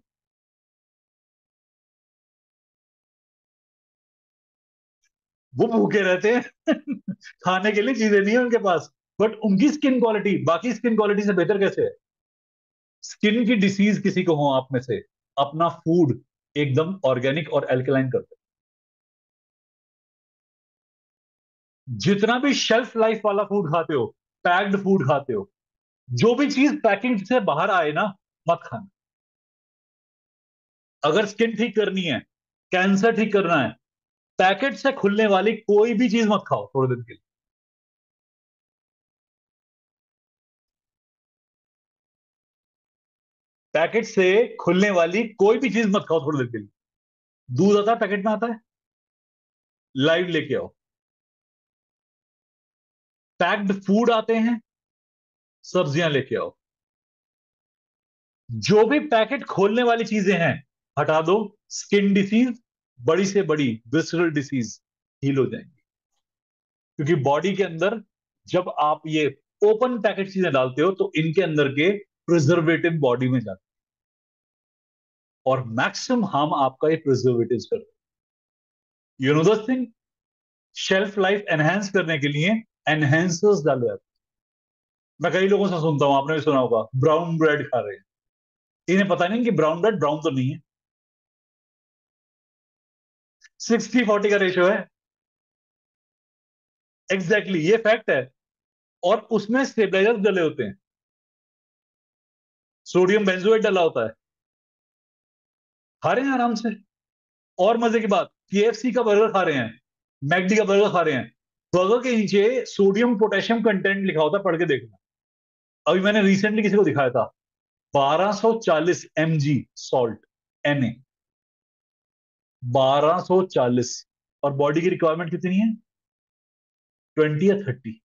वो भूखे रहते हैं खाने के लिए चीजें नहीं है उनके पास, बट उनकी स्किन क्वालिटी बाकी स्किन क्वालिटी से बेहतर कैसे है? स्किन की डिसीज किसी को हो आप में से, अपना फूड एकदम ऑर्गेनिक और एल्कलाइन करते हैं। जितना भी शेल्फ लाइफ वाला फूड खाते हो, पैक्ड फूड खाते हो, जो भी चीज पैकिंग से बाहर आए ना, मत खाना। अगर स्किन ठीक करनी है, कैंसर ठीक करना है, पैकेट से खुलने वाली कोई भी चीज मत खाओ थोड़े दिन के लिए। पैकेट से खुलने वाली कोई भी चीज मत खाओ थोड़े दिन के लिए। दूध आता है पैकेट में आता है, लाइव लेके आओ। पैक्ड फूड आते हैं, सब्जियां लेके आओ। जो भी पैकेट खोलने वाली चीजें हैं, हटा दो। स्किन डिसीज, बड़ी से बड़ी विसरल डिसीज हील हो जाएंगी। क्योंकि बॉडी के अंदर जब आप ये ओपन पैकेट चीजें डालते हो तो इनके अंदर के प्रिजर्वेटिव बॉडी में जाते हैं और मैक्सिमम हार्म आपका ये प्रिजर्वेटिव करते हैं। You know this thing, shelf life enhance करने के लिए एनहेंसर्स डाले जाते हैं। मैं कई लोगों से सुनता हूं, आपने भी सुना होगा, ब्राउन ब्रेड खा रहे हैं। इन्हें पता नहीं कि ब्राउन ब्रेड ब्राउन तो नहीं है, सिक्सटी फोर्टी का रेशियो है। एग्जैक्टली exactly, ये फैक्ट है। और उसमें स्टेबलाइजर डले होते हैं, सोडियम बेंजोएट डला होता है। खा रहे हैं आराम से। और मजे की बात, केएफसी का बर्गर खा रहे हैं, मैकडी का बर्गर खा रहे हैं, बर्गर के नीचे सोडियम पोटेशियम कंटेंट लिखा होता है, पढ़ के देखना। अभी मैंने रिसेंटली किसी को दिखाया था, बारह सौ चालीस M G salt, N A, बारह सौ चालीस। और बॉडी की रिक्वायरमेंट कितनी है? ट्वेंटी या थर्टी।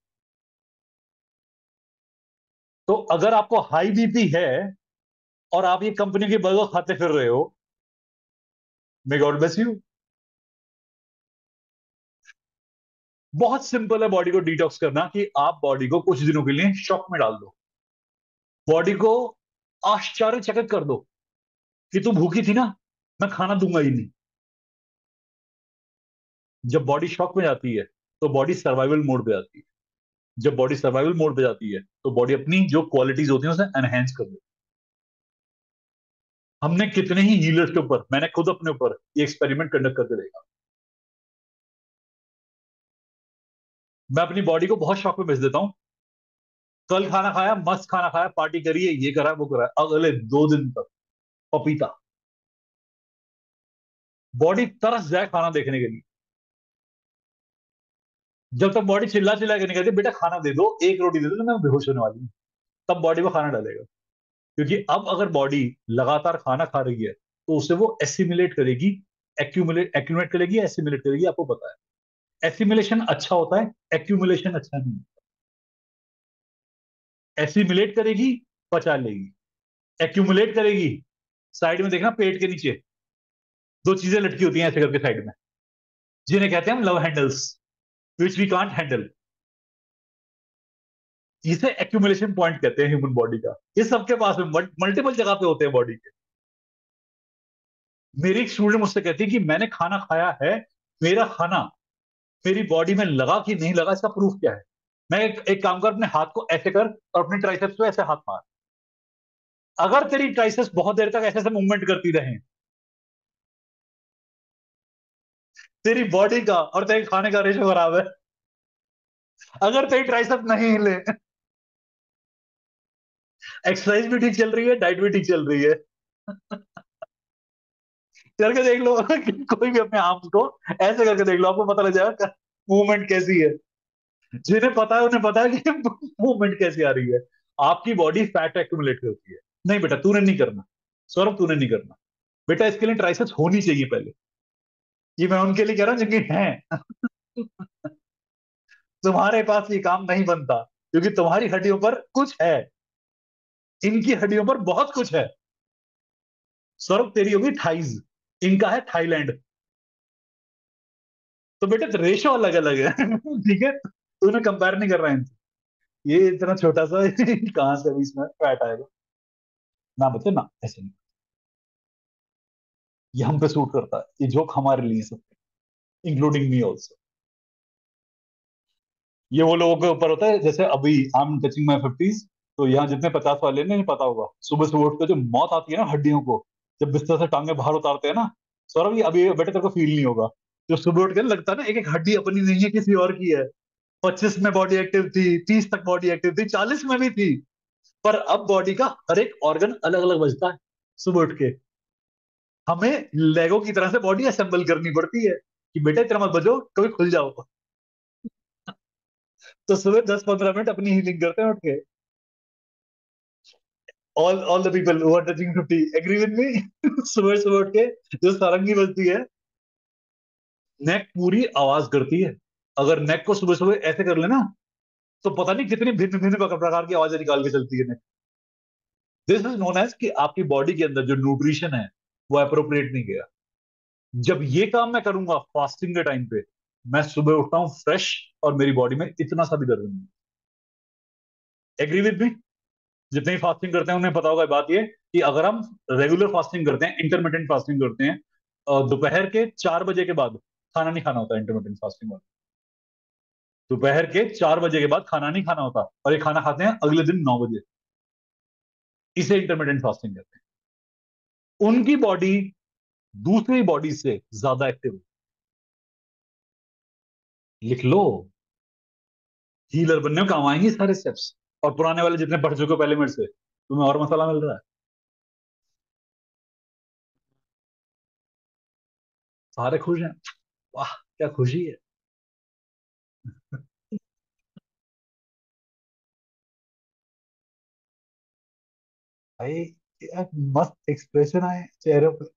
तो अगर आपको हाई बीपी है और आप ये कंपनी के बर्गर खाते फिर रहे हो, मे गॉड ब्लेस यू। बहुत सिंपल है बॉडी को डिटॉक्स करना, कि आप बॉडी को कुछ दिनों के लिए शॉक में डाल दो। बॉडी को आश्चर्यचकित कर दो कि तू भूखी थी ना, मैं खाना दूंगा ही नहीं। जब बॉडी शॉक में जाती है तो बॉडी सर्वाइवल मोड पे जाती है। जब बॉडी सर्वाइवल मोड पे जाती है तो बॉडी अपनी जो क्वालिटीज होती है उसे एनहेंस कर देती है। हमने कितने ही हीलर्स के ऊपर, मैंने खुद अपने ऊपर ये एक्सपेरिमेंट कंडक्ट करके देखा। मैं अपनी बॉडी को बहुत शॉक में भेज देता हूं। कल खाना खाया, मस्त खाना खाया, पार्टी करी है, ये करा वो करा, अगले दो दिन तक पपीता। बॉडी तरस जाए खाना देखने के लिए। जब तक बॉडी चिल्ला चिल्ला के नहीं कहती बेटा खाना दे दो, एक रोटी दे दो तो मैं बेहोश होने वाली हूँ, तब बॉडी को खाना डालेगा। क्योंकि अब अगर बॉडी लगातार खाना खा रही है तो उसे वो एसिमिलेट करेगी, एक्यूमुलेट एक्यूमुलेट करेगी, एसिमिलेट करेगी। आपको पता है एसिमिलेशन अच्छा होता है, एक्यूमुलेशन अच्छा नहीं। एसिमिलेट करेगी, पचा लेगी। एक्यूमुलेट करेगी, साइड में देखना पेट के नीचे दो चीजें लटकी होती हैं ऐसे करके साइड में, जिन्हें कहते हैं हम love handles, which we can't handle. इसे एक्यूमुलेशन पॉइंट कहते हैं ह्यूमन बॉडी का। ये सबके पास में मल्टीपल जगह पे होते हैं बॉडी के। मेरी एक स्टूडेंट मुझसे कहती है कि मैंने खाना खाया है, मेरा खाना मेरी बॉडी में लगा कि नहीं लगा, इसका प्रूफ क्या है? मैं एक, एक काम कर, अपने हाथ को ऐसे कर और अपने ट्राइसेप्स पे ऐसे हाथ मार। अगर तेरी ट्राइसेप्स बहुत देर तक ऐसे ऐसे मूवमेंट करती रहे, तेरी बॉडी का और तेरे खाने का रेशो खराब है। अगर तेरी ट्राइसेप नहीं हिले, एक्सरसाइज भी ठीक चल रही है, डाइट भी ठीक चल रही है, करके देख लो कोई भी अपने आर्म्स को ऐसे करके देख लो, आपको पता लग जाएगा मूवमेंट कैसी है। जिन्हें पता है उन्हें पता है कि मूवमेंट कैसी आ रही है। आपकी बॉडी फैट एक्यूमुलेट करती है। नहीं बेटा तूने नहीं करना, सौरभ तूने नहीं करना बेटा, इसके लिए ट्राइसेप्स होनी चाहिए पहले। ये मैं उनके लिए कह रहा हूं जिनके हैं। तुम्हारे पास ये काम नहीं बनता क्योंकि तुम्हारी हड्डियों पर कुछ है, इनकी हड्डियों पर बहुत कुछ है। सौरभ तेरी होगी थाइज, इनका है थाईलैंड। तो बेटे रेशो अलग अलग है। ठीक है, तूने कंपेयर नहीं कर रहा है इनसे। ये इतना छोटा सा कहां से अभी इसमें फैट आएगा? ना बच्चे ना, ऐसे नहीं। ये हम पे सूट करता है, ये जोक हमारे लिए सब, इंक्लूडिंग मी ऑल्सो। ये वो लोगों के ऊपर होता है जैसे अभी I am touching my fifties, तो यहाँ जितने पचास वाले ने नहीं पता होगा, सुबह सुबह उठ के जो मौत आती है ना हड्डियों को, जब बिस्तर से टांगे बाहर उतारते हैं ना, सौरभ ये अभी बेटे तेरे को फील नहीं होगा। जो सुबह उठ के ना लगता है ना एक एक हड्डी अपनी नहीं है किसी और की है। पच्चीस में बॉडी एक्टिव थी, तीस तक बॉडी एक्टिव थी, चालीस में भी थी, पर अब बॉडी का हर एक ऑर्गन अलग अलग बजता है सुबह उठ के। हमें लेगो की तरह से बॉडी असेंबल करनी पड़ती है कि बेटा इतना मत बजो कभी खुल जाओ। तो सुबह दस पंद्रह मिनट अपनी हीलिंग करते हैं उठ के। All all the people who are touching fifty agree with me. सुबह सुबह उठ के जो सारंगी बजती है, नेक पूरी आवाज करती है। अगर नेक को सुबह सुबह ऐसे कर लेना तो पता नहीं कितनी भिन्न भिन्न प्रकार की आवाजें निकाल के चलती है neck. This is known as कि आपकी बॉडी के अंदर जो न्यूट्रिशन है वो अप्रोप्रिएट नहीं गया। जब ये काम मैं करूंगा फास्टिंग के टाइम पे, मैं सुबह उठता हूं फ्रेश और मेरी बॉडी में इतना सा भी दर्द नहीं। Agree with me? जितने भी फास्टिंग करते हैं उन्हें पता होगा बात ये कि अगर हम रेगुलर फास्टिंग करते हैं, इंटरमीडियंट फास्टिंग करते हैं, अ, दोपहर के चार बजे के बाद खाना नहीं खाना होता इंटरमीडियंट फास्टिंग में। दोपहर के चार बजे के बाद खाना नहीं खाना होता और ये खाना खाते हैं अगले दिन नौ बजे। इसे इंटरमीडियंट फास्टिंग कहते हैं। उनकी बॉडी दूसरी बॉडी से ज्यादा एक्टिव। लिख लो, हीलर बनने में काम आएंगे सारे स्टेप्स। और पुराने वाले जितने पढ़ चुके हो पहले मेरे से, तुम्हें और मसाला मिल रहा है। सारे खुश हैं, वाह क्या खुशी है। भाई यार मस्त एक्सप्रेशन आए चेहरे पे।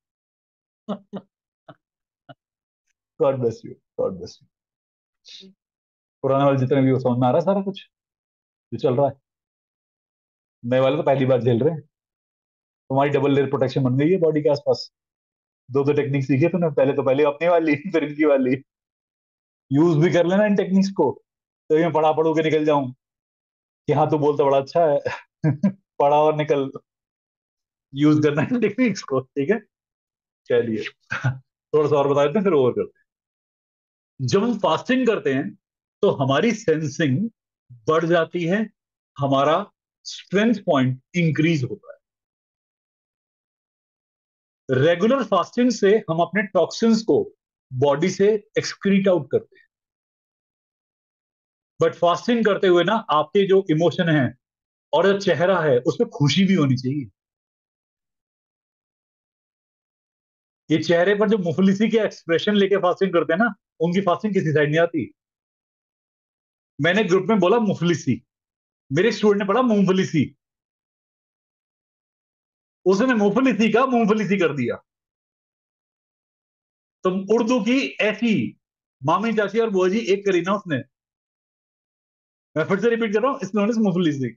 God bless you, God bless you. पुराने वाले जितने भी हो समझ में आ रहा है सारा कुछ जो चल रहा है। नए वाले तो पहली बार झेल रहे हैं। तुम्हारी डबल लेयर प्रोटेक्शन बन गई है बॉडी के आसपास। दो दो टेक्निक सीखी है तूने, पहले तो पहले अपनी वाली फिर इनकी वाली। यूज भी कर लेना इन टेक्निक्स को, तो मैं पढ़ा पढ़ू के निकल जाऊं कि हाँ तू बोलता बड़ा अच्छा है। पढ़ा और निकल। यूज करना इन टेक्निक्स को, ठीक है। चलिए थोड़ा सा और बता देते हैं फिर ओवर करते हैं। जब हम फास्टिंग करते हैं तो हमारी सेंसिंग बढ़ जाती है, हमारा स्ट्रेंथ पॉइंट इंक्रीज होता है। रेगुलर फास्टिंग से हम अपने टॉक्सिन्स को बॉडी से एक्सक्रीट आउट करते हैं। बट फास्टिंग करते हुए ना आपके जो इमोशन है और जो चेहरा है उसमें खुशी भी होनी चाहिए। ये चेहरे पर जो मुफलिसी के एक्सप्रेशन लेके फास्टिंग करते हैं ना, उनकी फास्टिंग किसी साइड नहीं आती। मैंने ग्रुप में बोला मुफलिसी, मेरे स्टूडेंट ने पढ़ा मूंगफलीसी, उसने मूंगफलीसी का मूंगफलीसी कर दिया। तो उर्दू की ऐसी मामी चाची और बुआ जी एक करी ना उसने। मैं फिर से रिपीट कर रहा हूं, इसमें मुफलिसी।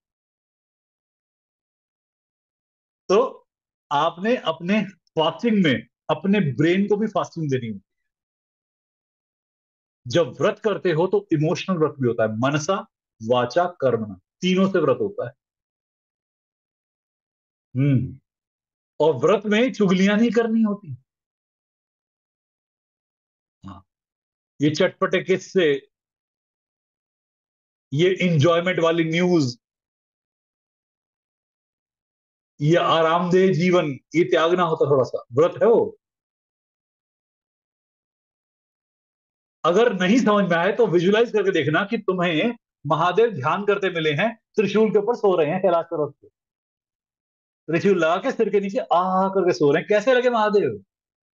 तो आपने अपने फास्टिंग में अपने ब्रेन को भी फास्टिंग देनी होती है। जब व्रत करते हो तो इमोशनल व्रत भी होता है, मनसा वाचा कर्मणा, तीनों से व्रत होता है। हम्म। और व्रत में चुगलियां नहीं करनी होती। हाँ, ये चटपटे किस्से, ये इंजॉयमेंट वाली न्यूज, ये आरामदेह जीवन, ये त्यागना होता थोड़ा सा, व्रत है वो। अगर नहीं समझ में आए तो विजुलाइज करके देखना कि तुम्हें महादेव ध्यान करते मिले हैं, त्रिशूल के ऊपर सो रहे हैं कैलाश पर्वत पे, त्रिशूल लगा के सिर के नीचे आ करके सो रहे हैं, कैसे लगे महादेव?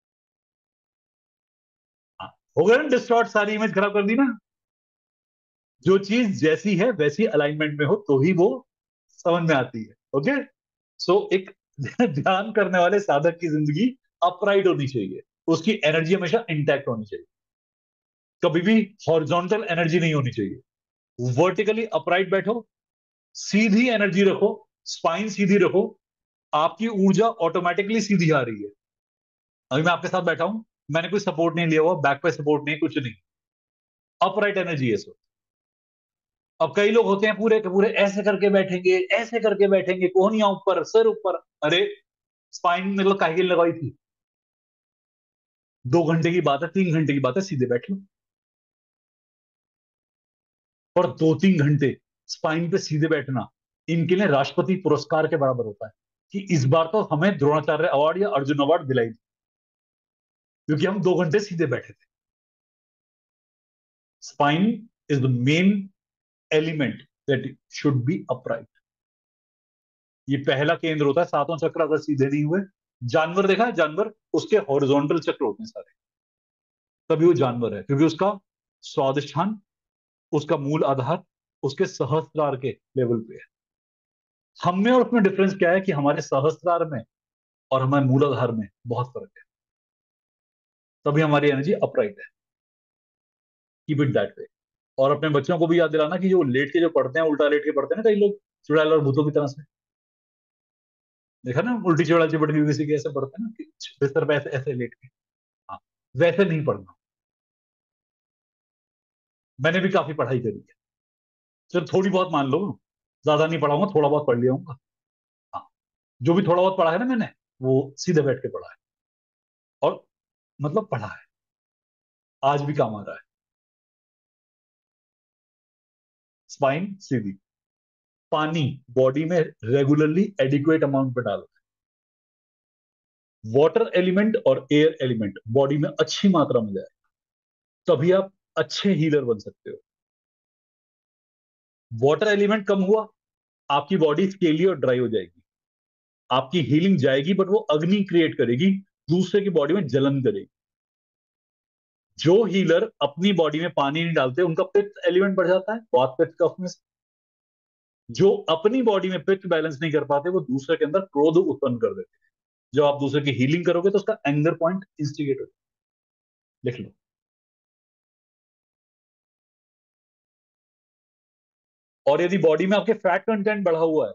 हाँ, हो गया ना डिस्टॉर्ट, सारी इमेज खराब कर दी ना। जो चीज जैसी है वैसी अलाइनमेंट में हो तो ही वो समझ में आती है। ओके, सो एक ध्यान करने वाले साधक की जिंदगी अपराइट होनी चाहिए, उसकी एनर्जी हमेशा इंटैक्ट होनी चाहिए, कभी भी हॉरिजॉन्टल एनर्जी नहीं होनी चाहिए। वर्टिकली अपराइट बैठो, सीधी एनर्जी रखो, स्पाइन सीधी रखो, आपकी ऊर्जा ऑटोमेटिकली सीधी आ रही है। अभी मैं आपके साथ बैठा हूं, मैंने कोई सपोर्ट नहीं लिया हुआ, बैक पे सपोर्ट नहीं, कुछ नहीं, अपराइट एनर्जी है सो। अब कई लोग होते हैं पूरे के पूरे ऐसे करके बैठेंगे, ऐसे करके बैठेंगे, कोहनियां ऊपर, सर ऊपर। अरे स्पाइन मतलब काहे की लगाई थी? दो घंटे की बात है, तीन घंटे की बात है, सीधे बैठ लो। और दो तीन घंटे स्पाइन पे सीधे बैठना इनके लिए राष्ट्रपति पुरस्कार के बराबर होता है, कि इस बार तो हमें द्रोणाचार्य अवार्ड या अर्जुन अवार्ड दिलाई, क्योंकि हम दो घंटे सीधे बैठे थे। Spine is the main element that should be upright. ये पहला केंद्र होता है, सातों चक्र अगर सीधे नहीं हुए, जानवर देखा है, जानवर उसके हॉरिजॉन्टल चक्र होते हैं सारे, तभी वो जानवर है, क्योंकि उसका स्वादिष्ठान, उसका मूल आधार उसके सहस्त्रार के लेवल पे है। हम में और उसमें डिफरेंस क्या है कि हमारे सहस्त्रार में और हमारे मूलाधार में बहुत फर्क है, तभी हमारी एनर्जी अपराइट है। Keep it that way. और अपने बच्चों को भी याद दिलाना कि जो लेट के जो पढ़ते हैं, उल्टा लेट के पढ़ते हैं ना कई लोग, चुड़ैल और भूतों की तरह से, देखा ना, उल्टी चुड़ैल चिपट गई किसी के, ऐसे पढ़ते हैं ना कि बिस्तर पे ऐसे ऐसे लेट के। हाँ, वैसे नहीं पढ़ना। मैंने भी काफी पढ़ाई करी है, सिर्फ थोड़ी बहुत मान लो, ज्यादा नहीं पढ़ाऊंगा, थोड़ा बहुत पढ़ लिया हूँ। हाँ, जो भी थोड़ा बहुत पढ़ा है ना मैंने, वो सीधे बैठ के पढ़ा है, और मतलब पढ़ा है, आज भी काम आ रहा है। स्पाइन सीधी। पानी बॉडी में रेगुलरली एडिक्वेट अमाउंट पे डालो। वाटर एलिमेंट और एयर एलिमेंट बॉडी में अच्छी मात्रा में जाए, तभी आप अच्छे हीलर बन सकते हो। वाटर एलिमेंट कम हुआ, आपकी बॉडी स्केली और ड्राई हो जाएगी, आपकी हीलिंग जाएगी, बट वो अग्नि क्रिएट करेगी, दूसरे की बॉडी में जलन करेगी। जो हीलर अपनी बॉडी में पानी नहीं डालते, उनका पित्त एलिमेंट बढ़ जाता है, वात पित्त कफ में से। जो अपनी बॉडी में पित्त बैलेंस नहीं कर पाते, वो दूसरे के अंदर क्रोध उत्पन्न कर देते हैं। जब आप दूसरे की हीलिंग करोगे तो उसका एंगर पॉइंट इंस्टिगेट होगा। लिख लो। और यदि बॉडी में आपके फैट कंटेंट बढ़ा हुआ है,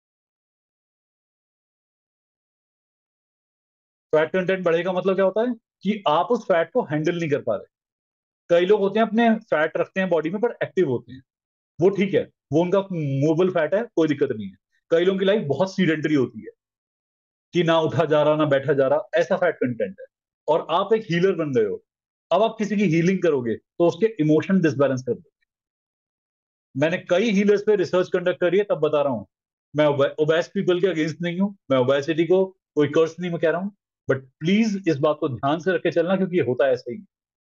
फैट कंटेंट बढ़ेगा मतलब क्या होता है कि आप उस फैट को हैंडल नहीं कर पा रहे। कई लोग होते हैं अपने फैट रखते हैं बॉडी में पर एक्टिव होते हैं, वो ठीक है, वो उनका मूवेबल फैट है, कोई दिक्कत नहीं है। कई लोगों की लाइफ बहुत सीडेंटरी होती है, कि ना उठा जा रहा ना बैठा जा रहा, ऐसा फैट कंटेंट है। और आप एक हीलर बन गए हो, अब आप किसी की हीलिंग करोगे तो उसके इमोशन डिसबैलेंस कर दो। मैंने कई हीलर्स पे रिसर्च कंडक्ट करी है, तब बता रहा हूं। मैं ओबेस पीपल के अगेंस्ट नहीं हूं, मैं ओबेसिटी को कोई कर्स नहीं मैं कह रहा हूं, बट प्लीज इस बात को ध्यान से रख के चलना, क्योंकि ये होता है ऐसे ही।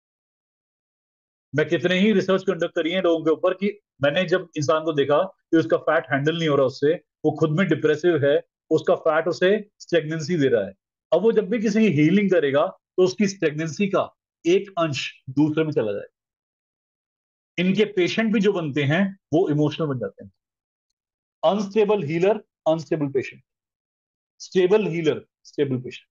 मैं कितने ही रिसर्च कंडक्ट करी है लोगों के ऊपर, कि मैंने जब इंसान को देखा कि उसका फैट हैंडल नहीं हो रहा उससे, वो खुद में डिप्रेसिव है, उसका फैट उसे स्टेगनेंसी दे रहा है, अब वो जब भी किसी की हीलिंग करेगा तो उसकी स्टेगनेंसी का एक अंश दूसरे में चला जाए। इनके पेशेंट भी जो बनते हैं वो इमोशनल बन जाते हैं। Unstable healer, unstable patient, stable healer, stable patient.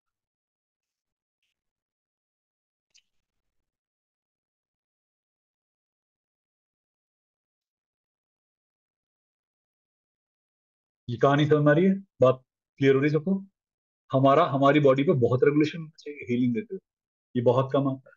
ये कहानी समझ में आ रही है? बात क्लियर हो रही है सबको? हमारा हमारी बॉडी पे बहुत रेगुलेशन होना चाहिए हीलिंग देते हुए, ये बहुत कम आता है।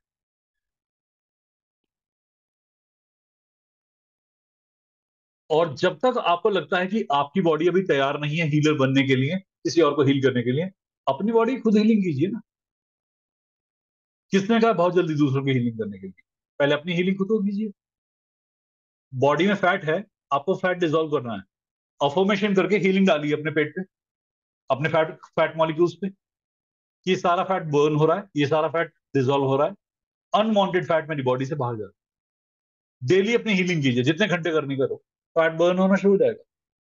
और जब तक आपको लगता है कि आपकी बॉडी अभी तैयार नहीं है हीलर बनने के लिए, किसी और को हील करने के लिए, अपनी बॉडी खुद हीलिंग कीजिए ना। किसने कहा बहुत जल्दी दूसरों की हीलिंग करने के लिए? पहले अपनी हीलिंग खुद तो कीजिए। बॉडी में फैट है, आपको फैट डिसॉल्व करना है, अफर्मेशन करके हीलिंग डालिए अपने पेट पे, अपने फैट फैट मॉलिक्यूल्स पे, कि ये सारा फैट बर्न हो रहा है, ये सारा फैट डिसॉल्व हो रहा है, अनवांटेड फैट मेरी बॉडी से बाहर जा रहा है। डेली अपनी हीलिंग कीजिए, जितने घंटे करनी करो, फैट बर्न होना शुरू हो जाएगा।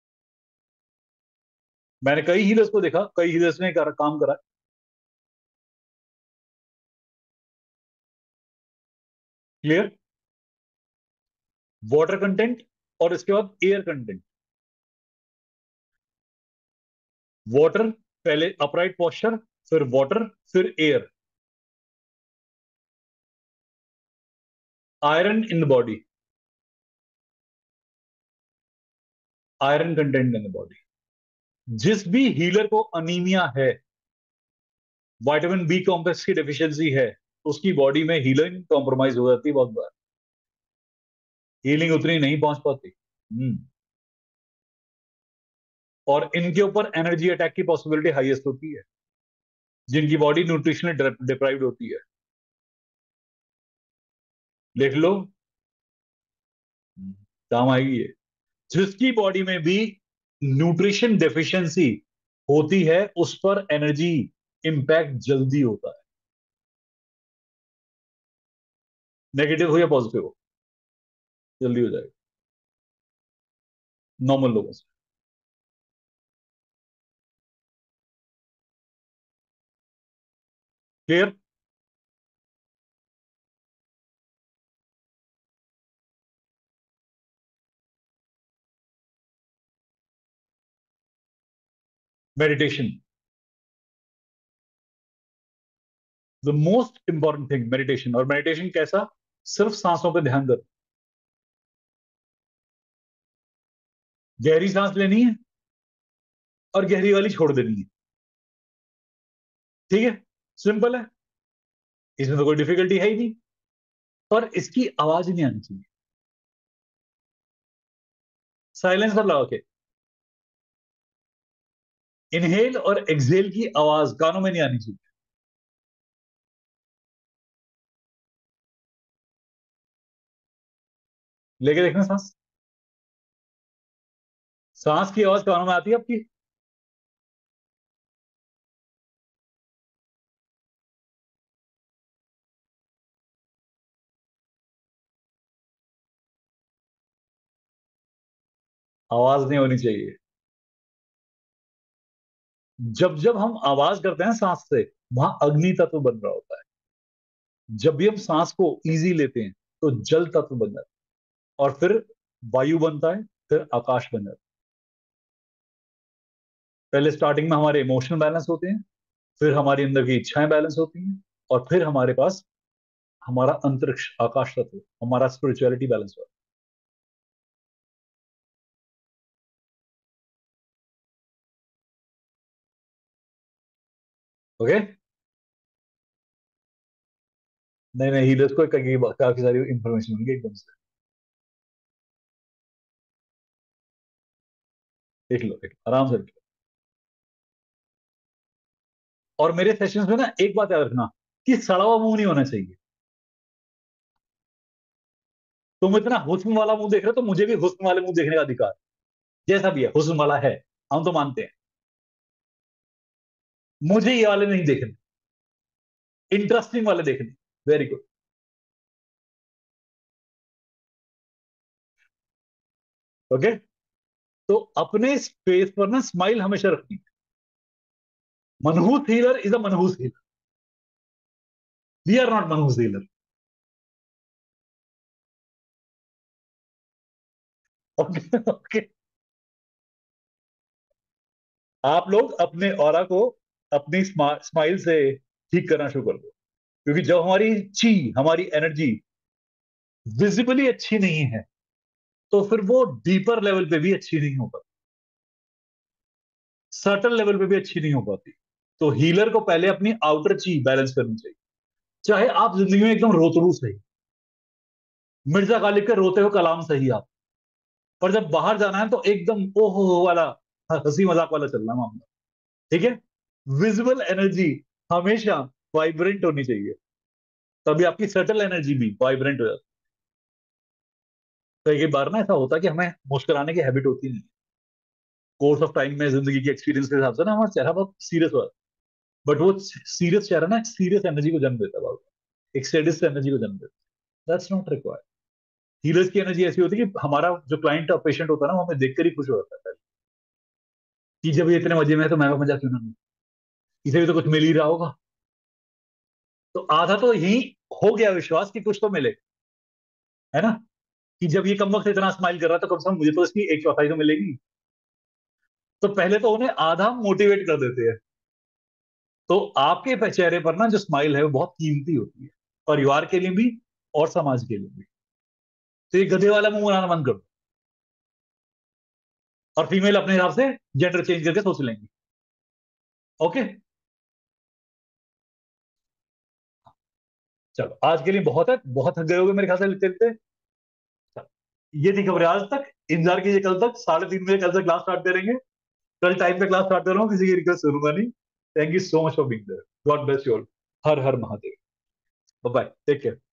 मैंने कई हीलर्स को देखा, कई हीलर्स ने कर, काम करा। क्लियर? वाटर कंटेंट और इसके बाद एयर कंटेंट। वाटर पहले, अपराइट पोस्चर, फिर वाटर, फिर air. Iron in the body, iron content in the body. जिस भी हीलर को अनीमिया है, विटामिन बी कॉम्प्लेक्स की डेफिशिएंसी है, उसकी बॉडी में हीलिंग कॉम्प्रोमाइज हो जाती है बहुत बार, हीलिंग उतनी नहीं पहुंच पाती। हम्म। और इनके ऊपर एनर्जी अटैक की पॉसिबिलिटी हाईएस्ट होती है, जिनकी बॉडी न्यूट्रिशनल डिप्राइव्ड होती है। लिख लो, काम आएगी ये। जिसकी बॉडी में भी न्यूट्रिशन डेफिशिएंसी होती है, उस पर एनर्जी इंपैक्ट जल्दी होता है, नेगेटिव हो या पॉजिटिव हो, जल्दी हो जाएगा नॉर्मल लोगों से। Clear? Meditation, the most important thing meditation. और मेडिटेशन कैसा? सिर्फ सांसों पे ध्यान दो, गहरी सांस लेनी है और गहरी वाली छोड़ देनी है। ठीक है, सिंपल है, इसमें तो कोई डिफिकल्टी है ही नहीं। पर इसकी आवाज ही नहीं आनी चाहिए, साइलेंसर लगा के। इनहेल और एक्सहेल की आवाज कानों में नहीं आनी चाहिए। लेके देखना सांस, सांस की आवाज कानों में आती है आपकी? आवाज नहीं होनी चाहिए। जब जब हम आवाज करते हैं सांस से, वहां अग्नि तत्व बन रहा होता है। जब भी हम सांस को इजी लेते हैं, तो जल तत्व बन जाता है, और फिर वायु बनता है, फिर आकाश बन जाता है। पहले स्टार्टिंग में हमारे इमोशनल बैलेंस होते हैं, फिर हमारी अंदर की इच्छाएं बैलेंस होती हैं, और फिर हमारे पास हमारा अंतरिक्ष आकाश तत्व, हमारा स्पिरिचुअलिटी बैलेंस होता है। ओके? नहीं नहीं, हीलर्स को काफी काफी सारी इंफॉर्मेशन मिलेगी एकदम से। देख लो, देख लो, आराम से देख लो। और मेरे सेशंस में ना एक बात याद रखना, कि सड़ा हुआ मुंह नहीं होना चाहिए। तुम इतना हुस्न वाला मुंह देख रहे हो, तो मुझे भी हुस्न वाले मुंह देखने का अधिकार है। जैसा भी है, हुस्न वाला है, हम तो मानते हैं। मुझे ये वाले नहीं देखने, इंटरेस्टिंग वाले देखने। Very good. ओके? तो अपने फेस पर ना स्माइल हमेशा रखनी है। मनहूस हीलर इज अ मनहूस हीलर, वी आर नॉट मनहूस हीलर। Okay okay. आप लोग अपने ऑरा को अपनी स्माइल से ठीक करना शुरू कर दो, क्योंकि जब हमारी ची, हमारी एनर्जी विजिबली अच्छी नहीं है, तो फिर वो डीपर लेवल पे भी अच्छी नहीं हो पाती, सर्टन लेवल पे भी अच्छी नहीं हो पाती। तो हीलर को पहले अपनी आउटर ची बैलेंस करनी चाहिए। चाहे आप जिंदगी में एकदम रोतरू सही, मिर्जा गालिब के रोते हो कलाम सही आप, पर जब बाहर जाना है तो एकदम ओहो हो वाला, हंसी मजाक वाला चलना मामला। ठीक है? विजिबल एनर्जी हमेशा वाइब्रेंट होनी चाहिए, तभी आपकी सटल एनर्जी भी वाइब्रेंट हो जाती है। तो एक बार ना ऐसा होता है कि हमें मुस्कुराने की हैबिट होती नहीं, कोर्स ऑफ टाइम में जिंदगी के एक्सपीरियंस के हिसाब से ना हमारा चेहरा बहुत सीरियस हो जाता है, बट वो सीरियस चेहरा ना एक सीरियस एनर्जी को जन्म देता है, बहुत एक सैडिस्ट एनर्जी को जन्म देता है। That's not required. हीलर्स की एनर्जी ऐसी होती है कि हमारा जो क्लाइंट और पेशेंट होता है ना, वो हमें देखकर ही खुश हो जाता है कि जब ये इतने मजे में है, तो मैं भी मजा क्यों ना लूं? इसे भी तो कुछ मिल ही रहा होगा। तो आधा तो यही हो गया विश्वास कि कुछ तो मिले, है ना? कि जब ये कम वक्त इतना स्माइल कर रहा है तो कम से कम मुझे तो इसकी एक चौथाई तो मिलेगी। तो पहले तो उन्हें आधा मोटिवेट कर देते हैं। तो आपके चेहरे पर ना जो स्माइल है वो बहुत कीमती होती है, परिवार के लिए भी और समाज के लिए भी। तो ये गधे वाला मुंह बनाना बंद कर दो, और फीमेल अपने हिसाब से जेंडर चेंज करके सोच लेंगी। ओके, चलो आज के लिए बहुत है, बहुत थक गए होगे मेरे ख्याल से लिखते लिखते। चलो, ये थी खबरें आज तक। इंतजार कीजिए कल तक, साढ़े तीन बजे कल से क्लास स्टार्ट करेंगे। कल टाइम पे क्लास स्टार्ट कर रहा हूँ, किसी की रिक्वेस्ट सुनूंगा नहीं। Thank you so much for being there. God bless you all. हर हर Mahadev. Bye bye, take care.